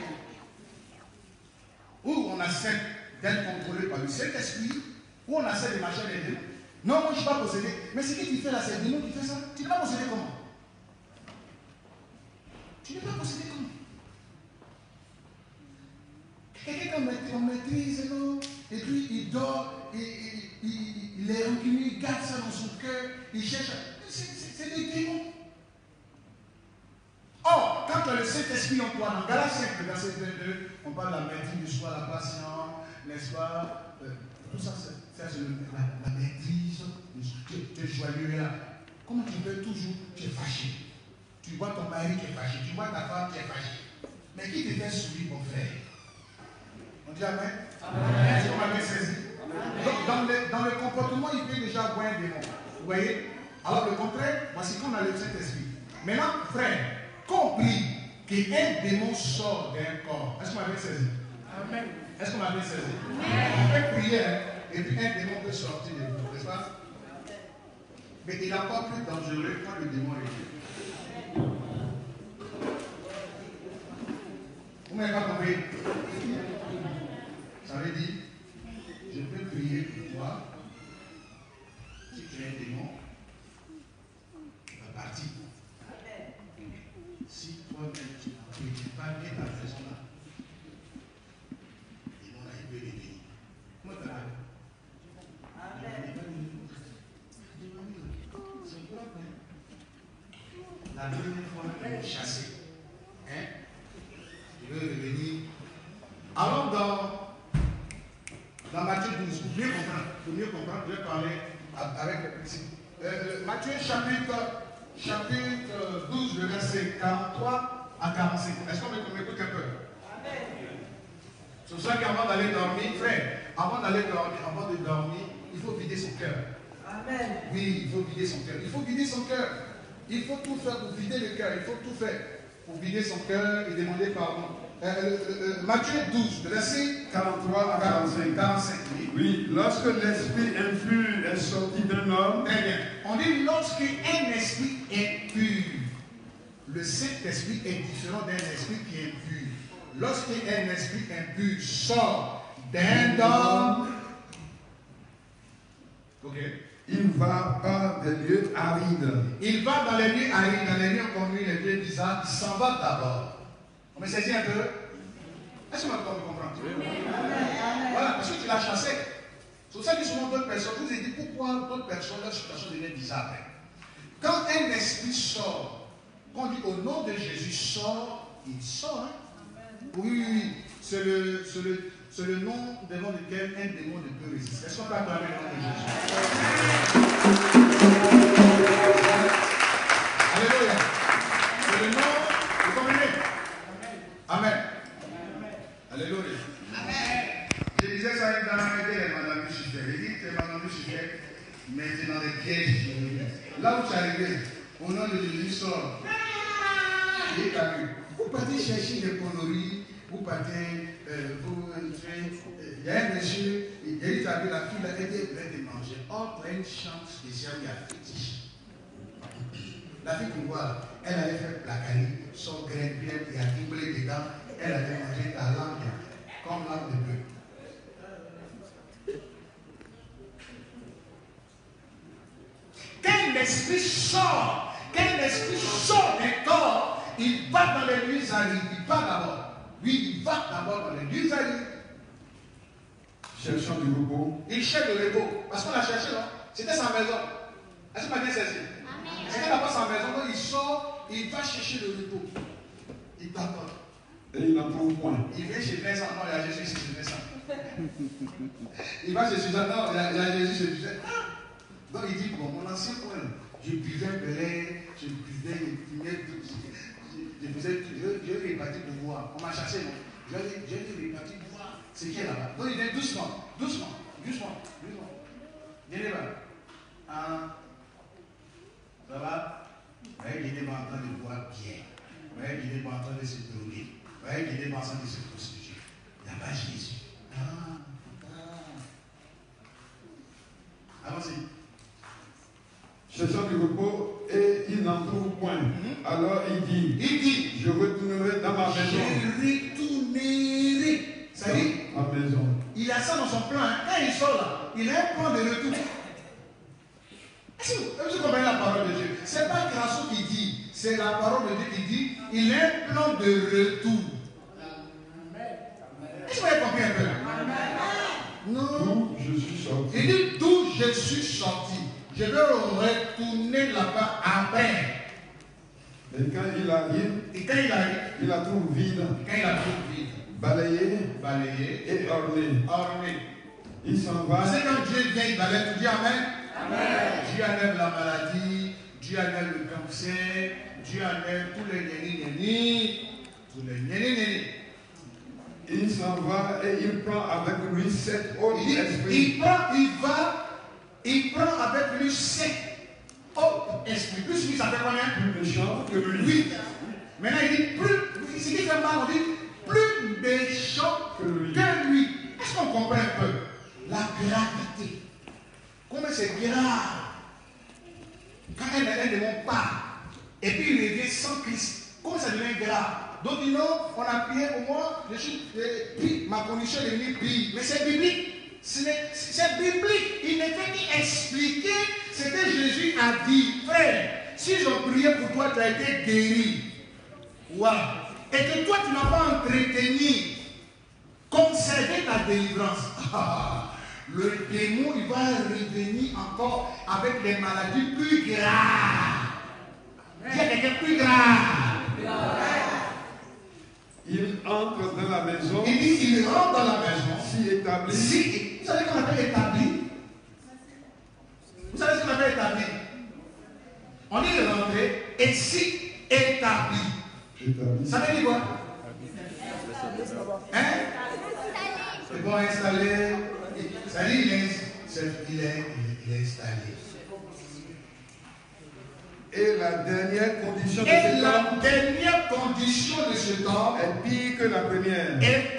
Ou on accepte d'être contrôlé par le Saint-Esprit, ou on accepte de marcher les démons. Non, moi je ne suis pas possédé. Mais ce que tu fais là, c'est le démon qui fait ça. Tu n'es pas possédé comment? Tu n'es pas possédé comment? Quelqu'un qu'on maîtrise, non? Et puis il dort, il est rancunier, il garde ça dans son cœur, il cherche. C'est des démons. Or, quand tu as le Saint-Esprit en toi, dans Galates 5, verset 22, on parle de la maîtrise du soi, la patience, n'est-ce pas? Tout ça, c'est la maîtrise. Tu es joyeux là. Comment tu peux toujours, tu es fâché? Tu vois ton mari qui est fâché, tu vois ta femme qui est fâchée. Mais qui te fait sourire, mon frère? On dit Amen. Est-ce qu'on m'avait saisi? Donc, dans le comportement, il peut déjà avoir un démon. Vous voyez? Alors, le contraire, voici qu'on a le Saint-Esprit. Maintenant, frère, compris qu'un démon sort d'un corps. Est-ce qu'on m'avait saisi? Amen. Est-ce qu'on m'avait saisi? On peut prier, et puis un démon peut sortir de vous, n'est-ce pas? Mais il n'est pas plus dangereux quand le démon est là. Vous m'avez pas compris? Ça veut dire, je peux prier pour toi. Si tu es un démon, tu vas partir. Si toi-même tu n'as pas bien ta raison là, le démon là, il peut revenir. Comment tu l'appelles? C'est grave, hein? La première fois, il est chassé. Hein? Il veut revenir. Allons dans Matthieu 12, pour mieux comprendre, je vais parler avec le principe. Matthieu chapitre 12, le verset 43 à 45. Est-ce qu'on m'écoute un peu? C'est pour ça qu'avant d'aller dormir, frère, avant de dormir, il faut vider son cœur. Amen. Oui, il faut vider son cœur. Il faut vider son cœur. Il faut tout faire pour vider le cœur. Il faut tout faire pour vider son cœur et demander pardon. Matthieu 12, verset 43 à 45. Oui, lorsque l'esprit impur est sorti d'un homme. Très bien. On dit lorsqu'un esprit impur, le Saint-Esprit est différent d'un esprit qui est impur. Lorsqu'un esprit impur sort d'un homme, il va par des lieux arides. Il va dans les lieux arides, dans les lieux communs, les lieux bizarres, il s'en va d'abord. On me saisit un peu? Est-ce que vous comprenez? Voilà, parce que tu l'as chassé. C'est pour ça que souvent d'autres personnes, vous vous dites pourquoi d'autres personnes, leur situation devient bizarre après. Quand un esprit sort, quand on dit au nom de Jésus sort, il sort. Hein? Oui, c'est le nom devant lequel un démon ne peut résister. Est-ce qu'on peut acclamer le nom de Jésus? Alléluia. C'est le nom de ton aîné. Amen. Alléluia. Amen. Je disais ça une dame qui était Madame Lucifer. Il dit que Madame Lucifer mettait dans les pièges. Là où tu es arrivé, au nom de Jésus, sort. Il est à lui. Vous partez chercher des conneries, vous partez, il y a un monsieur, il est arrivé, la fille, elle était prête de manger. Or, pour une chambre spéciale, il y a fétiche. La fille qui voit, elle avait fait placarie, son grain bien, il y a doublé dedans, elle avait mangé ta langue, comme langue de bœuf. Quand l'esprit sort d'un corps, il va dans les lieux arides. Il va d'abord. Oui, il va d'abord dans les lieux arides. Cherchant du repos. Il cherche le repos. Parce qu'on l'a cherché, non? C'était sa maison. Est-ce que vous m'avez saisi? C'était d'abord sa maison. Donc il sort, il va chercher le repos. Il t'attend. Et il n'en trouve point. Il vient chez Vincent. Non, il y a Jésus ici chez Vincent. Il va chez Suzanne. Non, il y a Jésus chez Suzanne. Donc il dit, bon, mon ancien coin, je buvais un belay, je buvais, je répartis le pouvoir. On m'a chassé, non? Je répartis le pouvoir. C'est qui est là-bas? Donc il vient doucement. Viens là-bas. Ça va? Il n'est pas en train de boire bien. Il n'est pas en train de se droguer. Il n'est pas en train de se prostituer. Il n'y a pas Jésus. Allons-y. Cherchant du repos et il n'en trouve point. Alors il dit, je retournerai dans ma maison. Je retournerai. Ça dit, ma maison. Il a ça dans son plan. Hein. Quand il sort là, il a un plan de retour. Est-ce que vous comprenez la parole de Dieu? Ce n'est pas Crasso qui dit, c'est la parole de Dieu qui dit, il a un plan de retour. Est-ce que vous avez compris un peu? Non. D'où je suis sorti. Il dit, d'où je suis sorti. Je vais retourner là-bas après. Et quand il arrive, il la trouve vide. Balayé et orné. Il s'en va. Vous savez, quand Dieu vient, il balaye, tu dis Amen. Amen. Dieu enlève la maladie, Dieu enlève le cancer, Dieu enlève tous les nénis. Il s'en va et il prend avec lui 7 autres esprits. Il prend avec lui 7 autres esprits. Plus lui, ça fait combien? Plus méchant que lui. Oui. Maintenant, il dit plus, ce qui fait mal, on dit plus méchant que lui. Est-ce qu'on comprend un peu la gravité? Comment c'est grave quand un démon part et puis il revient sans Christ. Comment ça devient grave? Donc, ils on a prié pour moi, puis ma condition est devenue pire. Mais c'est biblique. C'est biblique. Il ne fait qu'expliquer ce que Jésus a dit. Frère, si j'ai prié pour toi, tu as été guéri. Wow. Et que toi, tu n'as pas entretenu, conservé ta délivrance. Le démon, il va revenir encore avec des maladies plus graves. Il y a quelqu'un plus grave. Il entre dans la maison. Il dit, il rentre dans la maison. Si établi. Vous savez ce qu'on appelle établi? Vous savez ce qu'on appelle établi? On dit de rentrer et si établi. Ça veut dire quoi? Hein? C'est bon installé. Ça dit, il est installé. Et la dernière condition de ce temps est pire que la première.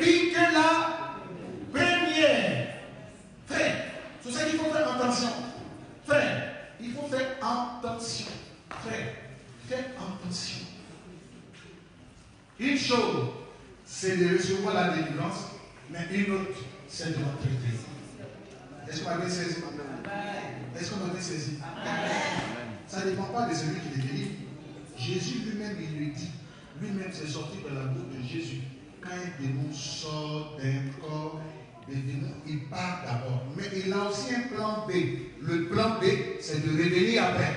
Frère, c'est ça qu'il faut faire attention. Frère, il faut faire attention. Frère, faites attention. Une chose, c'est de recevoir la délivrance, mais une autre, c'est de l'entretenir. Est-ce qu'on m'avait saisi? Est-ce qu'on m'avait saisi? Ça ne dépend pas de celui qui les délivre. Jésus lui-même, il le dit. Lui-même, c'est sorti de la bouche de Jésus. quand un démon sort d'un corps, le démon, il part d'abord. Mais il a aussi un plan B. Le plan B, c'est de revenir après.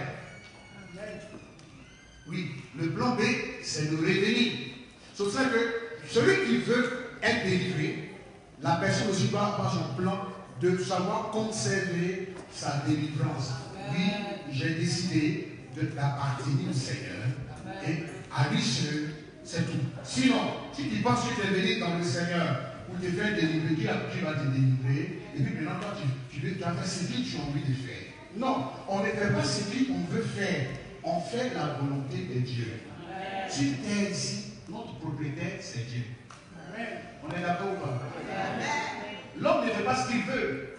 Oui, le plan B, c'est de revenir. C'est pour ça que celui qui veut être délivré, la personne aussi doit avoir son plan de savoir conserver sa délivrance. Oui, j'ai décidé d'appartenir au Seigneur. Et à lui seul, c'est tout. Sinon, si tu penses que tu es venu dans le Seigneur pour te faire délivrer, Dieu va te délivrer. Et puis maintenant, toi, tu vas faire ce que tu as envie de faire. Non, on ne fait pas ce qu'on veut faire. On fait la volonté de Dieu. Si tu es ici, notre propriétaire, c'est Dieu. On est d'accord ou pas? L'homme ne fait pas ce qu'il veut.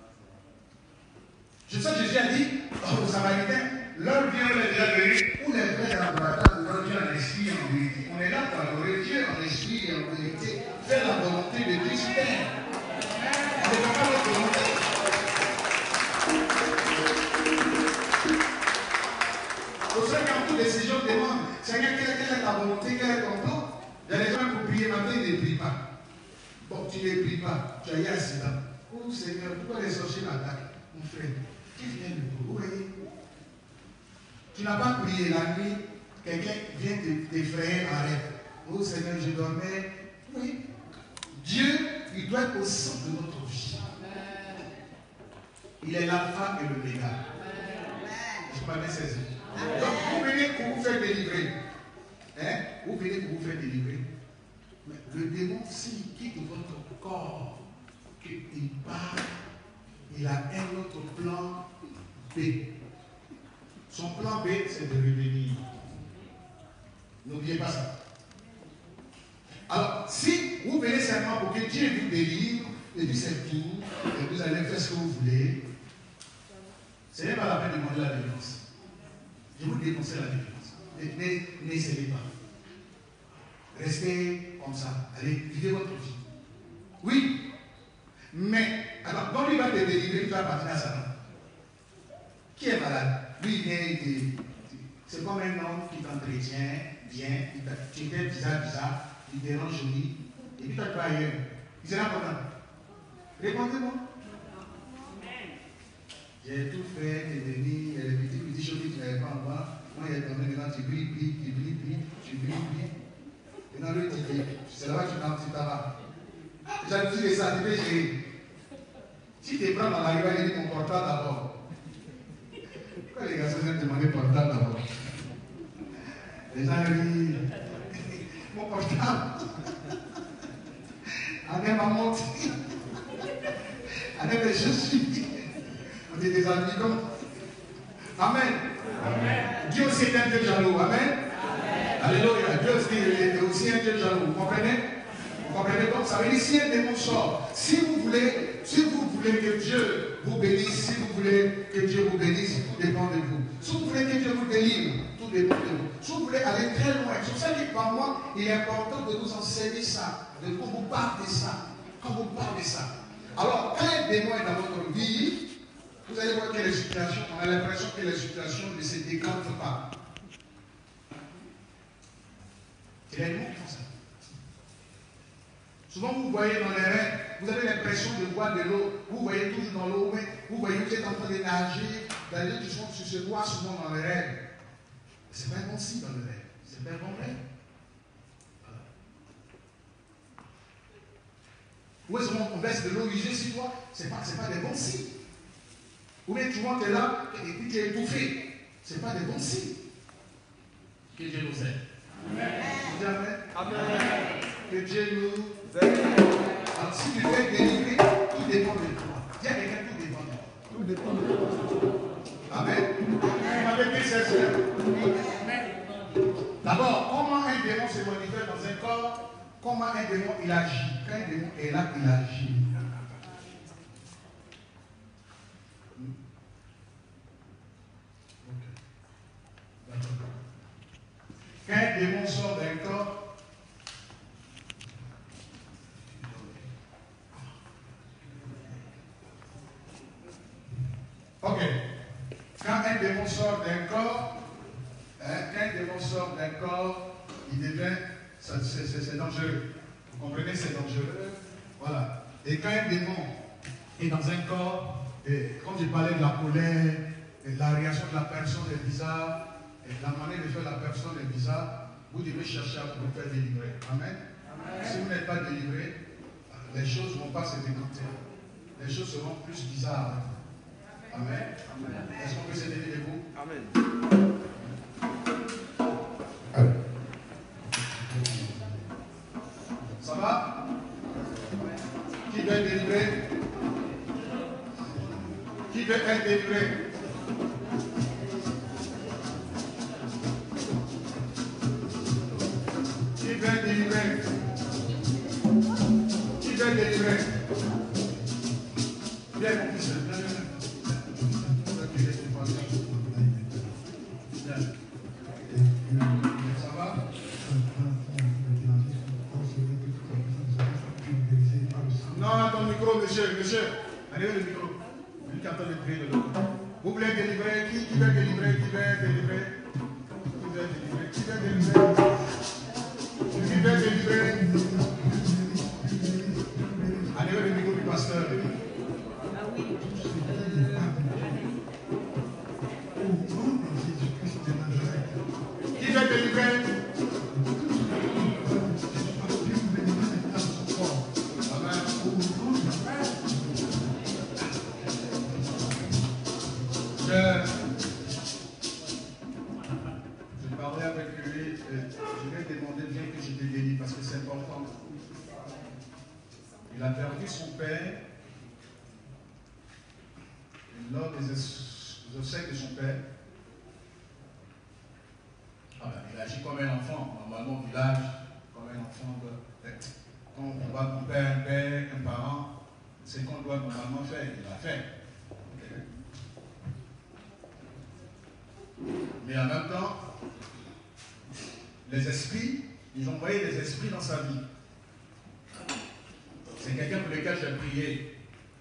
Je sais que Jésus a dit aux Samaritains, l'heure vient, on est déjà venu, où les vrais adorateurs adorent Dieu en esprit et en vérité. On est là pour adorer Dieu en esprit et en vérité. Faire la volonté de Dieu, c'est faire. On ne fait pas notre volonté. Pour ça, quand toutes les gens demandent, Seigneur, quelle est ta volonté, quel est ton plan? Il y a des gens pour prier matin, ils ne prient pas. Bon, tu ne pries pas, tu as eu un accident. Oh Seigneur, pourquoi les sorciers m'attaquent? Mon frère, qu'est-ce vient de vous? Vous voyez? Tu n'as pas prié la nuit, quelqu'un vient t'effrayer en rêve. Oh Seigneur, je dormais. Oui. Dieu, il doit être au centre de notre vie. Il est l'alpha et l'oméga. Je peux bien saisir. Donc vous venez pour vous faire délivrer. Hein? Vous venez pour vous faire délivrer. Mais le démon, s'il quitte votre corps, qu'il part, il a un autre plan B. Son plan B, c'est de revenir. N'oubliez pas ça. Alors, si vous venez seulement pour que Dieu vous délivre, et puis c'est tout, et vous allez faire ce que vous voulez, ce n'est pas la peine de demander la délivrance. Je vous déconseille la délivrance. N'essayez pas. Restez comme ça. Allez, vivez votre vie. Oui. Mais, alors, quand lui va te délivrer, tu vas partir à sa main. Qui est malade? Lui, il vient, c'est comme un homme qui t'entretient bien, tu fais bizarre, il dérange joli, et puis tu vas ailleurs. Il sera content. Répondez-moi. J'ai tout fait, t'es venu, il y a les petits choses que tu n'avais pas en bas. Moi, il y a tombé, maintenant tu brilles. Maintenant, lui, c'est là-bas que tu t'en vas. J'ai dit que ça, tu peux gérer. Si tu prends dans la rue, il dit mon portable d'abord. Pourquoi les gars se sont demandé portable d'abord? Les gens disent mon portable. Allez, ma montre. Allez, mes chaussures. On est des amigos. Amen. Amen. Dieu aussi est un Dieu jaloux. Amen. Amen. Alléluia. Dieu aussi un Dieu jaloux. Vous comprenez? Vous comprenez? Donc ça veut dire si un démon sort, si vous voulez que Dieu vous bénisse, si vous voulez que Dieu vous bénisse, tout dépend de vous. Si vous voulez que Dieu vous délivre, tout dépend de vous. Si vous voulez aller très loin, c'est pour ça que pour moi, il est important de vous enseigner ça, de qu'on vous parle de ça. Quand vous parlez de ça. Alors, quand un démon est dans votre vie, vous allez voir que les situations, on a l'impression que les situations ne se décantent pas. C'est les démons qui font ça. Souvent, vous voyez dans les rêves, vous avez l'impression de boire de l'eau, vous voyez toujours dans l'eau, mais vous voyez que vous êtes en train de nager, d'aller du fond, sur ce bois souvent dans les rêves. Ce n'est pas bon signe dans le rêve, c'est pas bon rêve. Ou est-ce qu'on verse de l'eau usée sur toi? Ce n'est pas des bons signes. Ou bien tu vois, tu es là, et puis tu es étouffé. Ce n'est pas des bons signes. Que Dieu nous aide. Amen. Amen. Que Dieu nous aide. Alors si tu veux être délivré, tout dépend de toi. Dis à quelqu'un, tout dépend de toi. Tout dépend de toi. Amen. Avec mes sœurs. D'abord, comment un démon se manifeste dans un corps? Comment un démon il agit? Quand un démon est là, il agit. Quand un démon sort d'un corps, ok. Quand un démon sort d'un corps, il devient, c'est dangereux. Vous comprenez, c'est dangereux. Voilà. Et quand un démon est dans un corps, et comme je parlais de la colère, et la réaction de la personne est bizarre, et la manière de faire la personne est bizarre, vous devez chercher à vous faire délivrer. Amen. Amen. Si vous n'êtes pas délivré, les choses ne vont pas se décanter. Les choses seront plus bizarres. Amen. Amen. Est-ce qu'on peut se lever debout? Amen. Ça va? Qui veut être délivré? Qui veut être délivré? Qui veut être délivré? Qui veut être délivré? Viens mon fils, viens. Ça va? Non, ton micro, monsieur. Allez, le micro. Lui qui entend le bruit de l'autre. Vous voulez délivrer? Qui veut délivrer? Qui veut délivrer? Qui veut délivrer? Qui veut délivrer? Qui veut délivrer? Allez, le micro du pasteur. Ah oui. Qui veut délivrer? Je parlais avec lui, je lui ai demandé bien que je te délivre parce que c'est important. Il a perdu son père lors des obsèques de son père. Il agit comme un enfant, normalement au village, comme un enfant. Quand on va couper un père, un parent, c'est ce qu'on doit normalement faire, il l'a fait. Mais en même temps, les esprits, ils ont envoyé des esprits dans sa vie. C'est quelqu'un pour lequel j'ai prié.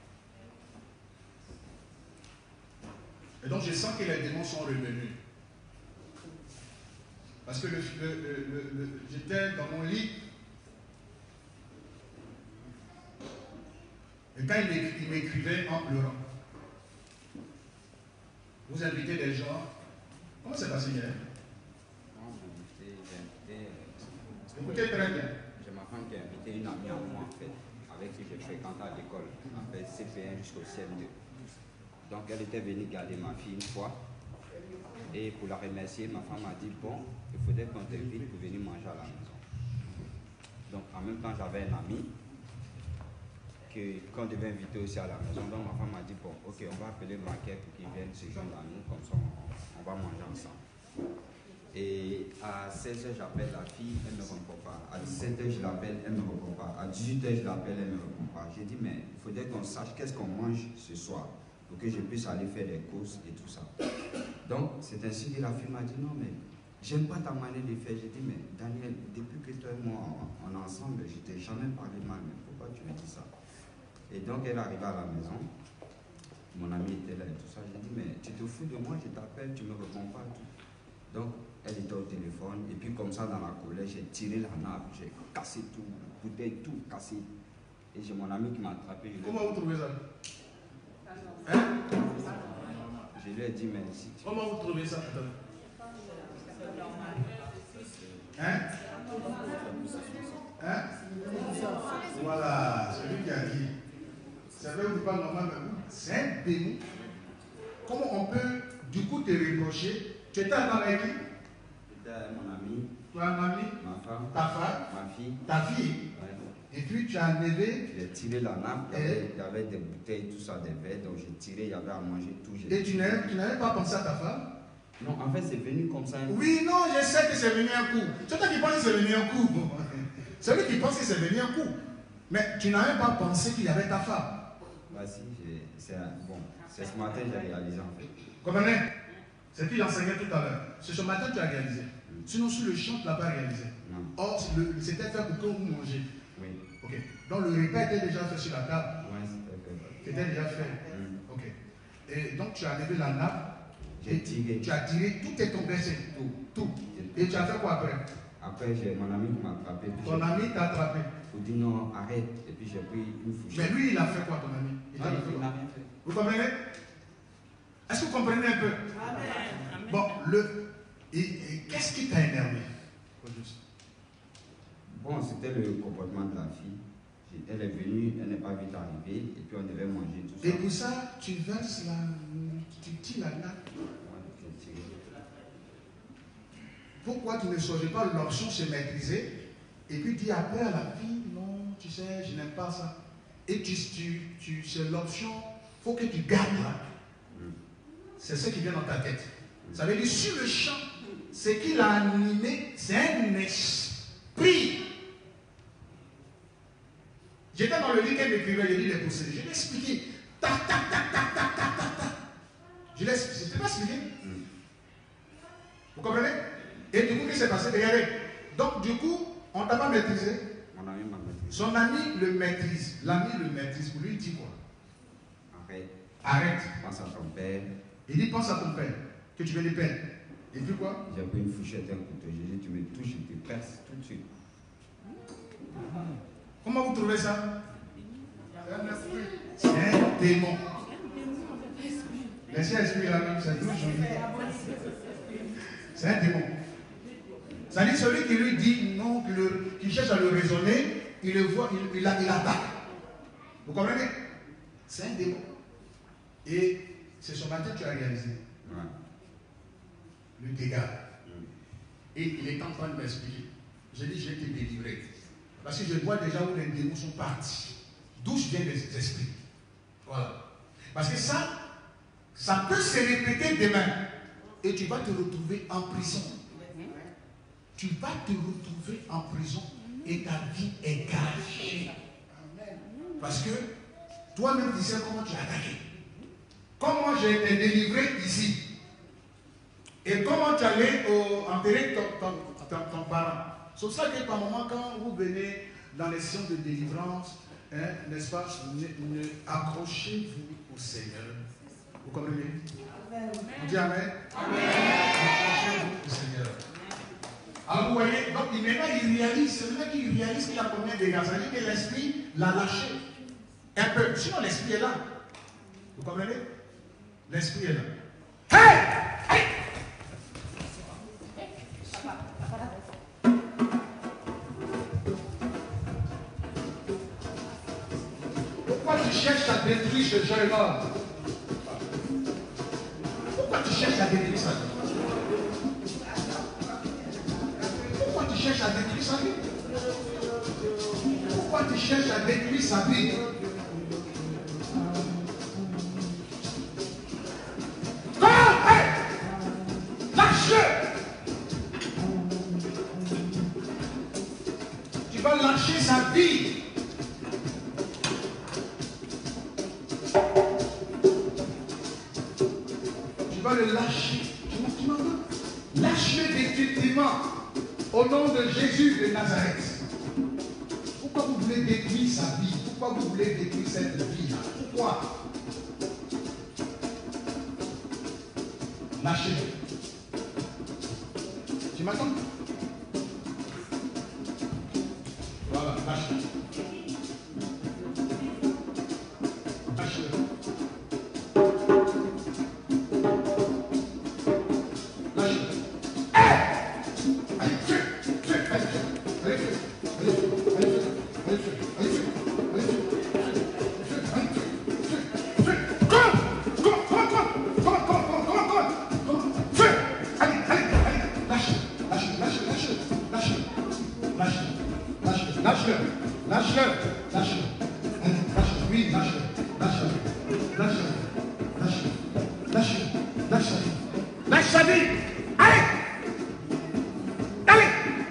Et donc je sens que les démons sont revenus. Parce que j'étais dans mon lit. Et quand il m'écrivait en pleurant, vous invitez des gens. Comment c'est passé hier? Écoutez très bien. J'ai ma femme qui a invité une amie à moi en fait, avec qui je fréquentais à l'école, en fait CP1 jusqu'au CM2. Donc elle était venue garder ma fille une fois. Et pour la remercier, ma femme m'a dit, bon, il faudrait qu'on t'invite pour venir manger à la maison. Donc en même temps, j'avais un ami qu'on devait inviter aussi à la maison. Donc ma femme m'a dit, bon, ok, on va appeler Maquet pour qu'il vienne se joindre à nous, comme ça on va manger ensemble. Et à 16h, j'appelle la fille, elle ne répond pas. À 17h, je l'appelle, elle ne répond pas. À 18h, je l'appelle, elle ne répond pas. J'ai dit, mais il faudrait qu'on sache qu'est-ce qu'on mange ce soir, pour que je puisse aller faire des courses et tout ça. Donc, c'est ainsi que la fille m'a dit, non, mais j'aime pas ta manière de faire. J'ai dit, mais Daniel, depuis que toi et moi, on est ensemble, je t'ai jamais parlé mal, mais pourquoi tu me dis ça? Et donc, elle est arrivée à la maison. Mon ami était là et tout ça. J'ai dit, mais tu te fous de moi, je t'appelle, tu ne me réponds pas. Tout. Donc, elle était au téléphone. Et puis, comme ça, dans la colère, j'ai tiré la nappe, j'ai cassé tout, bouteille, tout cassé. Et j'ai mon ami qui m'a attrapé. Comment vous trouvez ça? Hein? Je lui ai dit, mais si tu... Comment vous trouvez ça? Hein? Hein? Voilà, celui qui a dit. C'est vrai ou pas normal, mais c'est un démon. Comment on peut, du coup, te reprocher? Tu étais avec qui? J'étais avec mon ami. Tu as un ami? Ma femme. Ta femme? Ma fille. Ta fille? Ouais. Et puis tu as enlevé? J'ai tiré la nappe, il y avait des bouteilles, tout ça, des verres, donc j'ai tiré, il y avait à manger, tout. Et tu n'avais pas pensé à ta femme? Non, en fait, c'est venu comme ça. Oui, non, je sais que c'est venu un coup. C'est toi qui penses que c'est venu un coup. C'est lui qui pense que c'est venu un coup. Mais tu n'avais pas pensé qu'il y avait ta femme. Bah si, c'est ce matin que j'ai réalisé en fait. Comprenez? C'est ce qu'il enseignait tout à l'heure. C'est ce matin que tu as réalisé. Sinon, sur le champ, tu ne l'as pas réalisé. Non. Or, c'était fait pour que vous mangez. Oui. Ok. Donc le repas était déjà fait sur la table. Oui, c'était fait. C'était déjà fait. Ok. Et donc tu as levé la nappe. J'ai tiré. Tu as tiré, tout est tombé, c'est tout. Et tu as fait quoi après? Après, j'ai mon ami qui m'a attrapé. Ton ami t'a attrapé. Il dit non, arrête. Et puis j'ai pris une fourchette. Mais lui, il a fait quoi, ton ami? Il n'a rien fait. Vous comprenez? Est-ce que vous comprenez un peu? Bon, et qu'est-ce qui t'a énervé? Bon, c'était le comportement de la fille. Elle est venue, elle n'est pas vite arrivée, et puis on devait manger tout ça. Et pour ça, tu verses tu tires la nappe. Pourquoi tu ne choisis pas l'option se maîtriser et puis dis après à la fille, non, tu sais, je n'aime pas ça. Et c'est l'option, il faut que tu gardes là. C'est ce qui vient dans ta tête. Ça veut dire sur le champ, ce qu'il a animé, c'est un esprit. J'étais dans le lit qu'elle m'écrivait, le lit des possédés. Je l'ai expliqué. Tac, tac, tac, tac, tac, tac, tac, tac. Je l'ai expliqué. C'était pas expliqué. Vous comprenez? Et du coup, qu'est-ce qui s'est passé? Regardez. Donc, du coup, on ne t'a pas maîtrisé. Mon ami m'a maîtrisé. Son ami le maîtrise. L'ami le maîtrise. Pour lui, il dit quoi? Arrête. Arrête. Pense à ton père. Il dit pense à ton père. Que tu veux des peines. Et puis quoi? J'ai pris une fourchette et un couteau. J'ai dit tu me touches, je te perce tout de suite. Comment vous trouvez ça? C'est un démon. Laissez esprit là même, c'est tout joli. C'est un démon. Ça dit celui qui lui dit non, qui cherche à le raisonner, il le voit, il attaque. Vous comprenez? C'est un démon. Et c'est ce matin que tu as réalisé. Ouais. Le dégât. Et il est en train de m'expliquer. J'ai dit, je vais te délivrer. Parce que je vois déjà où les démons sont partis. D'où viennent les esprits. Voilà. Parce que ça peut se répéter demain. Et tu vas te retrouver en prison. Tu vas te retrouver en prison et ta vie est gâchée. Parce que toi-même tu sais comment tu as attaqué. Comment j'ai été délivré ici. Et comment tu allais enterrer ton parent. C'est pour ça que par moment, quand vous venez dans les sessions de délivrance, n'est-ce pas, accrochez-vous au Seigneur. Vous comprenez? On dit Amen. Accrochez-vous au Seigneur. Alors vous voyez, donc maintenant il réalise, c'est le mec qui réalise qu'il a combien de dégâts. Ça veut dire que l'esprit l'a lâché. Un peu. Sinon l'esprit est là. Vous comprenez? L'esprit est là. Hey! Hey! Pourquoi tu cherches à détruire ce jeune-là? Pourquoi tu cherches à détruire sa vie? Pourquoi tu cherches à détruire sa vie? Pourquoi tu cherches à détruire sa vie? Tu vas lâcher sa vie. Tu vas le lâcher. Tu m'entends? Lâche-le définitivement au nom de Jésus de Nazareth. Pourquoi vous voulez détruire sa vie? Pourquoi vous voulez détruire cette vie-là? Pourquoi? Lâchez-le. Tu m'entends? Voilà, lâche-le. Lâche-le. Lâche-le. Allez, feu, feu, allez, feu, allez, feu, allez, feu, allez, feu, allez, feu, allez, feu, allez, feu, allez, feu, feu, feu, allez, lâche-le, lâche-le, lâche-le, oui, lâche-le, lâche sa vie, allez, allez.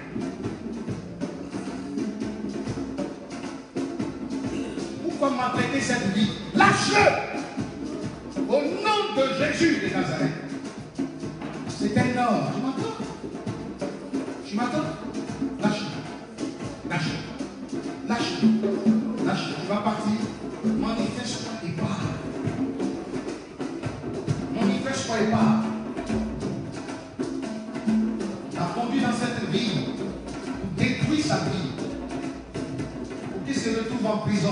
Pourquoi m'apprêter cette vie? Lâche-le, au nom de Jésus de Nazareth. C'est un homme, tu m'entends? Tu m'entends? Lâche-le, lâche-le, lâche-le, lâche-le, tu vas partir, manifeste-toi et pars. Manifeste-toi et pars. Tu as conduit dans cette vie pour détruire sa vie. enfants en prison.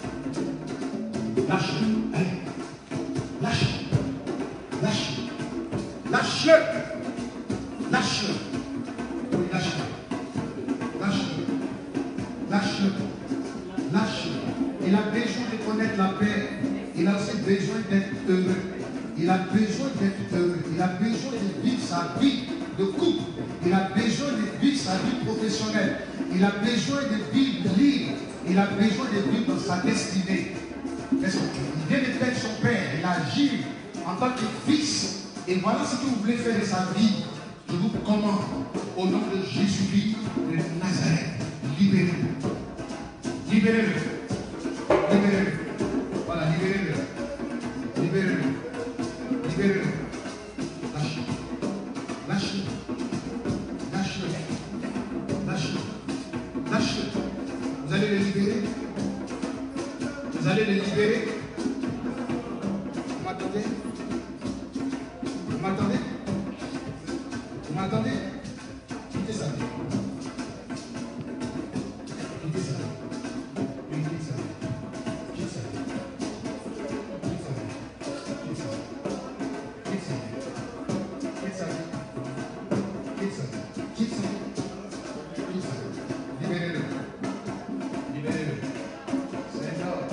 Lâche-le. Allez. Lâche-le. Lâche-le. Lâche-le. Lâche-le. Oui, lâche-le. Lâche-le. Lâche-le. Lâche-le. Il a besoin de connaître la paix. Il a aussi besoin d'être heureux. Il a besoin d'être heureux. Il a besoin de vivre sa vie de couple. Il a besoin de vivre sa vie professionnelle. Il a besoin de vivre libre. Il a besoin de vivre dans sa destinée. Il vient de perdre son père. Il agit en tant que fils. Et voilà ce que vous voulez faire de sa vie. Je vous commande, au nom de Jésus-Christ de Nazareth, libérez-le. Libérez-le. Libérez-le. Voilà, libérez-le. Libérez-le. Libérez-le. Lâchez-le. Lâchez-le. Lâchez-le. Lâchez-le. Lâchez-le. Vous allez le libérer. Vous allez le libérer. Vous m'attendez? Vous m'attendez? Vous m'attendez? Quittez sa vie. Quittez sa vie. Oui, quitte sa vie. Quitte sa vie. Quitte sa vie. Quitte sa vie. Quitte sa vie. Quitte sa vie. Quitte sa vie. Quitte sa vie. Quitte sa vie. Libérez-le. Libérez-le. C'est énorme.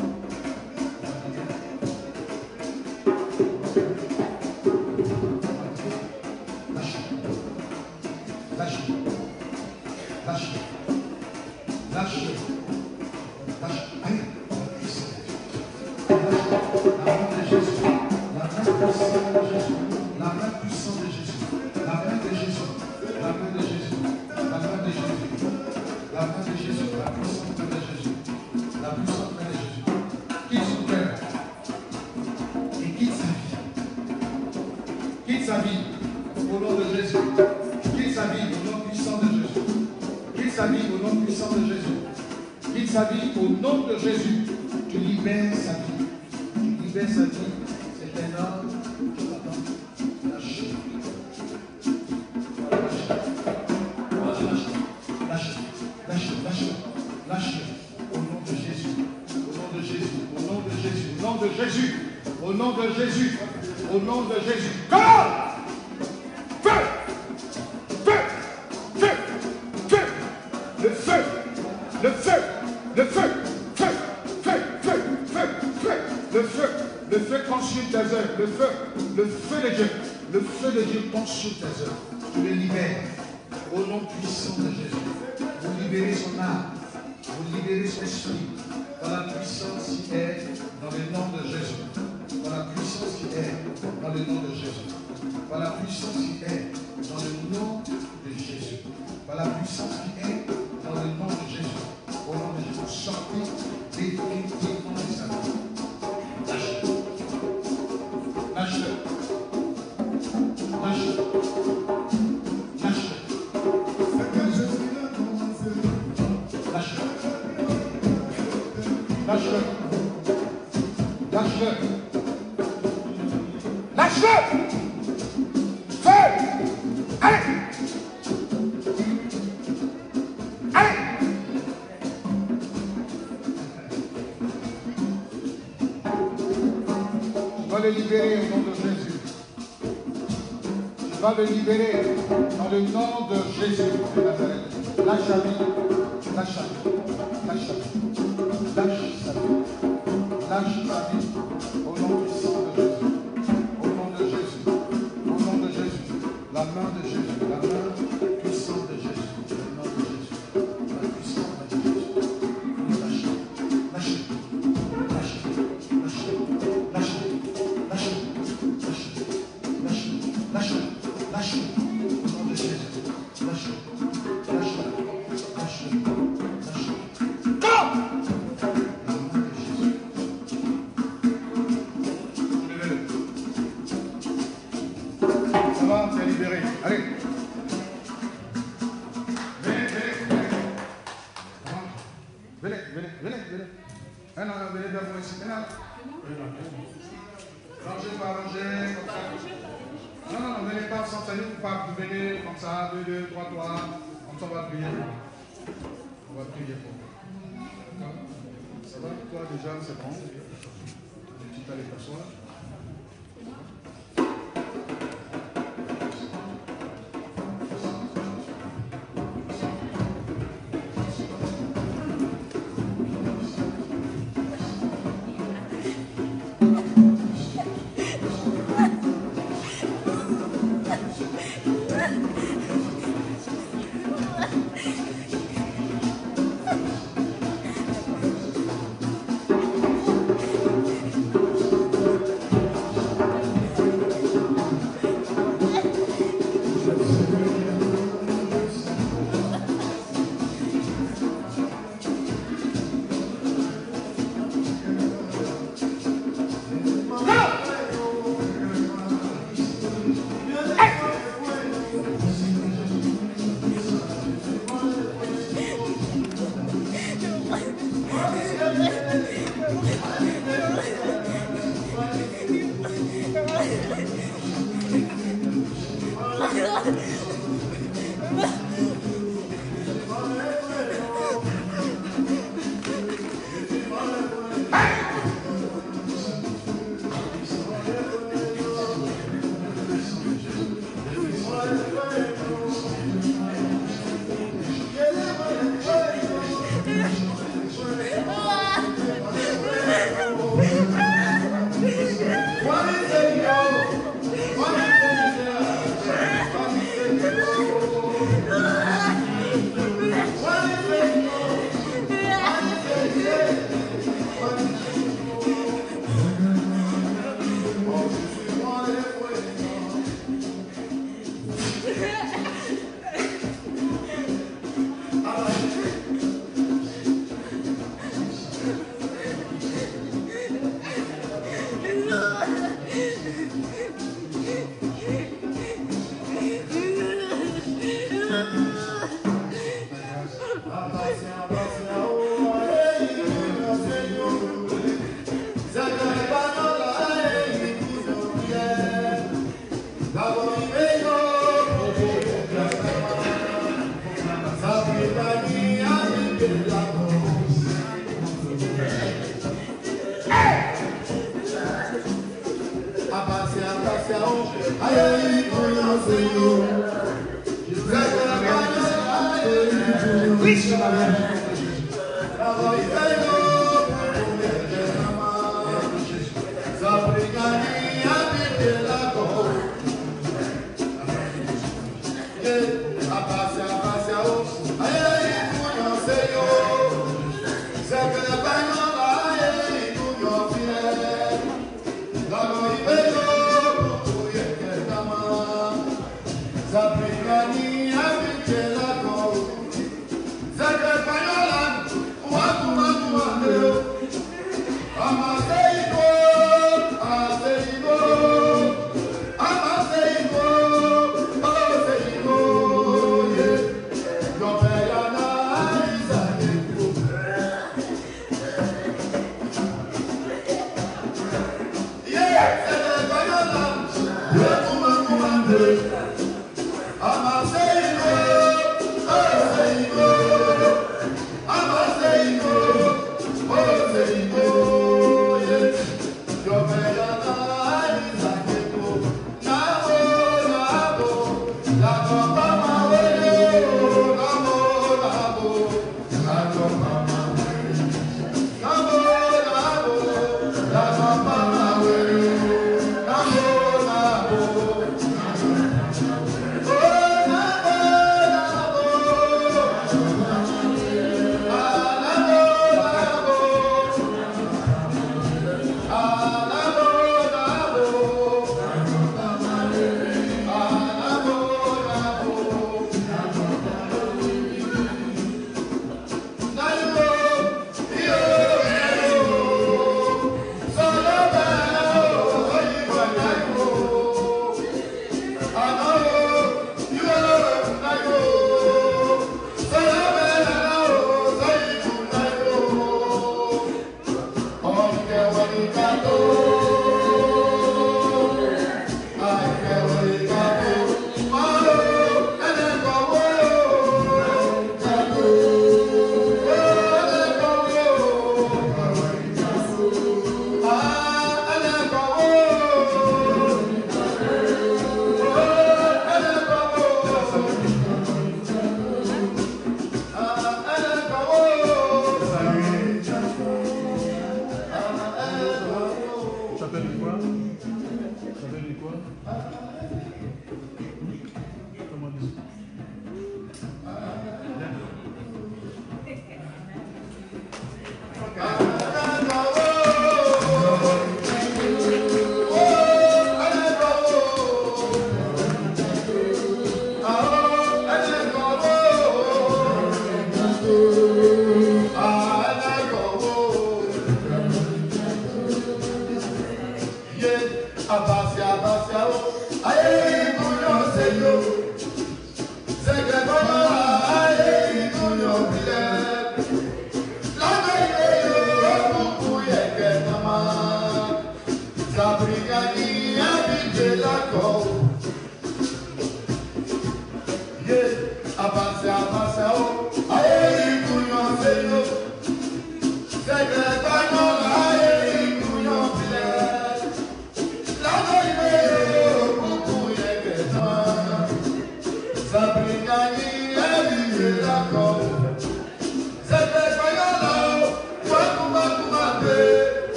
Le libérer dans le nom de Jésus de Nazareth. Lâche sa vie, lâche sa vie, lâche sa vie, lâche sa vie, lâche sa vie, au nom puissant de Jésus, au nom de Jésus, au nom de Jésus, la main de Jésus, la main puissante de Jésus, le nom de Jésus, la puissance de Jésus. Lâche, lâche, lâche, lâche, lâche, lâche, lâche, lâche, lâche. Lâche-le, au nom de Jésus. Lâche-le, lâche-le, lâche-le, lâche-le. Come! Au nom de Jésus. Levez-le. Ça va, tu es libéré. Allez. Venez. Non, venez d'abord ici. Rangez, pas ranger, comme ça. Non, venez pas sans salut, vous venez comme ça, 2, 3, comme ça on va prier. On va prier pour vous. Ça va? Toi déjà, c'est bon? Tu t'allais t'asseoir? Yeah.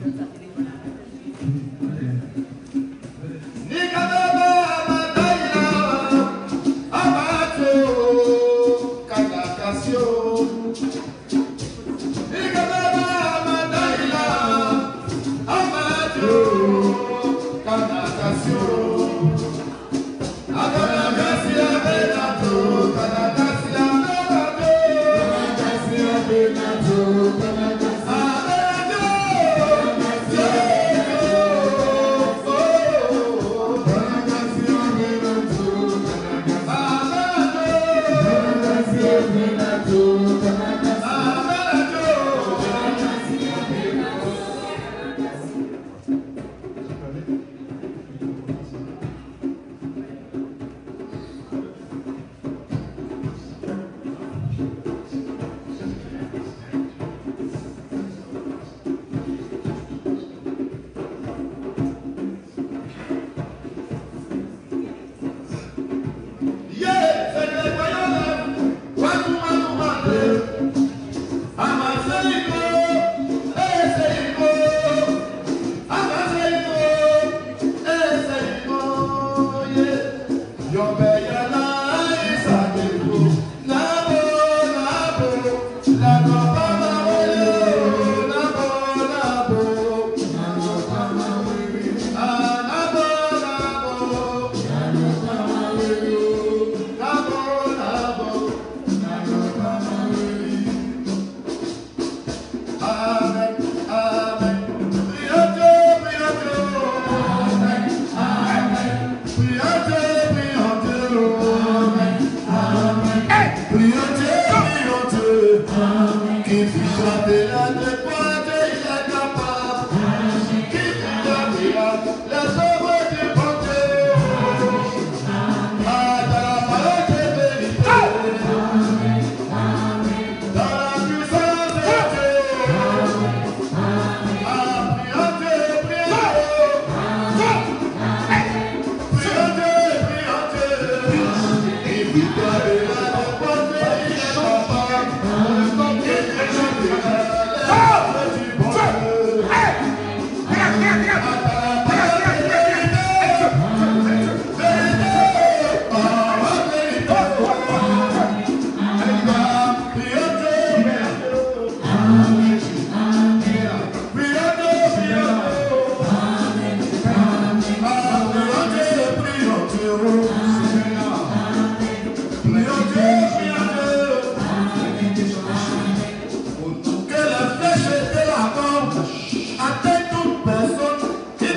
Que la flèche de la mort atteigne toute personne qui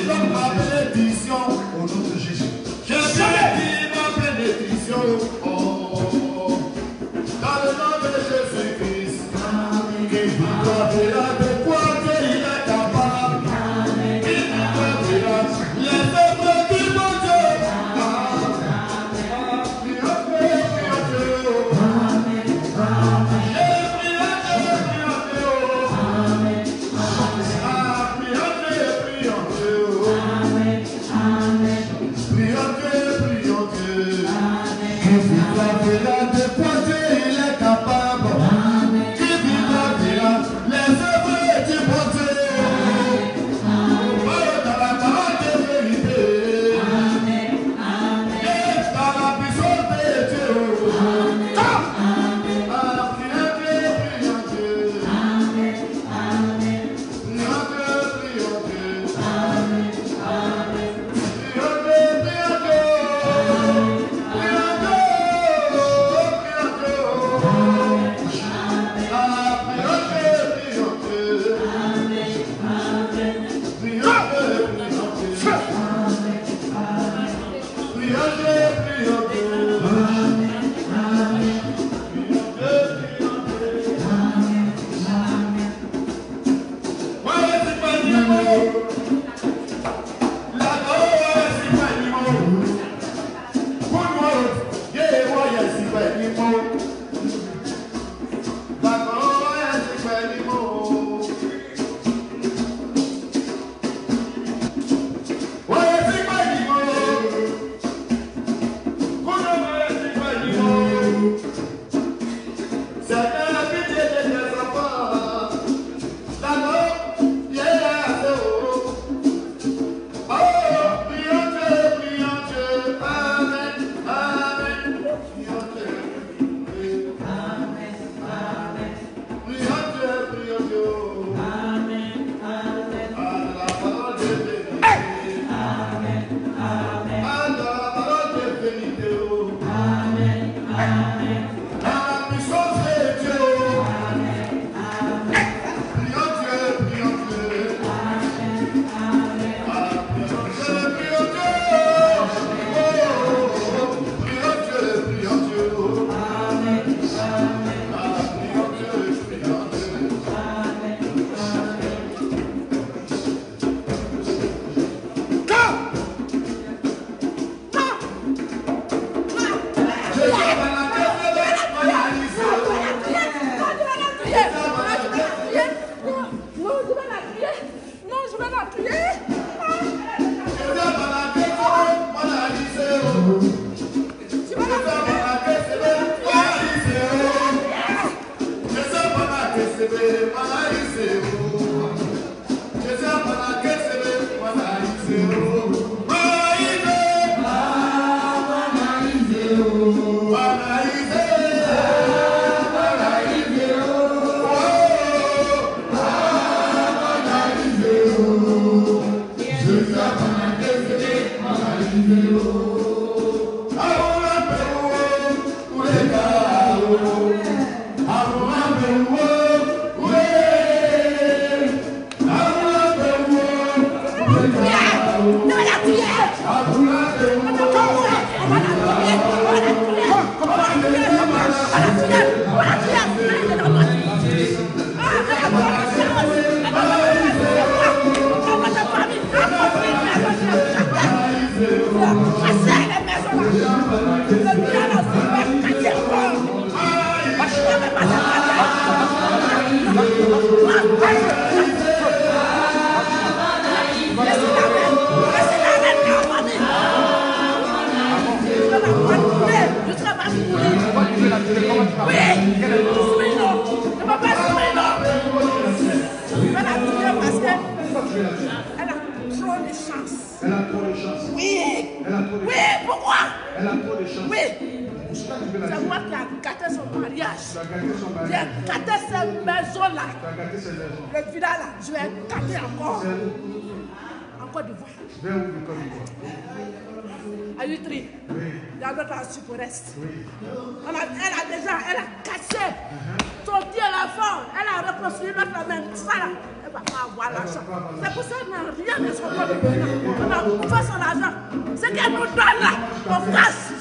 Elle a cassé son pied à la fin. Elle a reconstruit notre même. Ça, elle va pas avoir l'argent. C'est pour ça qu'on n'a rien de son corps. On a bouffé son argent. Ce qu'elle nous donne là, on fasse.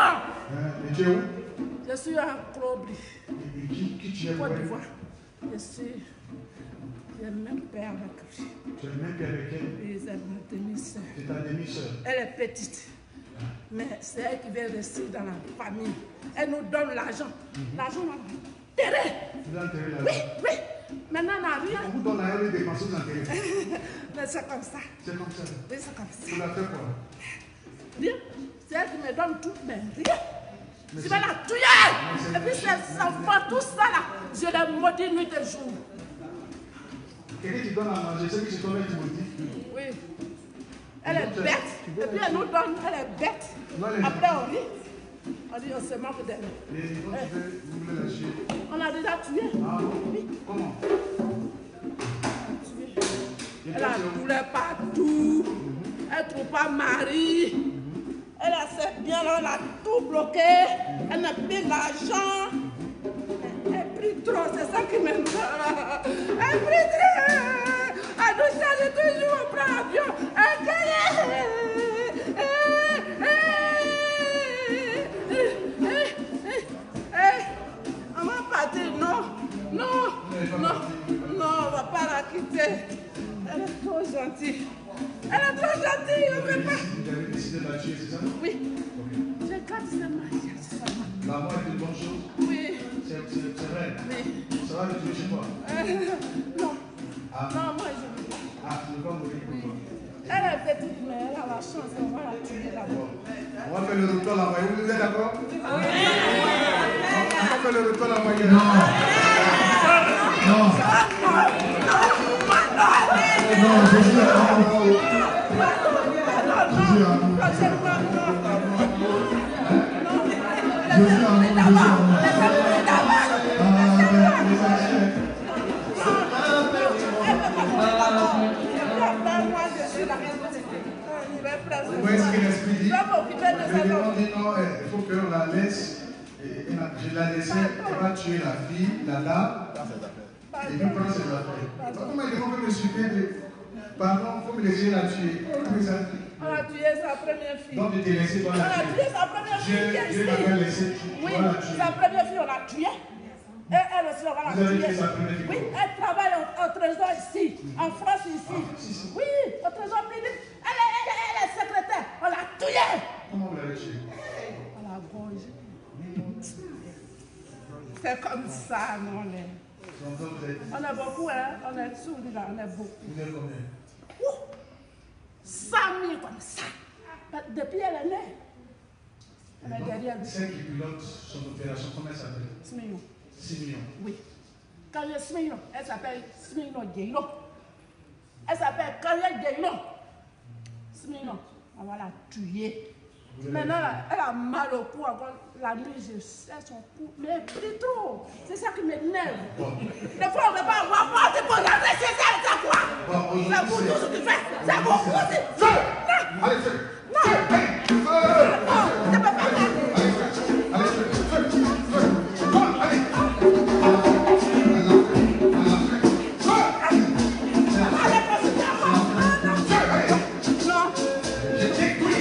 Et tu es où? Je suis à Krobli. Qui tu es? Côte d'Ivoire. Je suis le même père avec lui. Tu es le même père avec elle? Oui, c'est ma demi-sœur. C'est ta demi-sœur. Elle est petite. Mais c'est elle qui vient rester dans la famille. Elle nous donne l'argent. L'argent, on l'a enterré. Vous avez enterré l'argent? Oui, oui. Maintenant, on n'a rien. On vous donne l'argent et dépenser, vous enterrez. Mais c'est comme ça. C'est comme ça? Oui, c'est comme ça. Vous l'avez fait quoi? Rien. C'est elle qui me donne tout, mais rien. Je vais la tuer. Et puis ces enfants, tout ça là, je les maudis nuit et jour. Quelqu'un qui donne à manger, c'est qui se donne, tu me dis? Oui. Elle est bête. Et puis elle nous donne, elle est bête. Après on rit. On dit on se manque d'elle. Et quand vous voulez la tuer? On a déjà tué. Ah bon? Oui. Comment? Elle a douleur partout. Elle ne trouve pas mari. Elle a ses biens là, on a tout bloqué. Elle n'a plus l'argent. Elle prie trop, c'est ça qui m'aime. Elle prie trop. Elle nous charge toujours, on prend l'avion. On va partir, non. Non, non, non, on ne va pas la quitter. Elle est trop gentille. Elle est trop gentille, on ne peut pas. Vous avez décidé de la tuer, c'est ça? Oui. Je garde ce mariage. La mort est une bonne chose? Oui. C'est vrai? Oui. Ça va le tuer chez toi? Non. Ah. Non, moi je ne veux pas. Ah, tu ne veux pas mourir pour toi? Elle est petite, mais elle a la chance, on va la tuer là-bas. On va faire le retour là-bas. Vous êtes d'accord? Oui. On va faire le retour là-bas. Non. Non, je suis à vous. Vous voyez ce que l'esprit dit? Le démon dit non, il faut qu'on la laisse. Je la laisse, elle va tuer la fille, la dame, et puis prendre ses affaires. Comment il peut me suivre? Pardon, il faut me laisser la tuer. On a tué sa première fille. Donc tu t'es laissé pour la tuer. On a tué sa première fille. Dieu m'avait laissé, oui, tu vas la tuer. sa première fille, on l'a tuée. Et elle aussi, on va la tuer. Vous avez tué sa première fille? Oui, elle travaille au trésor ici, en France ici. Oui, au trésor public. Elle est secrétaire. On l'a tuée. Comment vous l'avez tuée? On l'a gorgée. C'est comme ça, non, on est beaucoup, hein? On est sourds là, on est beaucoup. Vous êtes combien? depuis elle est née. Elle est derrière lui. Celle qui pilote son opération, comment elle s'appelle? Smignon. Simeon. Oui. Quand je suis Smignon, elle s'appelle Smignon Guélo. Elle s'appelle Carrière Guélo. Smignon, on va la tuer. Maintenant, elle a mal au cou encore. La nuit, je sais son cou. Mais plus trop. C'est ça qui m'énerve. Des fois, on ne peut pas avoir peur. C'est pour rentrer chez elle. C'est quoi? C'est pour tout ce que tu fais. C'est pour tout. Allez, feu! Non. Non, tu ne peux pas faire. Allez, feu! Feu! Feu! Bon, allez! Allez, profitez-moi. Non. Je t'écoute!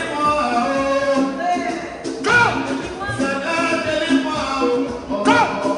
Go!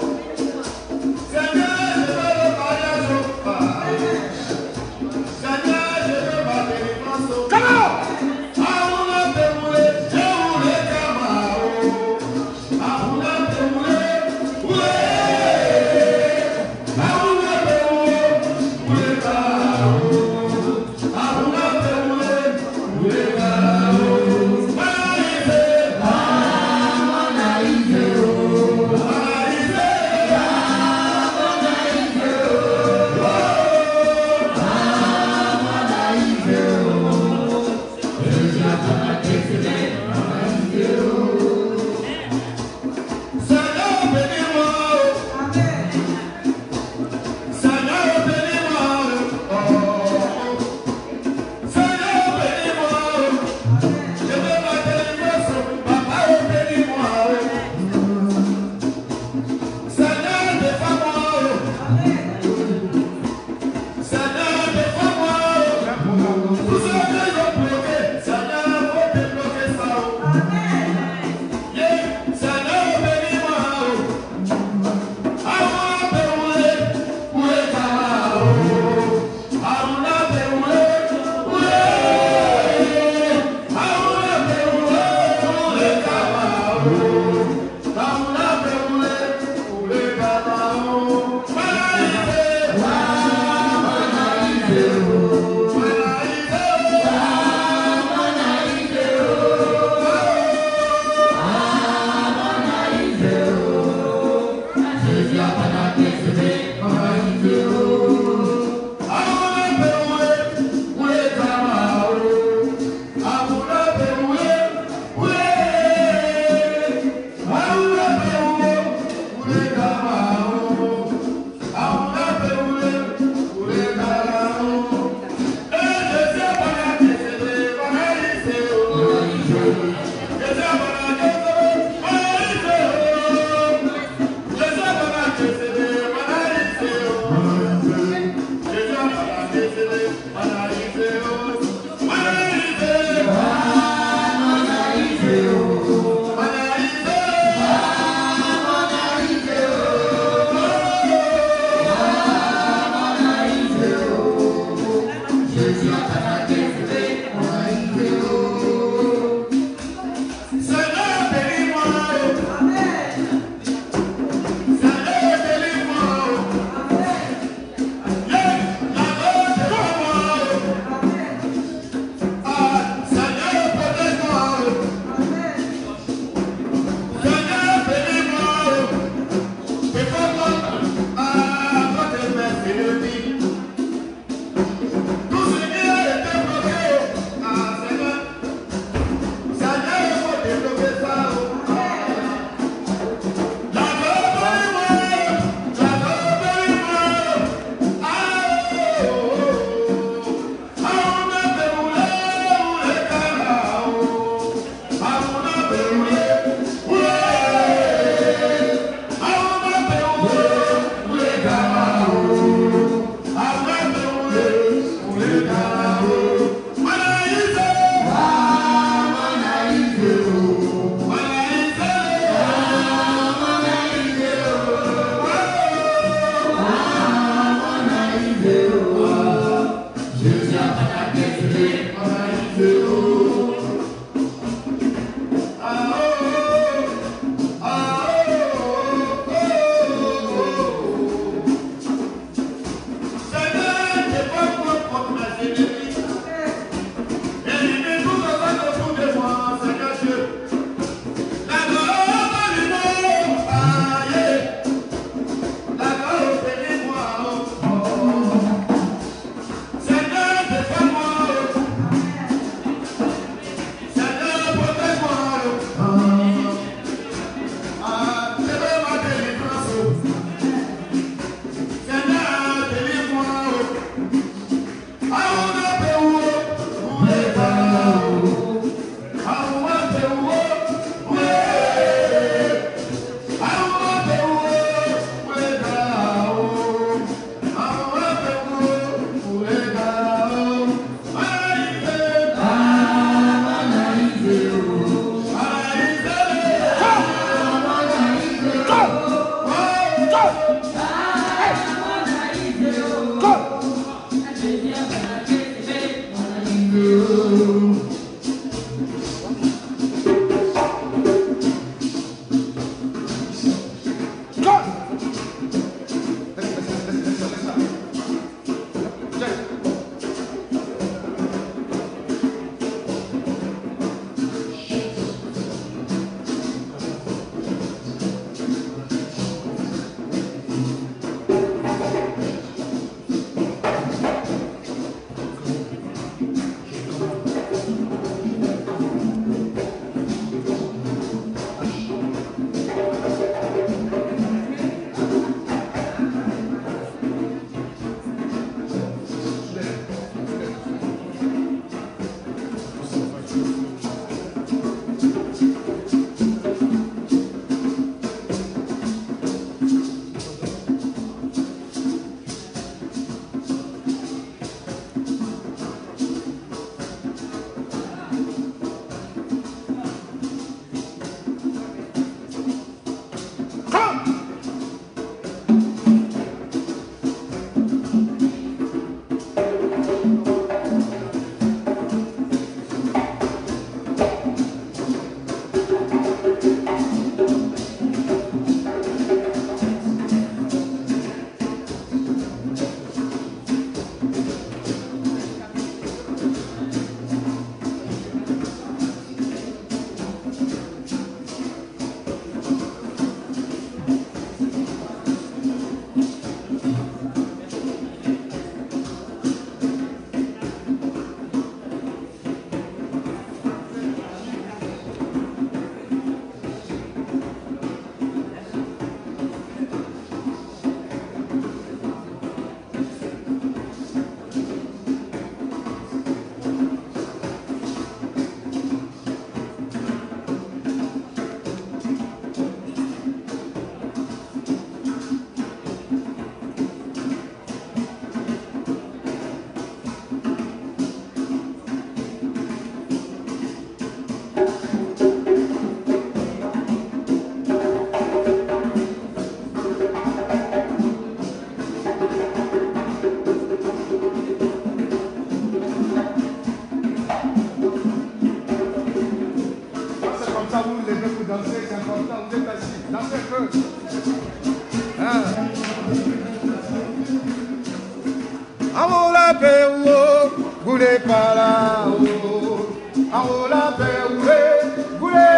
paix, goulé par là-haut. En haut la paix, goulé.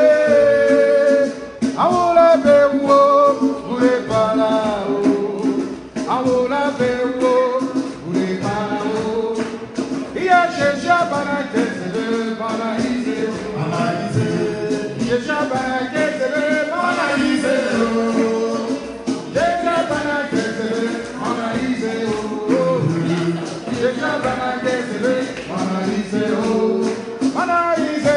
En haut la paix, goulé par là-haut. En haut la paix, goulé par là-haut. Il y a Jésus à Banaké, c'est le banalisé. Jésus à Banaké, c'est le banalisé. Jésus à Banaké, c'est le banalisé. Jésus à Banaké, c'est le banalisé. Banalisé.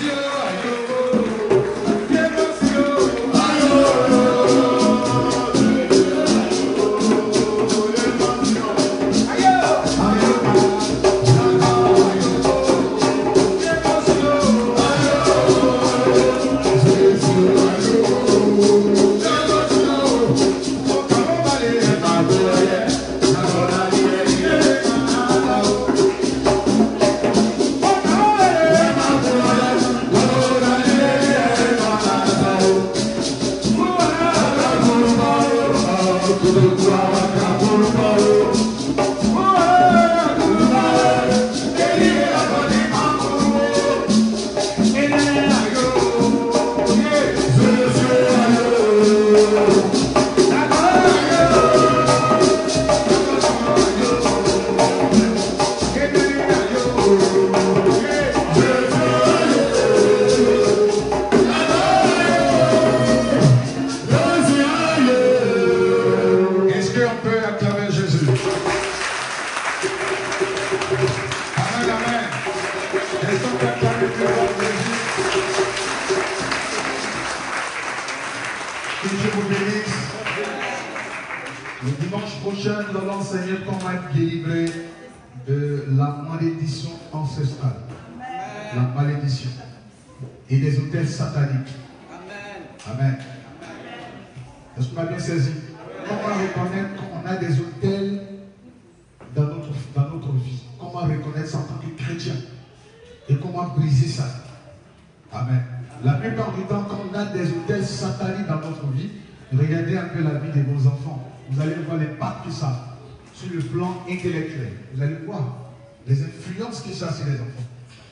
Regardez un peu la vie de vos enfants. Vous allez voir les l'impact que ça a sur le plan intellectuel. Vous allez voir les influences que ça a sur les enfants.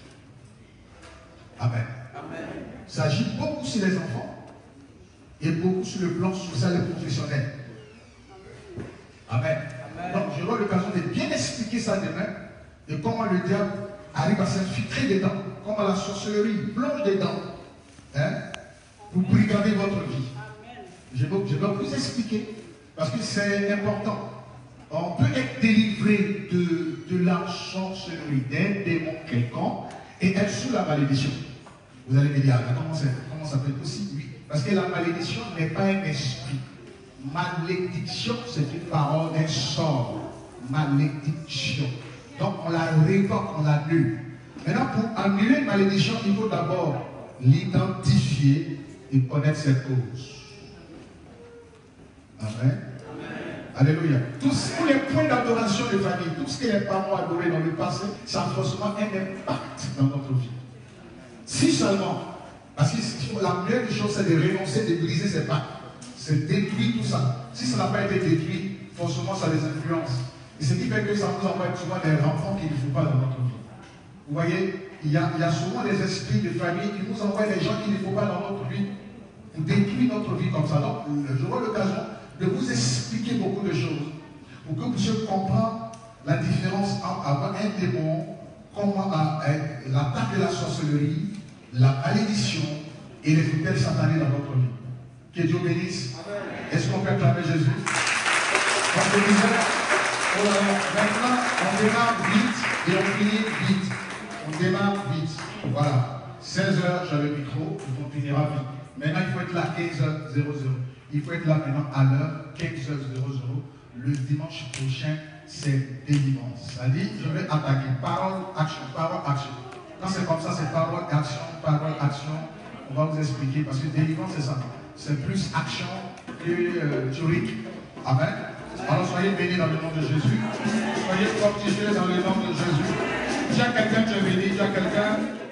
Amen. Amen. Ça agit beaucoup sur les enfants et beaucoup sur le plan social et professionnel. Amen. Amen. Donc j'aurai l'occasion de bien expliquer ça demain et comment le diable arrive à s'infiltrer dedans, comment la sorcellerie plonge dedans, hein, pour brigader votre vie. Je vais vous expliquer, parce que c'est important. On peut être délivré de la sorcellerie, d'un démon quelconque, et être sous la malédiction. Vous allez me dire, comment ça peut être possible? Oui, parce que la malédiction n'est pas un esprit. Malédiction, c'est une parole, un sort. Malédiction. Donc on la révoque, on l'annule. Maintenant, pour annuler une malédiction, il faut d'abord l'identifier et connaître ses causes. Amen. Alléluia. Tous les points d'adoration de famille, tout ce que les parents ont adoré dans le passé, ça a forcément un impact dans notre vie. Si seulement, parce que la meilleure des choses, c'est de renoncer, de briser ces pactes. C'est détruire tout ça. Si ça n'a pas été détruit, forcément ça les influence. Et ce qui fait que ça nous envoie souvent des enfants qu'il ne faut pas dans notre vie. Vous voyez, il y a souvent des esprits de famille qui nous envoient des gens qu'il ne faut pas dans notre vie pour détruire notre vie comme ça. Donc, j'aurai l'occasion de vous expliquer beaucoup de choses pour que vous puissiez comprendre la différence entre avoir un démon, comment l'attaque de la sorcellerie, la malédiction et les hôtels satanés dans notre vie. Que Dieu bénisse. Est-ce qu'on peut acclamer Jésus? Comme je disais, maintenant on démarre vite et on finit vite. On démarre vite. Voilà. 16h, j'ai le micro, on finira vite. Maintenant, il faut être là 15h00. Il faut être là maintenant à l'heure 15h00. Le dimanche prochain, c'est délivrance. C'est-à-dire, je vais attaquer parole, action, parole, action. Quand c'est comme ça, c'est parole, action. On va vous expliquer parce que délivrance, c'est ça. C'est plus action que théorique. Amen. Alors, soyez bénis dans le nom de Jésus. Soyez fortifiés dans le nom de Jésus. Il y a quelqu'un qui est béni, il y a quelqu'un